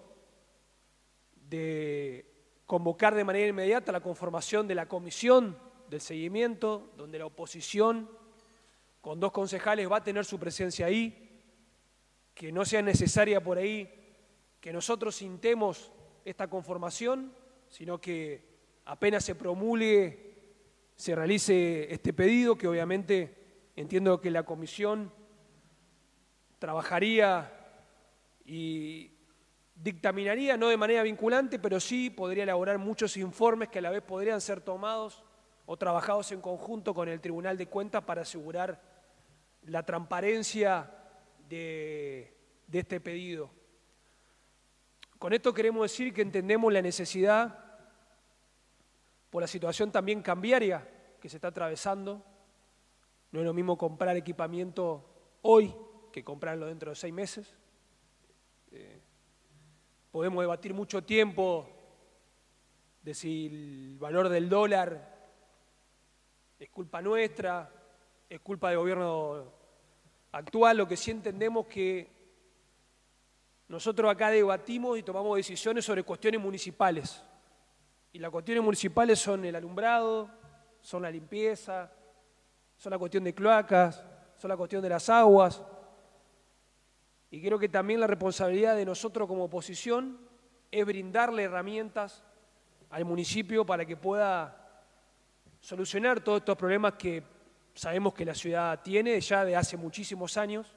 de convocar de manera inmediata la conformación de la comisión del seguimiento, donde la oposición con dos concejales va a tener su presencia ahí, que no sea necesaria por ahí que nosotros intentemos esta conformación, sino que apenas se promulgue, se realice este pedido, que obviamente entiendo que la comisión trabajaría y dictaminaría, no de manera vinculante, pero sí podría elaborar muchos informes que a la vez podrían ser tomados o trabajados en conjunto con el Tribunal de Cuentas para asegurar la transparencia de, de este pedido. Con esto queremos decir que entendemos la necesidad, por la situación también cambiaria que se está atravesando. No es lo mismo comprar equipamiento hoy que comprarlo dentro de seis meses. Eh, podemos debatir mucho tiempo de si el valor del dólar es culpa nuestra, es culpa del gobierno actual. Lo que sí entendemos que nosotros acá debatimos y tomamos decisiones sobre cuestiones municipales. Y las cuestiones municipales son el alumbrado, son la limpieza, son la cuestión de cloacas, son la cuestión de las aguas. Y creo que también la responsabilidad de nosotros como oposición es brindarle herramientas al municipio para que pueda solucionar todos estos problemas que sabemos que la ciudad tiene ya de hace muchísimos años,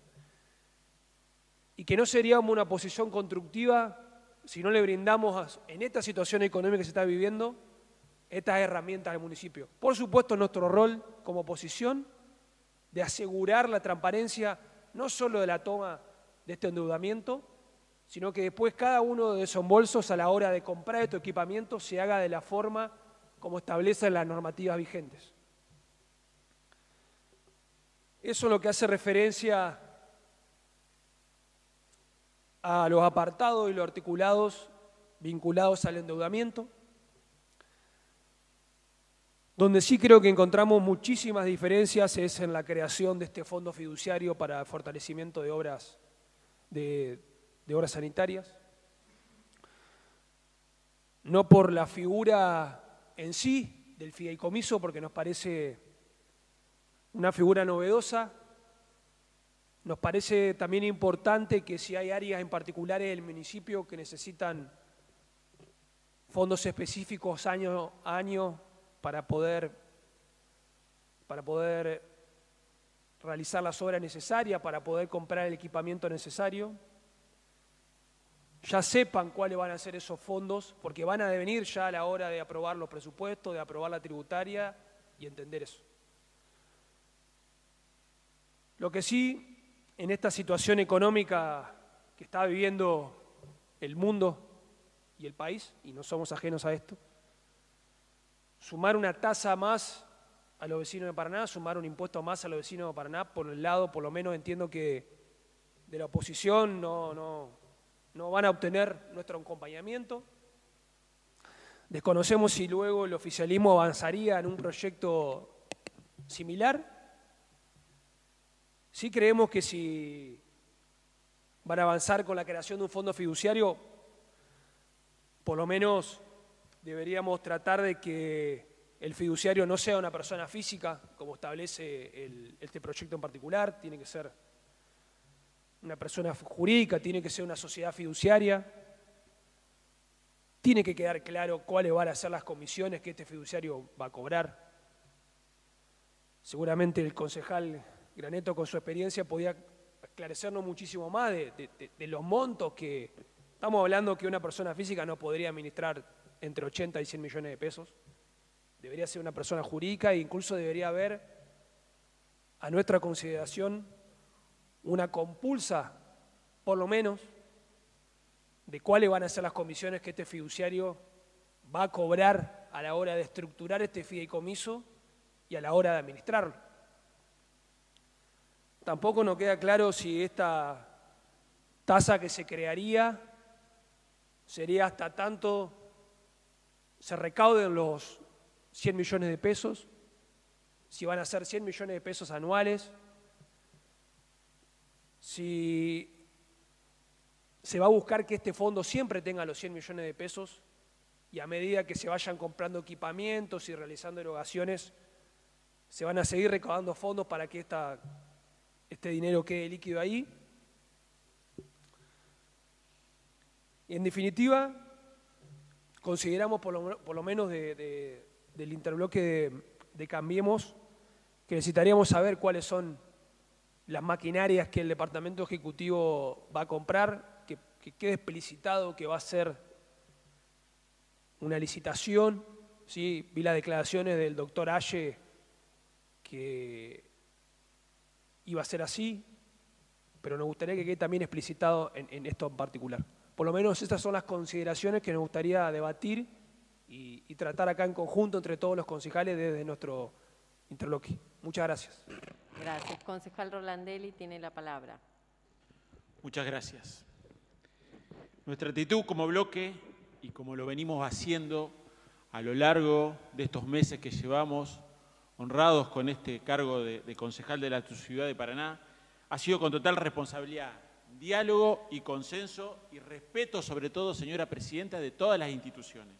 y que no seríamos una oposición constructiva si no le brindamos en esta situación económica que se está viviendo estas herramientas al municipio. Por supuesto, nuestro rol como oposición de asegurar la transparencia no solo de la toma de este endeudamiento, sino que después cada uno de esos bolsos a la hora de comprar estos equipamientos se haga de la forma como establecen las normativas vigentes. Eso es lo que hace referencia a los apartados y los articulados vinculados al endeudamiento, donde sí creo que encontramos muchísimas diferencias es en la creación de este fondo fiduciario para el fortalecimiento de obras, de, de obras sanitarias. No por la figura en sí del fideicomiso, porque nos parece una figura novedosa. Nos parece también importante que si hay áreas en particulares del municipio que necesitan fondos específicos año a año para poder, para poder realizar las obras necesarias, para poder comprar el equipamiento necesario, ya sepan cuáles van a ser esos fondos, porque van a devenir ya a la hora de aprobar los presupuestos, de aprobar la tributaria y entender eso. Lo que sí, en esta situación económica que está viviendo el mundo y el país, y no somos ajenos a esto, sumar una tasa más a los vecinos de Paraná, sumar un impuesto más a los vecinos de Paraná, por el lado, por lo menos entiendo que de la oposición no, no, no van a obtener nuestro acompañamiento. Desconocemos si luego el oficialismo avanzaría en un proyecto similar. Sí creemos que si van a avanzar con la creación de un fondo fiduciario, por lo menos deberíamos tratar de que el fiduciario no sea una persona física, como establece el, este proyecto en particular, tiene que ser una persona jurídica, tiene que ser una sociedad fiduciaria, tiene que quedar claro cuáles van a ser las comisiones que este fiduciario va a cobrar. Seguramente el concejal Graneto, con su experiencia, podía esclarecernos muchísimo más de, de, de los montos que estamos hablando, que una persona física no podría administrar entre ochenta y cien millones de pesos debería ser una persona jurídica e incluso debería haber, a nuestra consideración, una compulsa, por lo menos, de cuáles van a ser las comisiones que este fiduciario va a cobrar a la hora de estructurar este fideicomiso y a la hora de administrarlo. Tampoco nos queda claro si esta tasa que se crearía sería hasta tanto se recauden los cien millones de pesos, si van a ser cien millones de pesos anuales, si se va a buscar que este fondo siempre tenga los cien millones de pesos y a medida que se vayan comprando equipamientos y realizando erogaciones, se van a seguir recaudando fondos para que esta, este dinero quede líquido ahí. Y en definitiva, consideramos por lo, por lo menos de, de, del interbloque de, de Cambiemos que necesitaríamos saber cuáles son las maquinarias que el Departamento Ejecutivo va a comprar, que, que quede explicitado que va a ser una licitación, ¿sí? Vi las declaraciones del doctor Aye que iba a ser así, pero nos gustaría que quede también explicitado en, en esto en particular. Por lo menos estas son las consideraciones que nos gustaría debatir y, y tratar acá en conjunto entre todos los concejales desde nuestro interloque. Muchas gracias. Gracias. Concejal Rolandelli tiene la palabra. Muchas gracias. Nuestra actitud como bloque, y como lo venimos haciendo a lo largo de estos meses que llevamos honrados con este cargo de, de concejal de la ciudad de Paraná, ha sido con total responsabilidad, diálogo y consenso y respeto, sobre todo, señora presidenta, de todas las instituciones.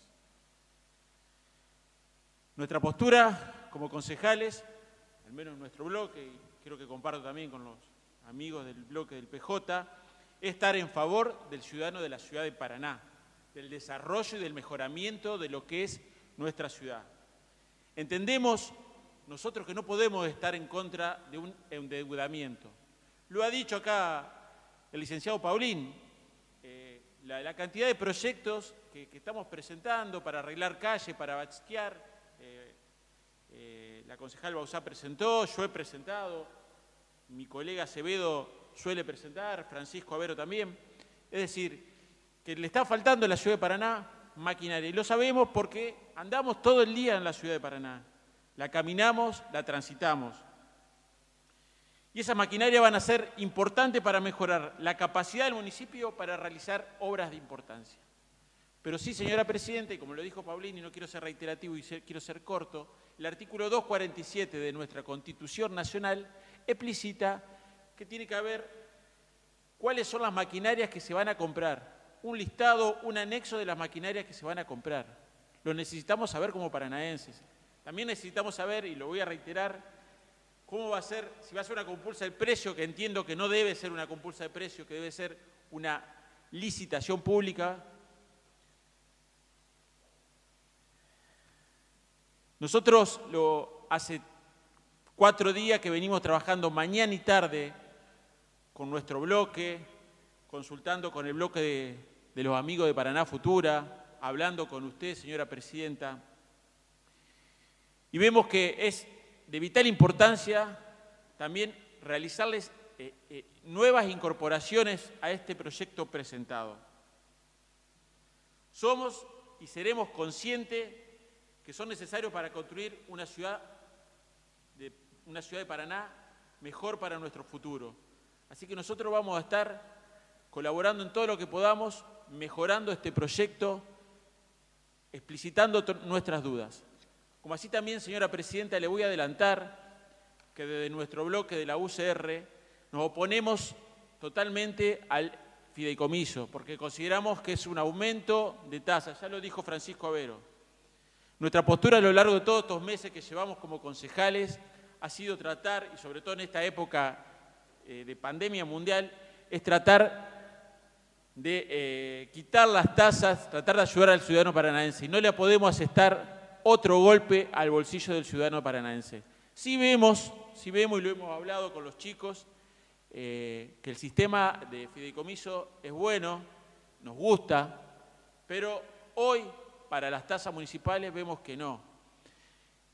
Nuestra postura como concejales, al menos en nuestro bloque, y creo que comparto también con los amigos del bloque del P J, es estar en favor del ciudadano de la ciudad de Paraná, del desarrollo y del mejoramiento de lo que es nuestra ciudad. Entendemos nosotros que no podemos estar en contra de un endeudamiento. Lo ha dicho acá el licenciado Paulín, eh, la, la cantidad de proyectos que, que estamos presentando para arreglar calle, para basquear, eh, eh, la concejal Bauzá presentó, yo he presentado, mi colega Acevedo suele presentar, Francisco Avero también. Es decir, que le está faltando a la ciudad de Paraná maquinaria. Y lo sabemos porque andamos todo el día en la ciudad de Paraná. La caminamos, la transitamos. Y esa maquinaria van a ser importante para mejorar la capacidad del municipio para realizar obras de importancia. Pero sí, señora presidenta, y como lo dijo Paulín, y no quiero ser reiterativo y ser, quiero ser corto, el artículo doscientos cuarenta y siete de nuestra Constitución Nacional explicita que tiene que haber cuáles son las maquinarias que se van a comprar, un listado, un anexo de las maquinarias que se van a comprar. Lo necesitamos saber como paranaenses. También necesitamos saber, y lo voy a reiterar, cómo va a ser, si va a ser una compulsa de precio, que entiendo que no debe ser una compulsa de precio, que debe ser una licitación pública. Nosotros lo, hace cuatro días que venimos trabajando mañana y tarde con nuestro bloque, consultando con el bloque de, de los amigos de Paraná Futura, hablando con usted, señora presidenta, y vemos que es de vital importancia también realizarles eh, eh, nuevas incorporaciones a este proyecto presentado. Somos y seremos conscientes que son necesarios para construir una ciudad de, una ciudad de Paraná mejor para nuestro futuro. Así que nosotros vamos a estar colaborando en todo lo que podamos, mejorando este proyecto, explicitando nuestras dudas. Como así también, señora presidenta, le voy a adelantar que desde nuestro bloque de la U C R nos oponemos totalmente al fideicomiso, porque consideramos que es un aumento de tasas, ya lo dijo Francisco Avero. Nuestra postura a lo largo de todos estos meses que llevamos como concejales ha sido tratar, y sobre todo en esta época eh, de pandemia mundial, es tratar de eh, quitar las tasas, tratar de ayudar al ciudadano paranaense, y no le podemos asestar otro golpe al bolsillo del ciudadano paranaense. Sí vemos, sí vemos y lo hemos hablado con los chicos, eh, que el sistema de fideicomiso es bueno, nos gusta, pero hoy para las tasas municipales vemos que no.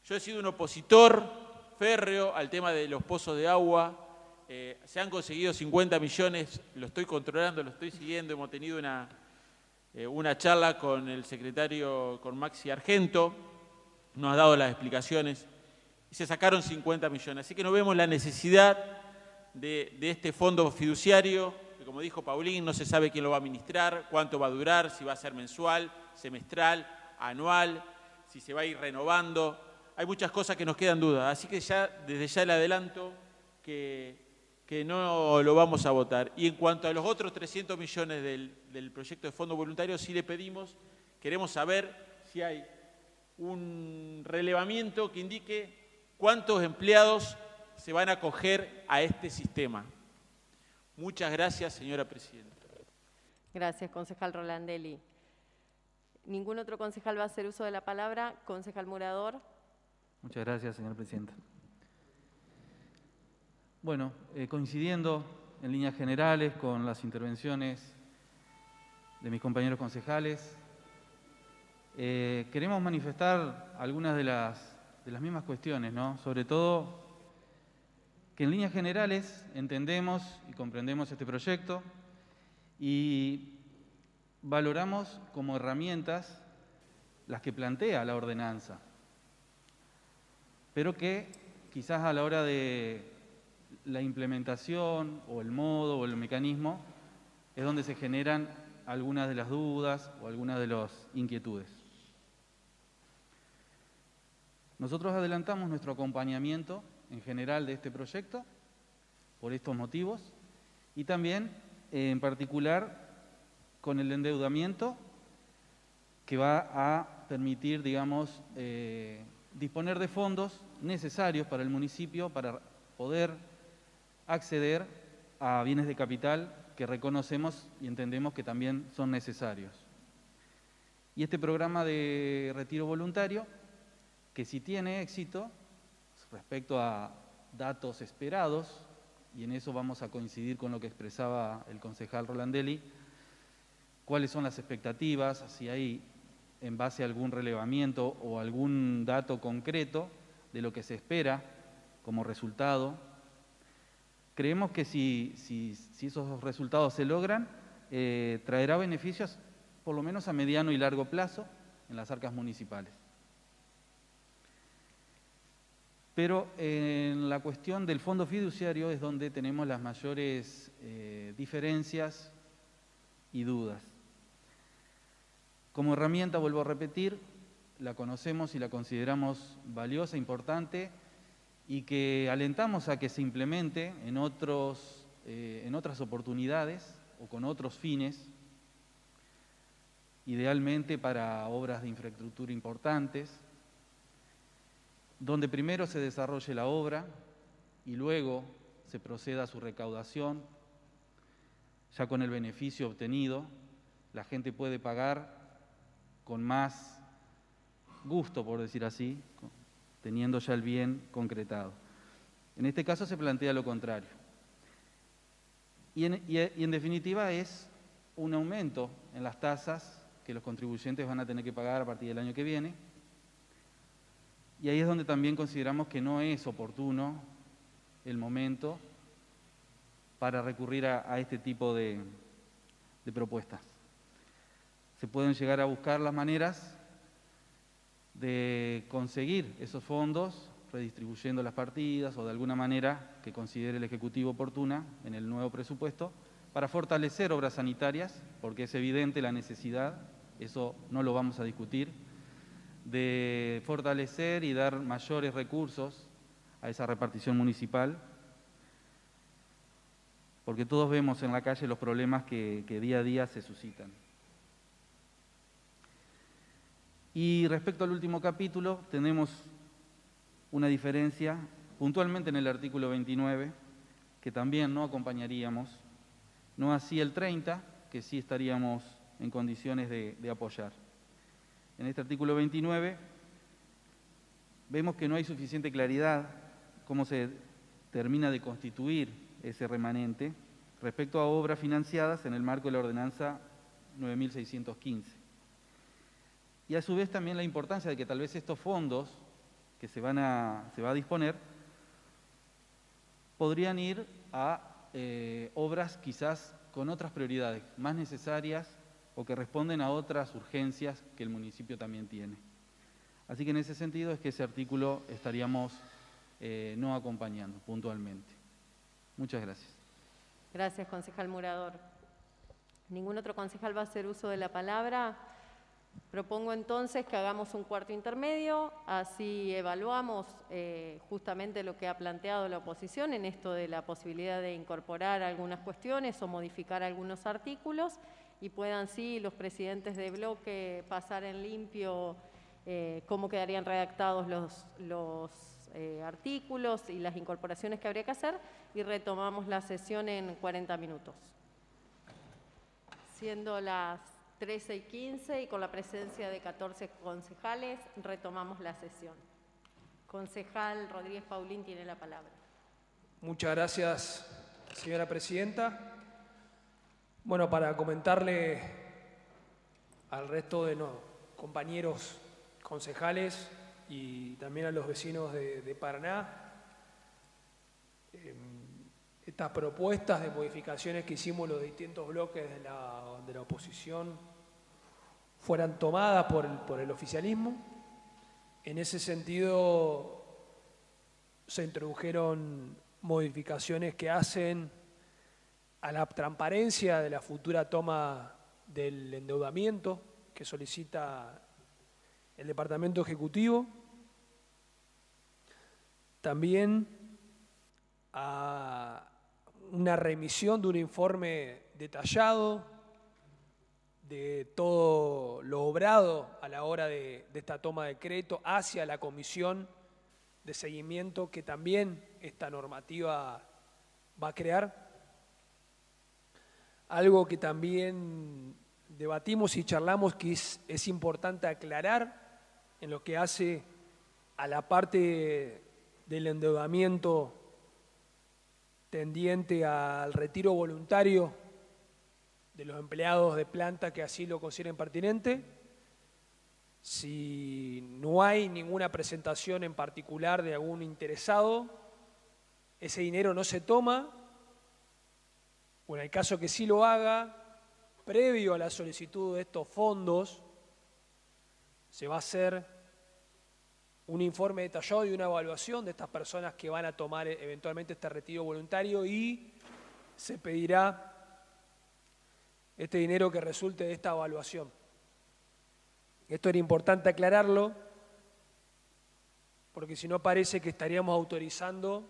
Yo he sido un opositor férreo al tema de los pozos de agua. Eh, se han conseguido cincuenta millones, lo estoy controlando, lo estoy siguiendo. Hemos tenido una, eh, una charla con el secretario, con Maxi Argento, nos ha dado las explicaciones y se sacaron cincuenta millones. Así que no vemos la necesidad de, de este fondo fiduciario, que como dijo Paulín, no se sabe quién lo va a administrar, cuánto va a durar, si va a ser mensual, semestral, anual, si se va a ir renovando. Hay muchas cosas que nos quedan dudas, así que ya desde ya le adelanto que, que no lo vamos a votar. Y en cuanto a los otros trescientos millones del, del proyecto de fondo voluntario, sí le pedimos, queremos saber si hay un relevamiento que indique cuántos empleados se van a acoger a este sistema. Muchas gracias, señora presidenta. Gracias, concejal Rolandelli. ¿Ningún otro concejal va a hacer uso de la palabra? Concejal Murador. Muchas gracias, señor presidente. Bueno, eh, coincidiendo en líneas generales con las intervenciones de mis compañeros concejales, eh, queremos manifestar algunas de las, de las mismas cuestiones, ¿no? Sobre todo que en líneas generales entendemos y comprendemos este proyecto y valoramos como herramientas las que plantea la ordenanza, pero que quizás a la hora de la implementación o el modo o el mecanismo es donde se generan algunas de las dudas o algunas de las inquietudes. Nosotros adelantamos nuestro acompañamiento en general de este proyecto por estos motivos y también en particular con el endeudamiento que va a permitir, digamos, eh, disponer de fondos necesarios para el municipio para poder acceder a bienes de capital que reconocemos y entendemos que también son necesarios. Y este programa de retiro voluntario, que si tiene éxito respecto a datos esperados, y en eso vamos a coincidir con lo que expresaba el concejal Rolandelli, cuáles son las expectativas, si hay en base a algún relevamiento o algún dato concreto de lo que se espera como resultado. Creemos que si, si, si esos resultados se logran, eh, traerá beneficios por lo menos a mediano y largo plazo en las arcas municipales. Pero en la cuestión del fondo fiduciario es donde tenemos las mayores eh, diferencias y dudas. Como herramienta, vuelvo a repetir, la conocemos y la consideramos valiosa, importante, y que alentamos a que se implemente en, otros, eh, en otras oportunidades o con otros fines, idealmente para obras de infraestructura importantes, donde primero se desarrolle la obra y luego se proceda a su recaudación, ya con el beneficio obtenido, la gente puede pagar con más gusto, por decir así, teniendo ya el bien concretado. En este caso se plantea lo contrario. Y en, y, y en definitiva es un aumento en las tasas que los contribuyentes van a tener que pagar a partir del año que viene. Y ahí es donde también consideramos que no es oportuno el momento para recurrir a, a este tipo de, de propuestas. Se pueden llegar a buscar las maneras de conseguir esos fondos redistribuyendo las partidas o de alguna manera que considere el Ejecutivo oportuna en el nuevo presupuesto para fortalecer obras sanitarias, porque es evidente la necesidad, eso no lo vamos a discutir, de fortalecer y dar mayores recursos a esa repartición municipal, porque todos vemos en la calle los problemas que, que día a día se suscitan. Y respecto al último capítulo, tenemos una diferencia puntualmente en el artículo veintinueve, que también no acompañaríamos, no así el treinta, que sí estaríamos en condiciones de, de apoyar. En este artículo veintinueve vemos que no hay suficiente claridad cómo se termina de constituir ese remanente respecto a obras financiadas en el marco de la ordenanza nueve mil seiscientos quince. Y a su vez también la importancia de que tal vez estos fondos que se, van a, se va a disponer podrían ir a eh, obras quizás con otras prioridades, más necesarias o que responden a otras urgencias que el municipio también tiene. Así que en ese sentido es que ese artículo estaríamos eh, no acompañando puntualmente. Muchas gracias. Gracias, concejal Murador. ¿Ningún otro concejal va a hacer uso de la palabra? Propongo entonces que hagamos un cuarto intermedio, así evaluamos eh, justamente lo que ha planteado la oposición en esto de la posibilidad de incorporar algunas cuestiones o modificar algunos artículos y puedan sí los presidentes de bloque pasar en limpio eh, cómo quedarían redactados los, los eh, artículos y las incorporaciones que habría que hacer y retomamos la sesión en cuarenta minutos. Siendo las trece y quince y con la presencia de catorce concejales, retomamos la sesión. Concejal Rodríguez Paulín tiene la palabra. Muchas gracias, señora presidenta. Bueno, para comentarle al resto de no, compañeros concejales y también a los vecinos de, de Paraná, eh, estas propuestas de modificaciones que hicimos los distintos bloques de la, de la oposición fueran tomadas por el, por el oficialismo. En ese sentido, se introdujeron modificaciones que hacen a la transparencia de la futura toma del endeudamiento que solicita el Departamento Ejecutivo. También a una remisión de un informe detallado de todo lo obrado a la hora de, de esta toma de crédito hacia la comisión de seguimiento que también esta normativa va a crear. Algo que también debatimos y charlamos que es, es importante aclarar en lo que hace a la parte del endeudamiento tendiente al retiro voluntario de los empleados de planta que así lo consideren pertinente. Si no hay ninguna presentación en particular de algún interesado, ese dinero no se toma, o en el caso que sí lo haga, previo a la solicitud de estos fondos, se va a hacer un informe detallado y una evaluación de estas personas que van a tomar eventualmente este retiro voluntario y se pedirá este dinero que resulte de esta evaluación. Esto era importante aclararlo, porque si no parece que estaríamos autorizando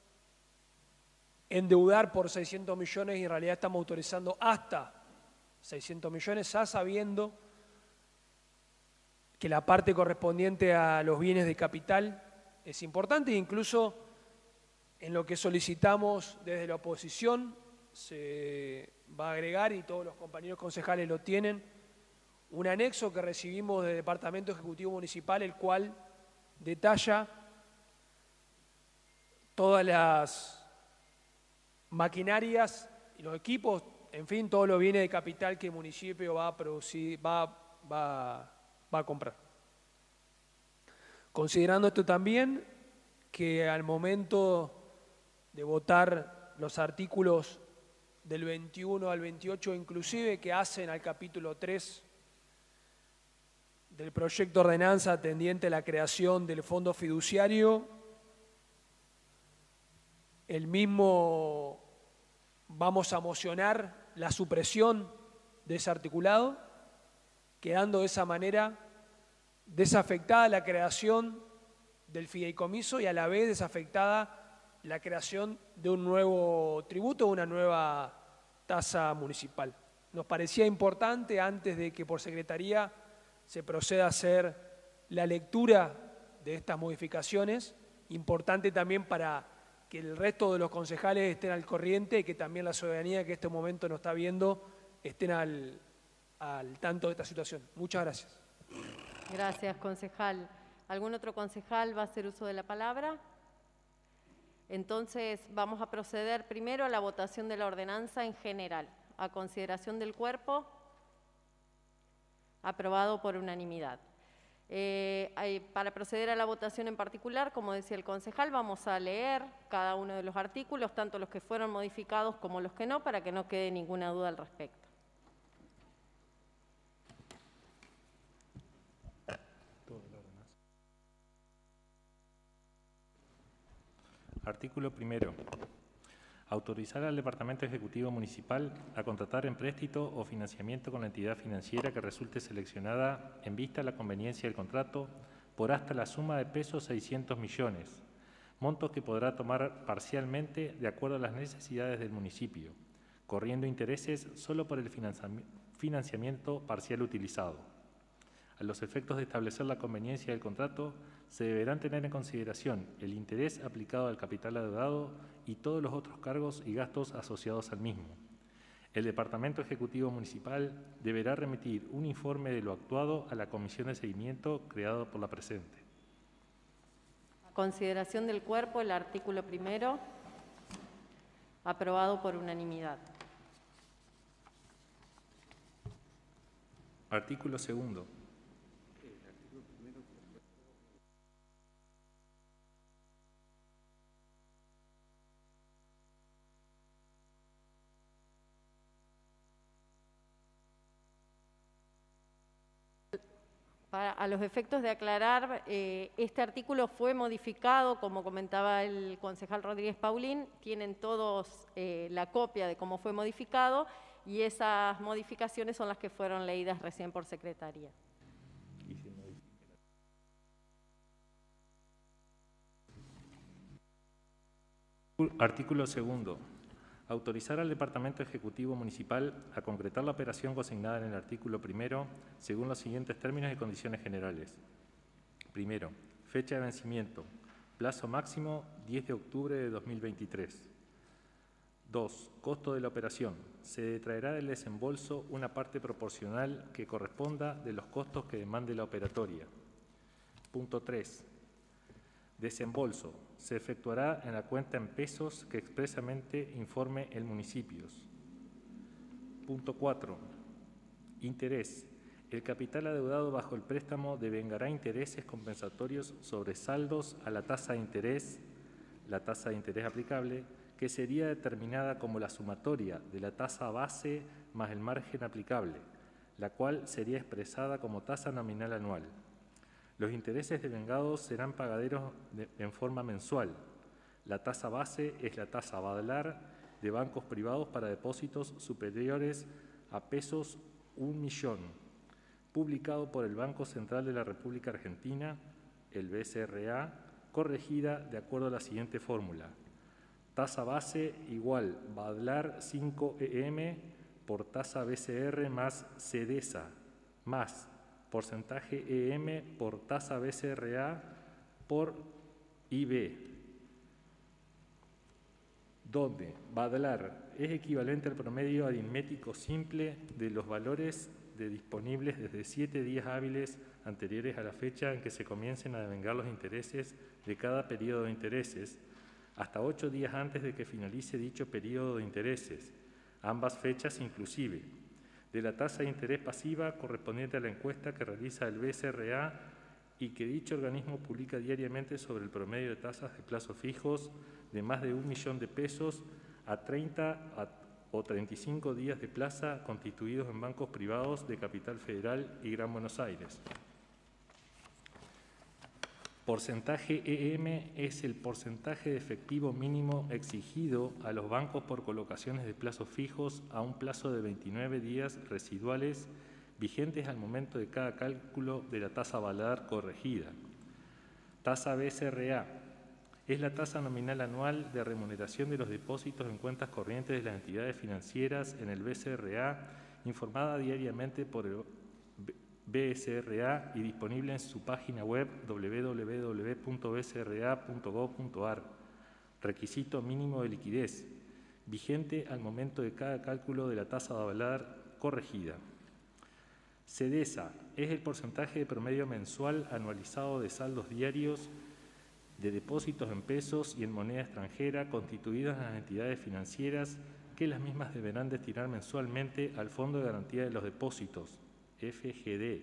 endeudar por seiscientos millones y en realidad estamos autorizando hasta seiscientos millones, ya sabiendo que la parte correspondiente a los bienes de capital es importante e incluso en lo que solicitamos desde la oposición se va a agregar, y todos los compañeros concejales lo tienen, un anexo que recibimos del Departamento Ejecutivo Municipal, el cual detalla todas las maquinarias y los equipos, en fin, todos los bienes de capital que el municipio va a producir, va, va, va a comprar. Considerando esto también, que al momento de votar los artículos del veintiuno al veintiocho inclusive que hacen al capítulo tres del proyecto de ordenanza tendiente a la creación del fondo fiduciario, el mismo vamos a mocionar la supresión de ese articulado, quedando de esa manera desafectada la creación del fideicomiso y a la vez desafectada la creación de un nuevo tributo, una nueva tasa municipal. Nos parecía importante, antes de que por secretaría se proceda a hacer la lectura de estas modificaciones, importante también para que el resto de los concejales estén al corriente y que también la ciudadanía que en este momento nos está viendo estén al, al tanto de esta situación. Muchas gracias. Gracias, concejal. ¿Algún otro concejal va a hacer uso de la palabra? Entonces vamos a proceder primero a la votación de la ordenanza en general. A consideración del cuerpo, aprobado por unanimidad. Eh, hay- para proceder a la votación en particular, como decía el concejal, vamos a leer cada uno de los artículos, tanto los que fueron modificados como los que no, para que no quede ninguna duda al respecto. Artículo primero. Autorizar al Departamento Ejecutivo Municipal a contratar empréstito o financiamiento con la entidad financiera que resulte seleccionada en vista de la conveniencia del contrato por hasta la suma de pesos seiscientos millones, montos que podrá tomar parcialmente de acuerdo a las necesidades del municipio, corriendo intereses solo por el financiamiento parcial utilizado. A los efectos de establecer la conveniencia del contrato, se deberán tener en consideración el interés aplicado al capital adeudado y todos los otros cargos y gastos asociados al mismo. El Departamento Ejecutivo Municipal deberá remitir un informe de lo actuado a la Comisión de Seguimiento creada por la presente. A consideración del cuerpo, el artículo primero, aprobado por unanimidad. Artículo segundo. Para, a los efectos de aclarar, eh, este artículo fue modificado, como comentaba el concejal Rodríguez Paulín, tienen todos eh, la copia de cómo fue modificado y esas modificaciones son las que fueron leídas recién por Secretaría. Artículo segundo. Autorizar al Departamento Ejecutivo Municipal a concretar la operación consignada en el artículo primero según los siguientes términos y condiciones generales. Primero, fecha de vencimiento. Plazo máximo diez de octubre de dos mil veintitrés. Dos, costo de la operación. Se detraerá del desembolso una parte proporcional que corresponda de los costos que demande la operatoria. Punto tres. Desembolso. Se efectuará en la cuenta en pesos que expresamente informe el municipio. Punto cuatro. Interés. El capital adeudado bajo el préstamo devengará intereses compensatorios sobre saldos a la tasa de interés, la tasa de interés aplicable, que sería determinada como la sumatoria de la tasa base más el margen aplicable, la cual sería expresada como tasa nominal anual. Los intereses devengados serán pagaderos de, en forma mensual. La tasa base es la tasa Badlar de bancos privados para depósitos superiores a pesos un millón, publicado por el Banco Central de la República Argentina, el B C R A, corregida de acuerdo a la siguiente fórmula. Tasa base igual Badlar cinco E M por tasa B C R más CEDESA más porcentaje E M por tasa B C R A por I B, donde Badlar es equivalente al promedio aritmético simple de los valores de disponibles desde siete días hábiles anteriores a la fecha en que se comiencen a devengar los intereses de cada periodo de intereses, hasta ocho días antes de que finalice dicho periodo de intereses, ambas fechas inclusive, de la tasa de interés pasiva correspondiente a la encuesta que realiza el B C R A y que dicho organismo publica diariamente sobre el promedio de tasas de plazos fijos de más de un millón de pesos a treinta o treinta y cinco días de plaza constituidos en bancos privados de Capital Federal y Gran Buenos Aires. Porcentaje E M es el porcentaje de efectivo mínimo exigido a los bancos por colocaciones de plazos fijos a un plazo de veintinueve días residuales vigentes al momento de cada cálculo de la tasa Badlar corregida. Tasa B C R A es la tasa nominal anual de remuneración de los depósitos en cuentas corrientes de las entidades financieras en el B C R A, informada diariamente por el B C R A y disponible en su página web doble u doble u doble u punto b c r a punto gov punto a r. Requisito mínimo de liquidez, vigente al momento de cada cálculo de la tasa Badlar corregida. CEDESA es el porcentaje de promedio mensual anualizado de saldos diarios de depósitos en pesos y en moneda extranjera constituidos en las entidades financieras que las mismas deberán destinar mensualmente al Fondo de Garantía de los Depósitos, F G D,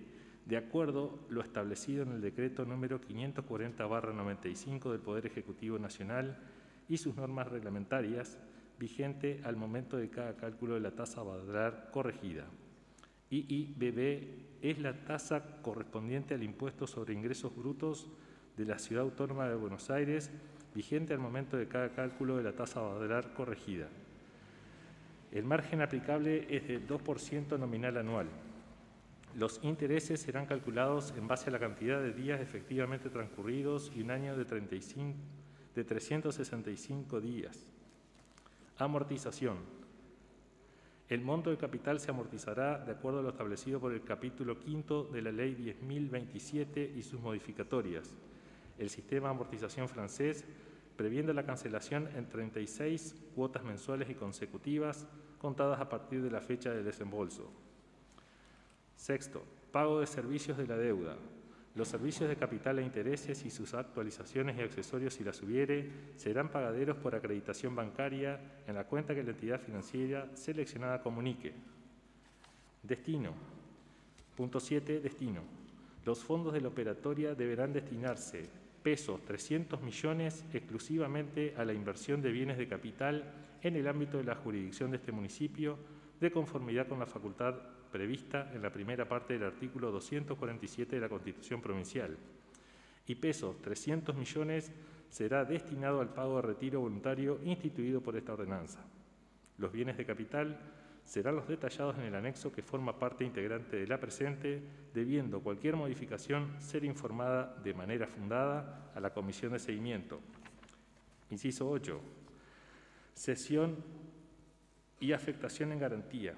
de acuerdo lo establecido en el decreto número quinientos cuarenta barra noventa y cinco del Poder Ejecutivo Nacional y sus normas reglamentarias, vigente al momento de cada cálculo de la tasa badalar corregida. I I B B es la tasa correspondiente al impuesto sobre ingresos brutos de la Ciudad Autónoma de Buenos Aires, vigente al momento de cada cálculo de la tasa badalar corregida. El margen aplicable es de dos por ciento nominal anual. Los intereses serán calculados en base a la cantidad de días efectivamente transcurridos y un año de, treinta y cinco, de trescientos sesenta y cinco días. Amortización. El monto de capital se amortizará de acuerdo a lo establecido por el capítulo quinto de la Ley diez mil veintisiete y sus modificatorias. El sistema de amortización francés previendo la cancelación en treinta y seis cuotas mensuales y consecutivas, contadas a partir de la fecha del desembolso. Sexto, pago de servicios de la deuda. Los servicios de capital e intereses y sus actualizaciones y accesorios, si las hubiere, serán pagaderos por acreditación bancaria en la cuenta que la entidad financiera seleccionada comunique. Destino. Punto siete. Destino. Los fondos de la operatoria deberán destinarse pesos trescientos millones exclusivamente a la inversión de bienes de capital en el ámbito de la jurisdicción de este municipio, de conformidad con la facultad prevista en la primera parte del artículo doscientos cuarenta y siete de la Constitución Provincial. Y pesos trescientos millones será destinado al pago de retiro voluntario instituido por esta ordenanza. Los bienes de capital serán los detallados en el anexo que forma parte integrante de la presente, debiendo cualquier modificación ser informada de manera fundada a la Comisión de Seguimiento. Inciso ocho. Cesión y afectación en garantía.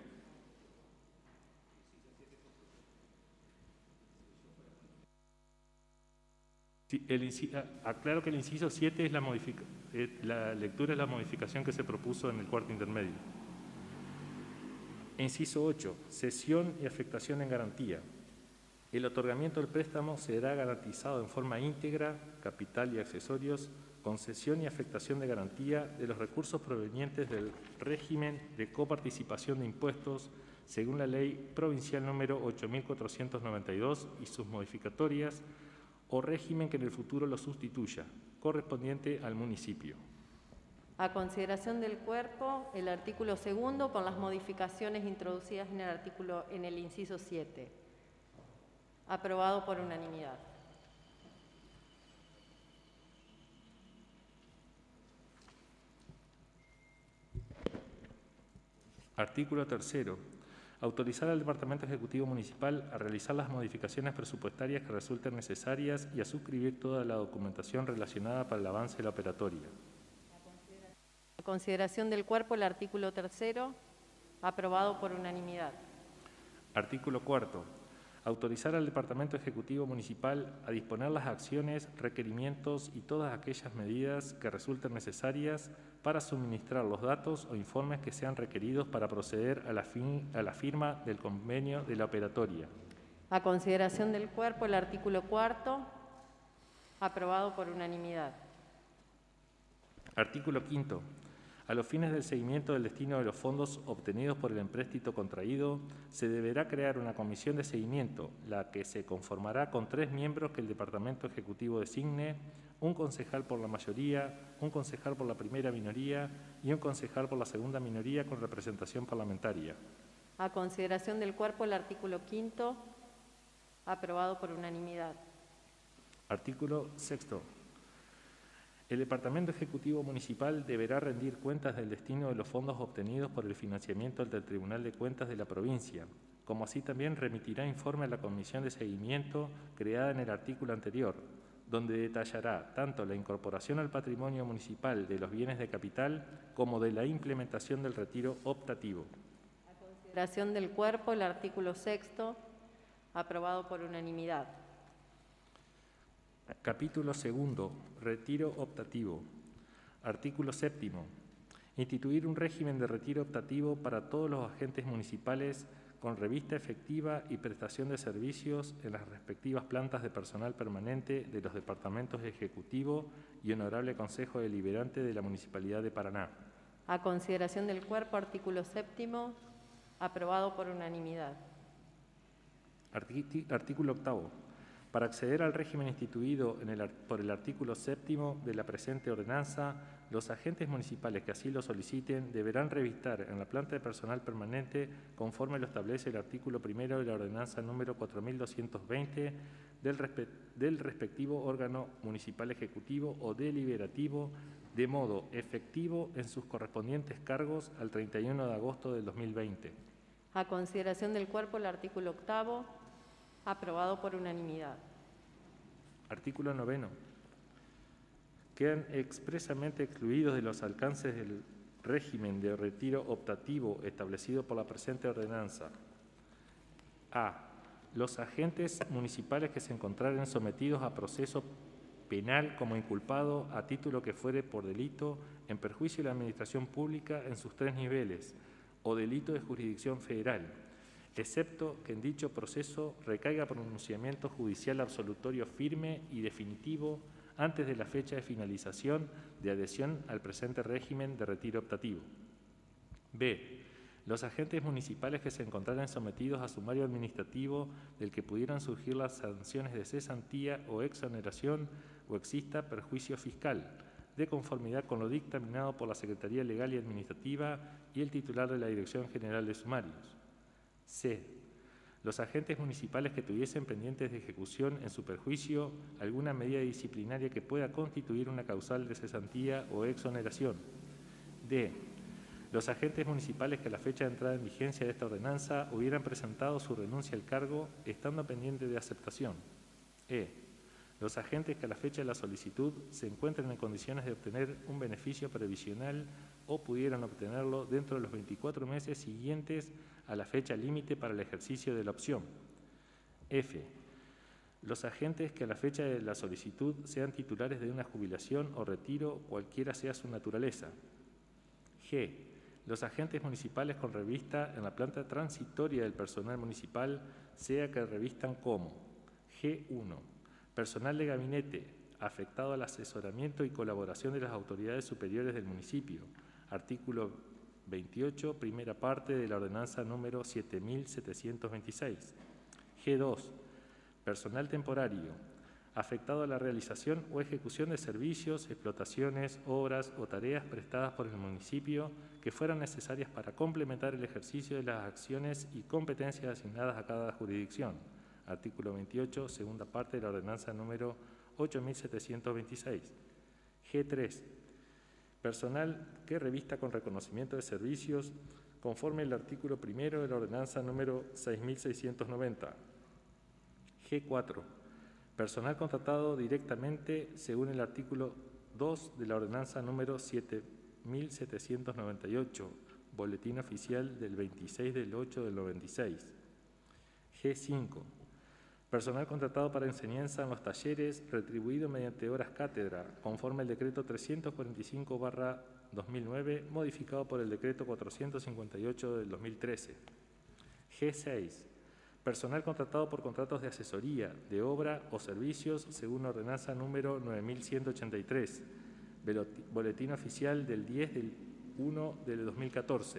El, aclaro que el inciso siete es la, modific, eh, la lectura es la modificación que se propuso en el cuarto intermedio. Inciso ocho. Cesión y afectación en garantía. El otorgamiento del préstamo será garantizado en forma íntegra, capital y accesorios, con cesión y afectación de garantía de los recursos provenientes del régimen de coparticipación de impuestos según la Ley Provincial número ocho mil cuatrocientos noventa y dos y sus modificatorias, o régimen que en el futuro lo sustituya, correspondiente al municipio. A consideración del cuerpo, el artículo segundo con las modificaciones introducidas en el artículo en el inciso siete. Aprobado por unanimidad. Artículo tercero. Autorizar al Departamento Ejecutivo Municipal a realizar las modificaciones presupuestarias que resulten necesarias y a suscribir toda la documentación relacionada para el avance de la operatoria. A consideración del cuerpo, el artículo tercero, aprobado por unanimidad. Artículo cuarto. Autorizar al Departamento Ejecutivo Municipal a disponer las acciones, requerimientos y todas aquellas medidas que resulten necesarias para suministrar los datos o informes que sean requeridos para proceder a la, fin, a la firma del convenio de la operatoria. A consideración del cuerpo, el artículo cuarto, aprobado por unanimidad. Artículo quinto. A los fines del seguimiento del destino de los fondos obtenidos por el empréstito contraído, se deberá crear una comisión de seguimiento, la que se conformará con tres miembros que el Departamento Ejecutivo designe, un concejal por la mayoría, un concejal por la primera minoría y un concejal por la segunda minoría con representación parlamentaria. A consideración del cuerpo, el artículo quinto, aprobado por unanimidad. Artículo sexto. El Departamento Ejecutivo Municipal deberá rendir cuentas del destino de los fondos obtenidos por el financiamiento ante el Tribunal de Cuentas de la provincia, como así también remitirá informe a la Comisión de Seguimiento creada en el artículo anterior, donde detallará tanto la incorporación al patrimonio municipal de los bienes de capital como de la implementación del retiro optativo. A consideración del cuerpo, el artículo sexto, aprobado por unanimidad. Capítulo segundo. Retiro optativo. Artículo séptimo. Instituir un régimen de retiro optativo para todos los agentes municipales con revista efectiva y prestación de servicios en las respectivas plantas de personal permanente de los departamentos ejecutivo y honorable Consejo Deliberante de la Municipalidad de Paraná. A consideración del cuerpo, artículo séptimo, aprobado por unanimidad. Arti- Artículo octavo. Para acceder al régimen instituido en el, ar- por el artículo séptimo de la presente ordenanza, los agentes municipales que así lo soliciten deberán revistar en la planta de personal permanente conforme lo establece el artículo primero de la ordenanza número cuatro mil doscientos veinte del, respe- del respectivo órgano municipal ejecutivo o deliberativo de modo efectivo en sus correspondientes cargos al treinta y uno de agosto del dos mil veinte. A consideración del cuerpo, el artículo octavo, aprobado por unanimidad. Artículo noveno. Quedan expresamente excluidos de los alcances del régimen de retiro optativo establecido por la presente ordenanza. A. Los agentes municipales que se encontraren sometidos a proceso penal como inculpado a título que fuere por delito en perjuicio de la administración pública en sus tres niveles o delito de jurisdicción federal, excepto que en dicho proceso recaiga pronunciamiento judicial absolutorio firme y definitivo antes de la fecha de finalización de adhesión al presente régimen de retiro optativo. B. Los agentes municipales que se encontraren sometidos a sumario administrativo del que pudieran surgir las sanciones de cesantía o exoneración o exista perjuicio fiscal, de conformidad con lo dictaminado por la Secretaría Legal y Administrativa y el titular de la Dirección General de Sumarios. C. Los agentes municipales que tuviesen pendientes de ejecución en su perjuicio alguna medida disciplinaria que pueda constituir una causal de cesantía o exoneración. D. Los agentes municipales que a la fecha de entrada en vigencia de esta ordenanza hubieran presentado su renuncia al cargo estando pendiente de aceptación. E. Los agentes que a la fecha de la solicitud se encuentren en condiciones de obtener un beneficio previsional o pudieran obtenerlo dentro de los veinticuatro meses siguientes a la fecha límite para el ejercicio de la opción. F. Los agentes que a la fecha de la solicitud sean titulares de una jubilación o retiro, cualquiera sea su naturaleza. G. Los agentes municipales con revista en la planta transitoria del personal municipal, sea que revistan como G uno. Personal de gabinete afectado al asesoramiento y colaboración de las autoridades superiores del municipio. Artículo veintiocho, primera parte de la ordenanza número siete mil setecientos veintiséis. G dos. Personal temporario afectado a la realización o ejecución de servicios, explotaciones, obras o tareas prestadas por el municipio que fueran necesarias para complementar el ejercicio de las acciones y competencias asignadas a cada jurisdicción. Artículo veintiocho, segunda parte de la ordenanza número ocho mil setecientos veintiséis. G tres. Personal que revista con reconocimiento de servicios conforme al artículo primero de la ordenanza número seis mil seiscientos noventa. G cuatro. Personal contratado directamente según el artículo dos de la ordenanza número siete mil setecientos noventa y ocho, boletín oficial del veintiséis del ocho del noventa y seis. G cinco. Personal contratado para enseñanza en los talleres, retribuido mediante horas cátedra, conforme al decreto trescientos cuarenta y cinco barra dos mil nueve, modificado por el decreto cuatrocientos cincuenta y ocho del dos mil trece. G seis. Personal contratado por contratos de asesoría, de obra o servicios, según ordenanza número nueve mil ciento ochenta y tres, boletín oficial del diez del uno del dos mil catorce.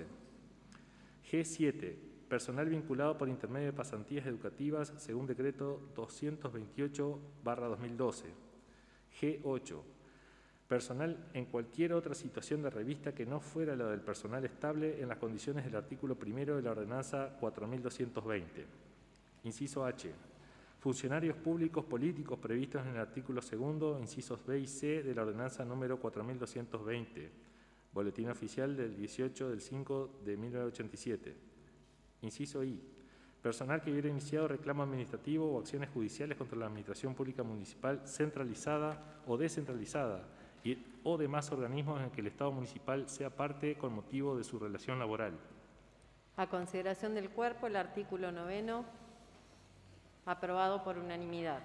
G siete. Personal vinculado por intermedio de pasantías educativas según decreto doscientos veintiocho barra dos mil doce. G ocho. Personal en cualquier otra situación de revista que no fuera la del personal estable en las condiciones del artículo primero de la ordenanza cuatro mil doscientos veinte. Inciso H. Funcionarios públicos políticos previstos en el artículo segundo, incisos B y C de la ordenanza número cuatro mil doscientos veinte. Boletín oficial del dieciocho del cinco de mil novecientos ochenta y siete. Inciso I. Personal que hubiera iniciado reclamo administrativo o acciones judiciales contra la Administración Pública Municipal centralizada o descentralizada y, o demás organismos en que el Estado municipal sea parte con motivo de su relación laboral. A consideración del cuerpo, el artículo noveno, aprobado por unanimidad.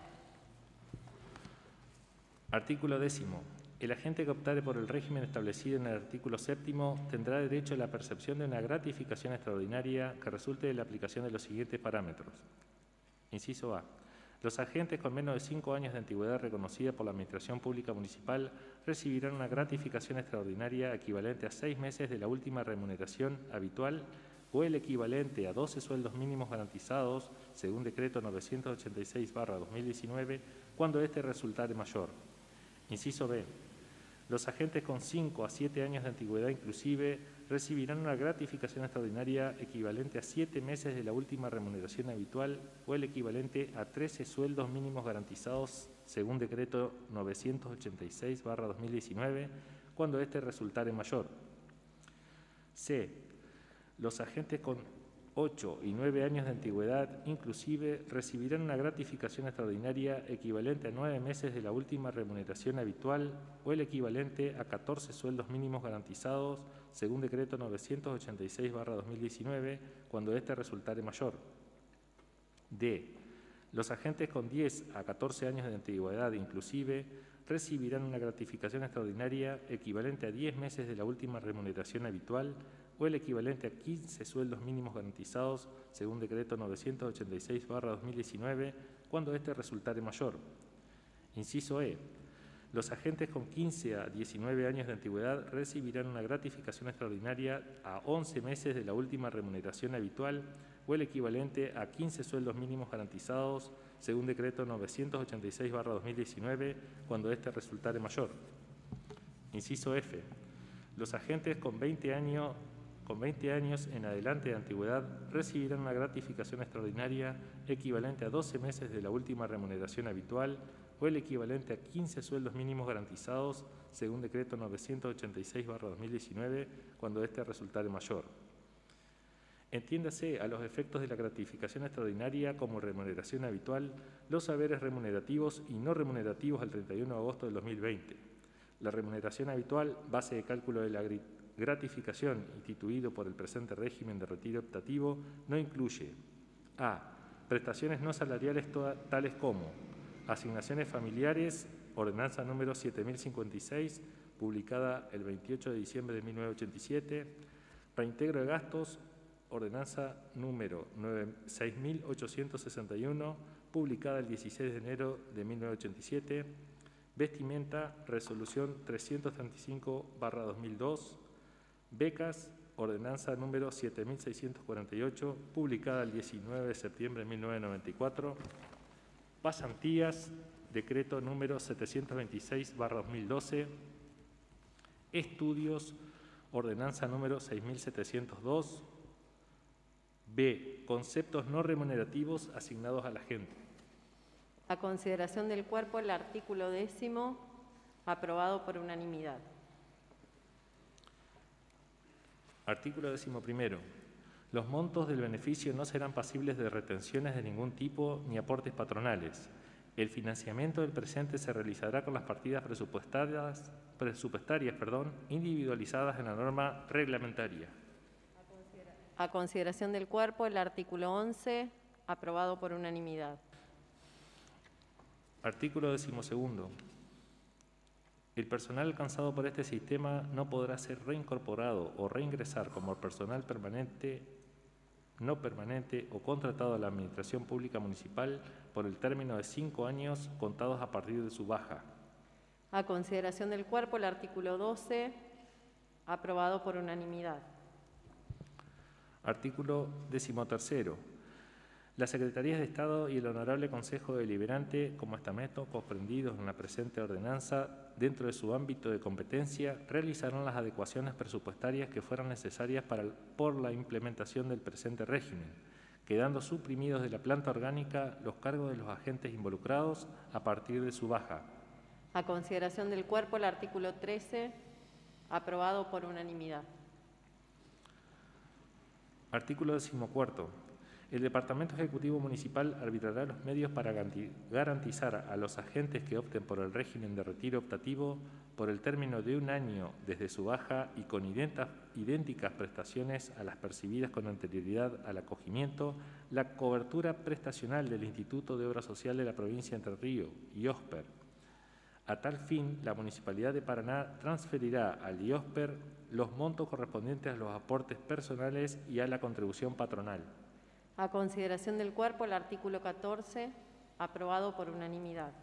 Artículo décimo. El agente que optare por el régimen establecido en el artículo séptimo tendrá derecho a la percepción de una gratificación extraordinaria que resulte de la aplicación de los siguientes parámetros. Inciso A. Los agentes con menos de cinco años de antigüedad reconocida por la Administración Pública Municipal recibirán una gratificación extraordinaria equivalente a seis meses de la última remuneración habitual o el equivalente a doce sueldos mínimos garantizados, según decreto novecientos ochenta y seis barra dos mil diecinueve, cuando éste resultare mayor. Inciso B. Los agentes con cinco a siete años de antigüedad inclusive recibirán una gratificación extraordinaria equivalente a siete meses de la última remuneración habitual o el equivalente a trece sueldos mínimos garantizados según decreto novecientos ochenta y seis barra dos mil diecinueve, cuando éste resultare mayor. C. Los agentes con ocho y nueve años de antigüedad inclusive recibirán una gratificación extraordinaria equivalente a nueve meses de la última remuneración habitual o el equivalente a catorce sueldos mínimos garantizados según decreto novecientos ochenta y seis barra dos mil diecinueve, cuando éste resultare mayor. D. Los agentes con diez a catorce años de antigüedad inclusive recibirán una gratificación extraordinaria equivalente a diez meses de la última remuneración habitual o el equivalente a quince sueldos mínimos garantizados según decreto novecientos ochenta y seis barra dos mil diecinueve, cuando éste resultare mayor. Inciso E. Los agentes con quince a diecinueve años de antigüedad recibirán una gratificación extraordinaria a once meses de la última remuneración habitual o el equivalente a quince sueldos mínimos garantizados según decreto novecientos ochenta y seis barra dos mil diecinueve, cuando éste resultare mayor. Inciso F. Los agentes con veinte años con veinte años en adelante de antigüedad recibirán una gratificación extraordinaria equivalente a doce meses de la última remuneración habitual o el equivalente a quince sueldos mínimos garantizados según decreto novecientos ochenta y seis barra dos mil diecinueve, cuando éste resultare mayor. Entiéndase a los efectos de la gratificación extraordinaria como remuneración habitual los haberes remunerativos y no remunerativos al treinta y uno de agosto del dos mil veinte. La remuneración habitual, base de cálculo de la gratificación instituido por el presente régimen de retiro optativo, no incluye a. Prestaciones no salariales tales como asignaciones familiares, ordenanza número siete mil cincuenta y seis, publicada el veintiocho de diciembre de mil novecientos ochenta y siete, reintegro de gastos, ordenanza número seis mil ochocientos sesenta y uno, publicada el dieciséis de enero de mil novecientos ochenta y siete, vestimenta, resolución trescientos treinta y cinco barra dos mil dos, becas, ordenanza número siete mil seiscientos cuarenta y ocho, publicada el diecinueve de septiembre de mil novecientos noventa y cuatro, pasantías, decreto número setecientos veintiséis barra dos mil doce, estudios, ordenanza número seis mil setecientos dos, B. Conceptos no remunerativos asignados a la gente. A consideración del cuerpo, el artículo décimo, aprobado por unanimidad. Artículo décimo primero. Los montos del beneficio no serán pasibles de retenciones de ningún tipo ni aportes patronales. El financiamiento del presente se realizará con las partidas presupuestarias, presupuestarias perdón, individualizadas en la norma reglamentaria. A consideración del cuerpo, el artículo once, aprobado por unanimidad. Artículo decimosegundo. El personal alcanzado por este sistema no podrá ser reincorporado o reingresar como personal permanente, no permanente o contratado a la Administración Pública Municipal por el término de cinco años contados a partir de su baja. A consideración del cuerpo, el artículo doce, aprobado por unanimidad. Artículo decimotercero. Las Secretarías de Estado y el Honorable Consejo Deliberante, como estamentos comprendidos en la presente ordenanza, dentro de su ámbito de competencia, realizarán las adecuaciones presupuestarias que fueran necesarias para, por la implementación del presente régimen, quedando suprimidos de la planta orgánica los cargos de los agentes involucrados a partir de su baja. A consideración del cuerpo, el artículo trece, aprobado por unanimidad. Artículo decimocuarto. El Departamento Ejecutivo Municipal arbitrará los medios para garantizar a los agentes que opten por el régimen de retiro optativo por el término de un año desde su baja y con idénticas prestaciones a las percibidas con anterioridad al acogimiento, la cobertura prestacional del Instituto de Obra Social de la Provincia de Entre Ríos, IOSPER. A tal fin, la Municipalidad de Paraná transferirá al IOSPER los montos correspondientes a los aportes personales y a la contribución patronal. A consideración del cuerpo, el artículo catorce, aprobado por unanimidad.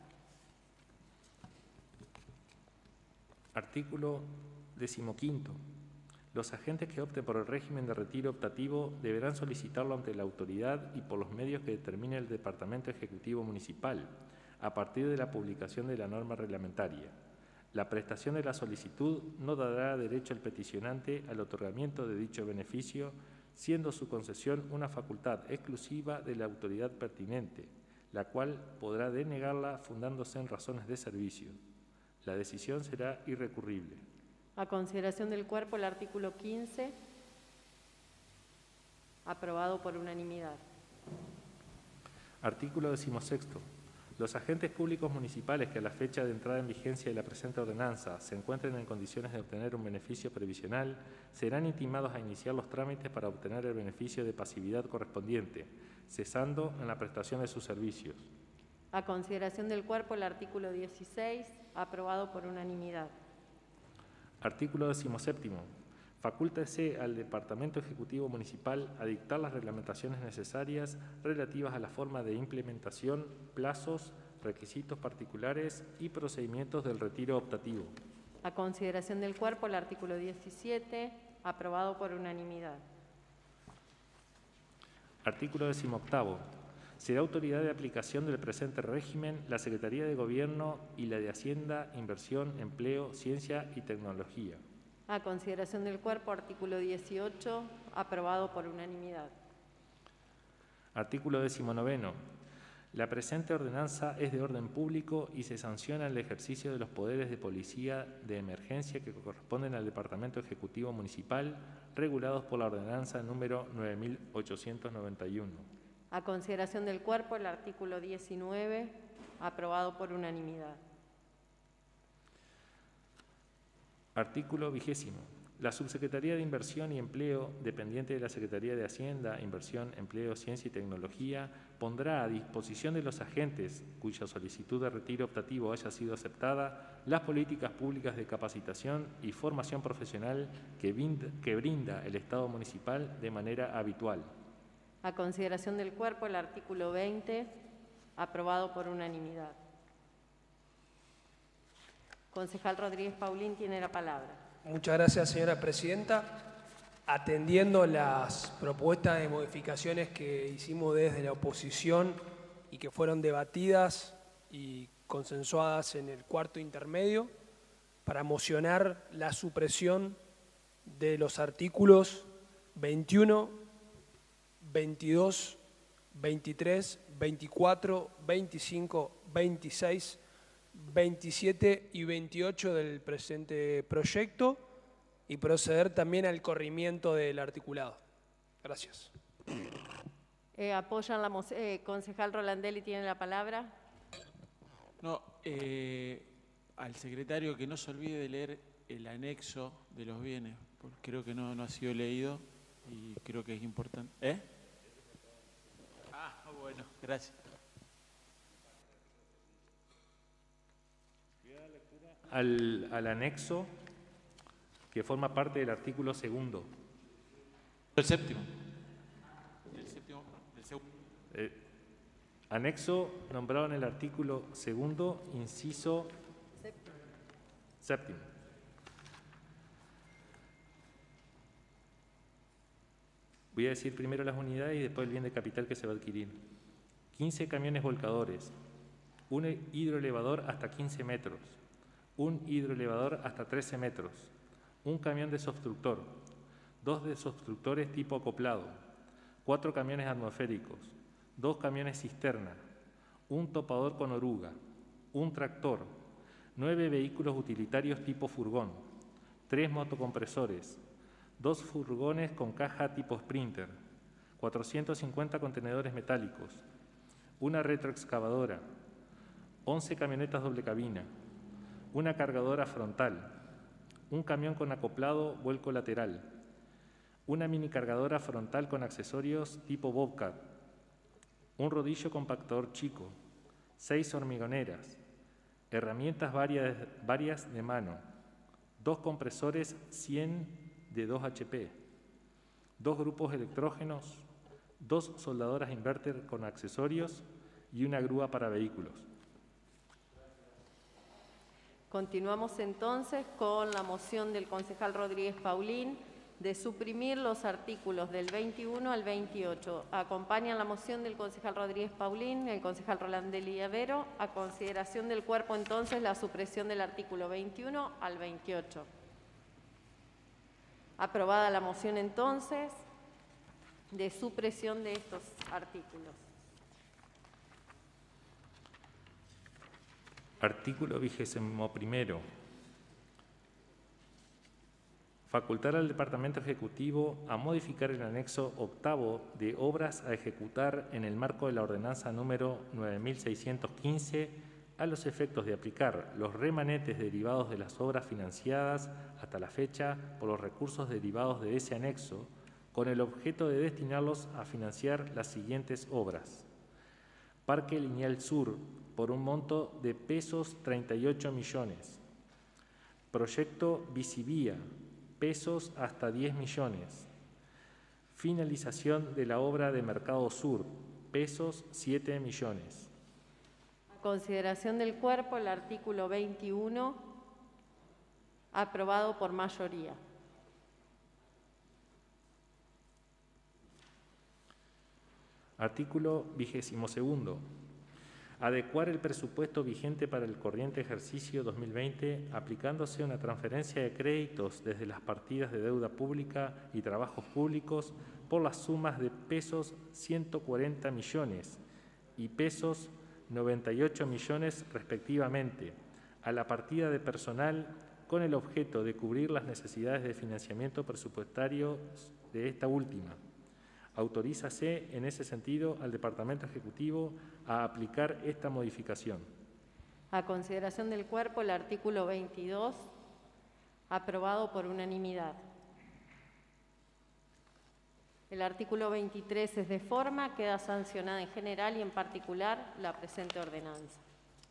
Artículo decimoquinto. Los agentes que opten por el régimen de retiro optativo deberán solicitarlo ante la autoridad y por los medios que determine el Departamento Ejecutivo Municipal, a partir de la publicación de la norma reglamentaria. La prestación de la solicitud no dará derecho al peticionante al otorgamiento de dicho beneficio, siendo su concesión una facultad exclusiva de la autoridad pertinente, la cual podrá denegarla fundándose en razones de servicio. La decisión será irrecurrible. A consideración del cuerpo, el artículo quince, aprobado por unanimidad. Artículo decimosexto. Los agentes públicos municipales que a la fecha de entrada en vigencia de la presente ordenanza se encuentren en condiciones de obtener un beneficio previsional serán intimados a iniciar los trámites para obtener el beneficio de pasividad correspondiente, cesando en la prestación de sus servicios. A consideración del cuerpo, el artículo dieciséis, aprobado por unanimidad. Artículo decimoséptimo. Facúltese al Departamento Ejecutivo Municipal a dictar las reglamentaciones necesarias relativas a la forma de implementación, plazos, requisitos particulares y procedimientos del retiro optativo. A consideración del cuerpo, el artículo diecisiete, aprobado por unanimidad. Artículo decimoctavo. Será autoridad de aplicación del presente régimen la Secretaría de Gobierno y la de Hacienda, Inversión, Empleo, Ciencia y Tecnología. A consideración del cuerpo, artículo dieciocho, aprobado por unanimidad. Artículo decimonoveno. La presente ordenanza es de orden público y se sanciona el ejercicio de los poderes de policía de emergencia que corresponden al Departamento Ejecutivo Municipal, regulados por la ordenanza número nueve mil ochocientos noventa y uno. A consideración del cuerpo, el artículo diecinueve, aprobado por unanimidad. Artículo vigésimo. La Subsecretaría de Inversión y Empleo, dependiente de la Secretaría de Hacienda, Inversión, Empleo, Ciencia y Tecnología, pondrá a disposición de los agentes cuya solicitud de retiro optativo haya sido aceptada las políticas públicas de capacitación y formación profesional que brinda, que brinda el Estado municipal de manera habitual. A consideración del cuerpo, el artículo veinte, aprobado por unanimidad. Concejal Rodríguez Paulín tiene la palabra. Muchas gracias, señora presidenta. Atendiendo las propuestas de modificaciones que hicimos desde la oposición y que fueron debatidas y consensuadas en el cuarto intermedio, para mocionar la supresión de los artículos veintiuno, veintidós, veintitrés, veinticuatro, veinticinco, veintiséis, veintisiete y veintiocho del presente proyecto y proceder también al corrimiento del articulado. Gracias. Eh, ¿Apoyan la moción? Eh, concejal Rolandelli tiene la palabra. No, eh, al secretario que no se olvide de leer el anexo de los bienes, porque creo que no, no ha sido leído y creo que es importante. ¿Eh? Ah, bueno, gracias. Al, al anexo que forma parte del artículo segundo. El séptimo. El séptimo. El segundo. Eh, anexo nombrado en el artículo segundo, inciso séptimo. séptimo. Voy a decir primero las unidades y después el bien de capital que se va a adquirir. quince camiones volcadores, un hidroelevador hasta quince metros, un hidroelevador hasta trece metros, un camión desobstructor, dos desobstructores tipo acoplado, cuatro camiones atmosféricos, dos camiones cisterna, un topador con oruga, un tractor, nueve vehículos utilitarios tipo furgón, tres motocompresores, dos furgones con caja tipo Sprinter, cuatrocientos cincuenta contenedores metálicos, una retroexcavadora, once camionetas doble cabina, una cargadora frontal, un camión con acoplado vuelco lateral, una mini cargadora frontal con accesorios tipo Bobcat, un rodillo compactador chico, seis hormigoneras, herramientas varias, varias de mano, dos compresores cien de dos H P, dos grupos electrógenos, dos soldadoras inverter con accesorios y una grúa para vehículos. Continuamos entonces con la moción del concejal Rodríguez Paulín de suprimir los artículos del veintiuno al veintiocho. Acompañan la moción del concejal Rodríguez Paulín, el concejal Rolandelli Avero. A consideración del cuerpo, entonces, la supresión del artículo veintiuno al veintiocho. Aprobada la moción, entonces, de supresión de estos artículos. Artículo vigésimo primero. Facultar al Departamento Ejecutivo a modificar el anexo octavo de obras a ejecutar en el marco de la ordenanza número nueve mil seiscientos quince a los efectos de aplicar los remanentes derivados de las obras financiadas hasta la fecha por los recursos derivados de ese anexo, con el objeto de destinarlos a financiar las siguientes obras. Parque Lineal Sur, por un monto de pesos treinta y ocho millones. Proyecto Bicivía, pesos hasta diez millones. Finalización de la obra de Mercado Sur, pesos siete millones. A consideración del cuerpo, el artículo veintiuno, aprobado por mayoría. Artículo vigésimo segundo. Adecuar el presupuesto vigente para el corriente ejercicio dos mil veinte aplicándose una transferencia de créditos desde las partidas de deuda pública y trabajos públicos por las sumas de pesos ciento cuarenta millones y pesos noventa y ocho millones respectivamente a la partida de personal con el objeto de cubrir las necesidades de financiamiento presupuestario de esta última. Autorízase en ese sentido al Departamento Ejecutivo a aplicar esta modificación. A consideración del cuerpo, el artículo veintidós, aprobado por unanimidad. El artículo veintitrés es de forma, queda sancionada en general y en particular la presente ordenanza.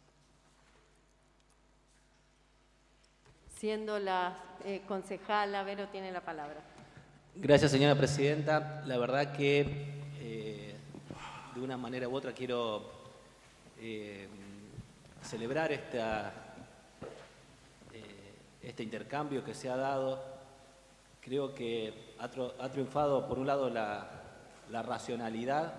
Siendo la eh, concejal Avero, tiene la palabra. Gracias, señora presidenta. La verdad que eh, de una manera u otra quiero eh, celebrar esta, eh, este intercambio que se ha dado. Creo que ha, ha triunfado, por un lado, la, la racionalidad.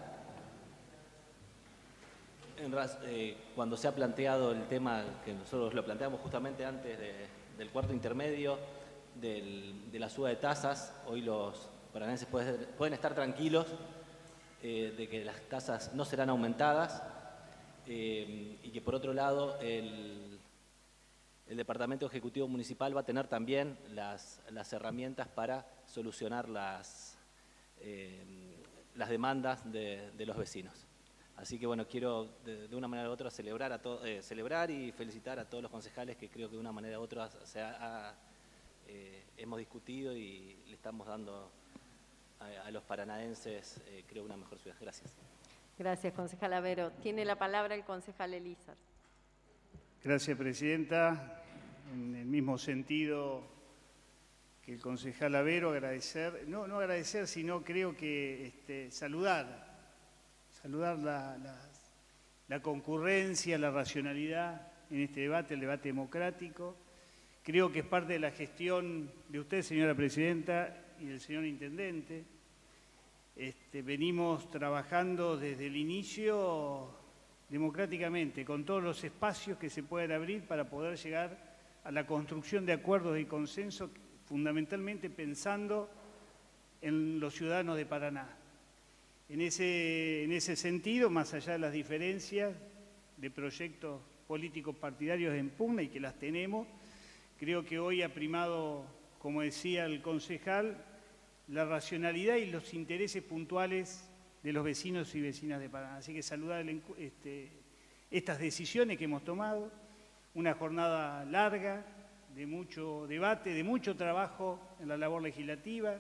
En, eh, cuando se ha planteado el tema, que nosotros lo planteamos justamente antes de, del cuarto intermedio, Del, de la suba de tasas, hoy los paranenses pueden, pueden estar tranquilos eh, de que las tasas no serán aumentadas eh, y que por otro lado el, el Departamento Ejecutivo Municipal va a tener también las, las herramientas para solucionar las, eh, las demandas de, de los vecinos. Así que bueno, quiero de, de una manera u otra celebrar, a to, eh, celebrar y felicitar a todos los concejales que creo que de una manera u otra se ha, ha Eh, hemos discutido y le estamos dando a, a los paranaenses, eh, creo, una mejor ciudad. Gracias. Gracias, concejal Avero. Tiene la palabra el concejal Elízar. Gracias, presidenta. En el mismo sentido que el concejal Avero, agradecer, no, no agradecer, sino creo que este, saludar, saludar la, la, la concurrencia, la racionalidad en este debate, el debate democrático. Creo que es parte de la gestión de usted, señora presidenta, y del señor intendente. Este, venimos trabajando desde el inicio democráticamente, con todos los espacios que se puedan abrir para poder llegar a la construcción de acuerdos y consensos, fundamentalmente pensando en los ciudadanos de Paraná. En ese, en ese sentido, más allá de las diferencias de proyectos políticos partidarios en pugna, y que las tenemos, creo que hoy ha primado, como decía el concejal, la racionalidad y los intereses puntuales de los vecinos y vecinas de Paraná. Así que saludar el, este, estas decisiones que hemos tomado, una jornada larga, de mucho debate, de mucho trabajo en la labor legislativa.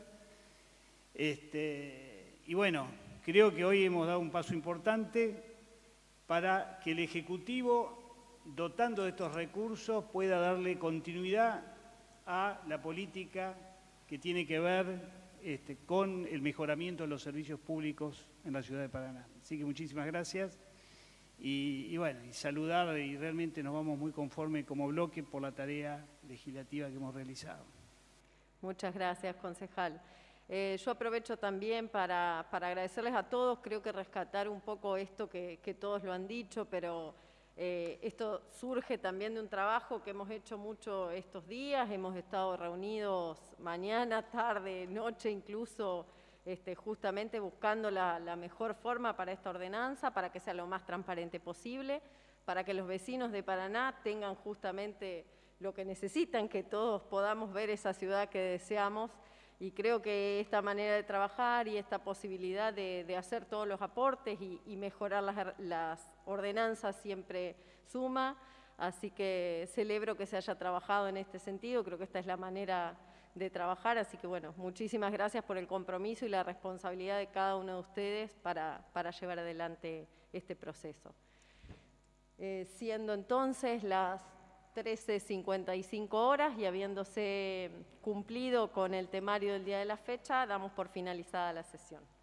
Este, y bueno, creo que hoy hemos dado un paso importante para que el Ejecutivo, dotando de estos recursos, pueda darle continuidad a la política que tiene que ver este, con el mejoramiento de los servicios públicos en la ciudad de Paraná. Así que muchísimas gracias y, y bueno, y saludar, y realmente nos vamos muy conformes como bloque por la tarea legislativa que hemos realizado. Muchas gracias, concejal. Eh, yo aprovecho también para, para agradecerles a todos, creo que rescatar un poco esto que, que todos lo han dicho, pero eh, esto surge también de un trabajo que hemos hecho mucho estos días, hemos estado reunidos mañana, tarde, noche incluso, este, justamente buscando la, la mejor forma para esta ordenanza, para que sea lo más transparente posible, para que los vecinos de Paraná tengan justamente lo que necesitan, que todos podamos ver esa ciudad que deseamos. Y creo que esta manera de trabajar y esta posibilidad de, de hacer todos los aportes y, y mejorar las, las ordenanzas siempre suma. Así que celebro que se haya trabajado en este sentido, creo que esta es la manera de trabajar. Así que bueno, muchísimas gracias por el compromiso y la responsabilidad de cada uno de ustedes para, para llevar adelante este proceso. Eh, siendo entonces las trece cincuenta y cinco horas y habiéndose cumplido con el temario del día de la fecha, damos por finalizada la sesión.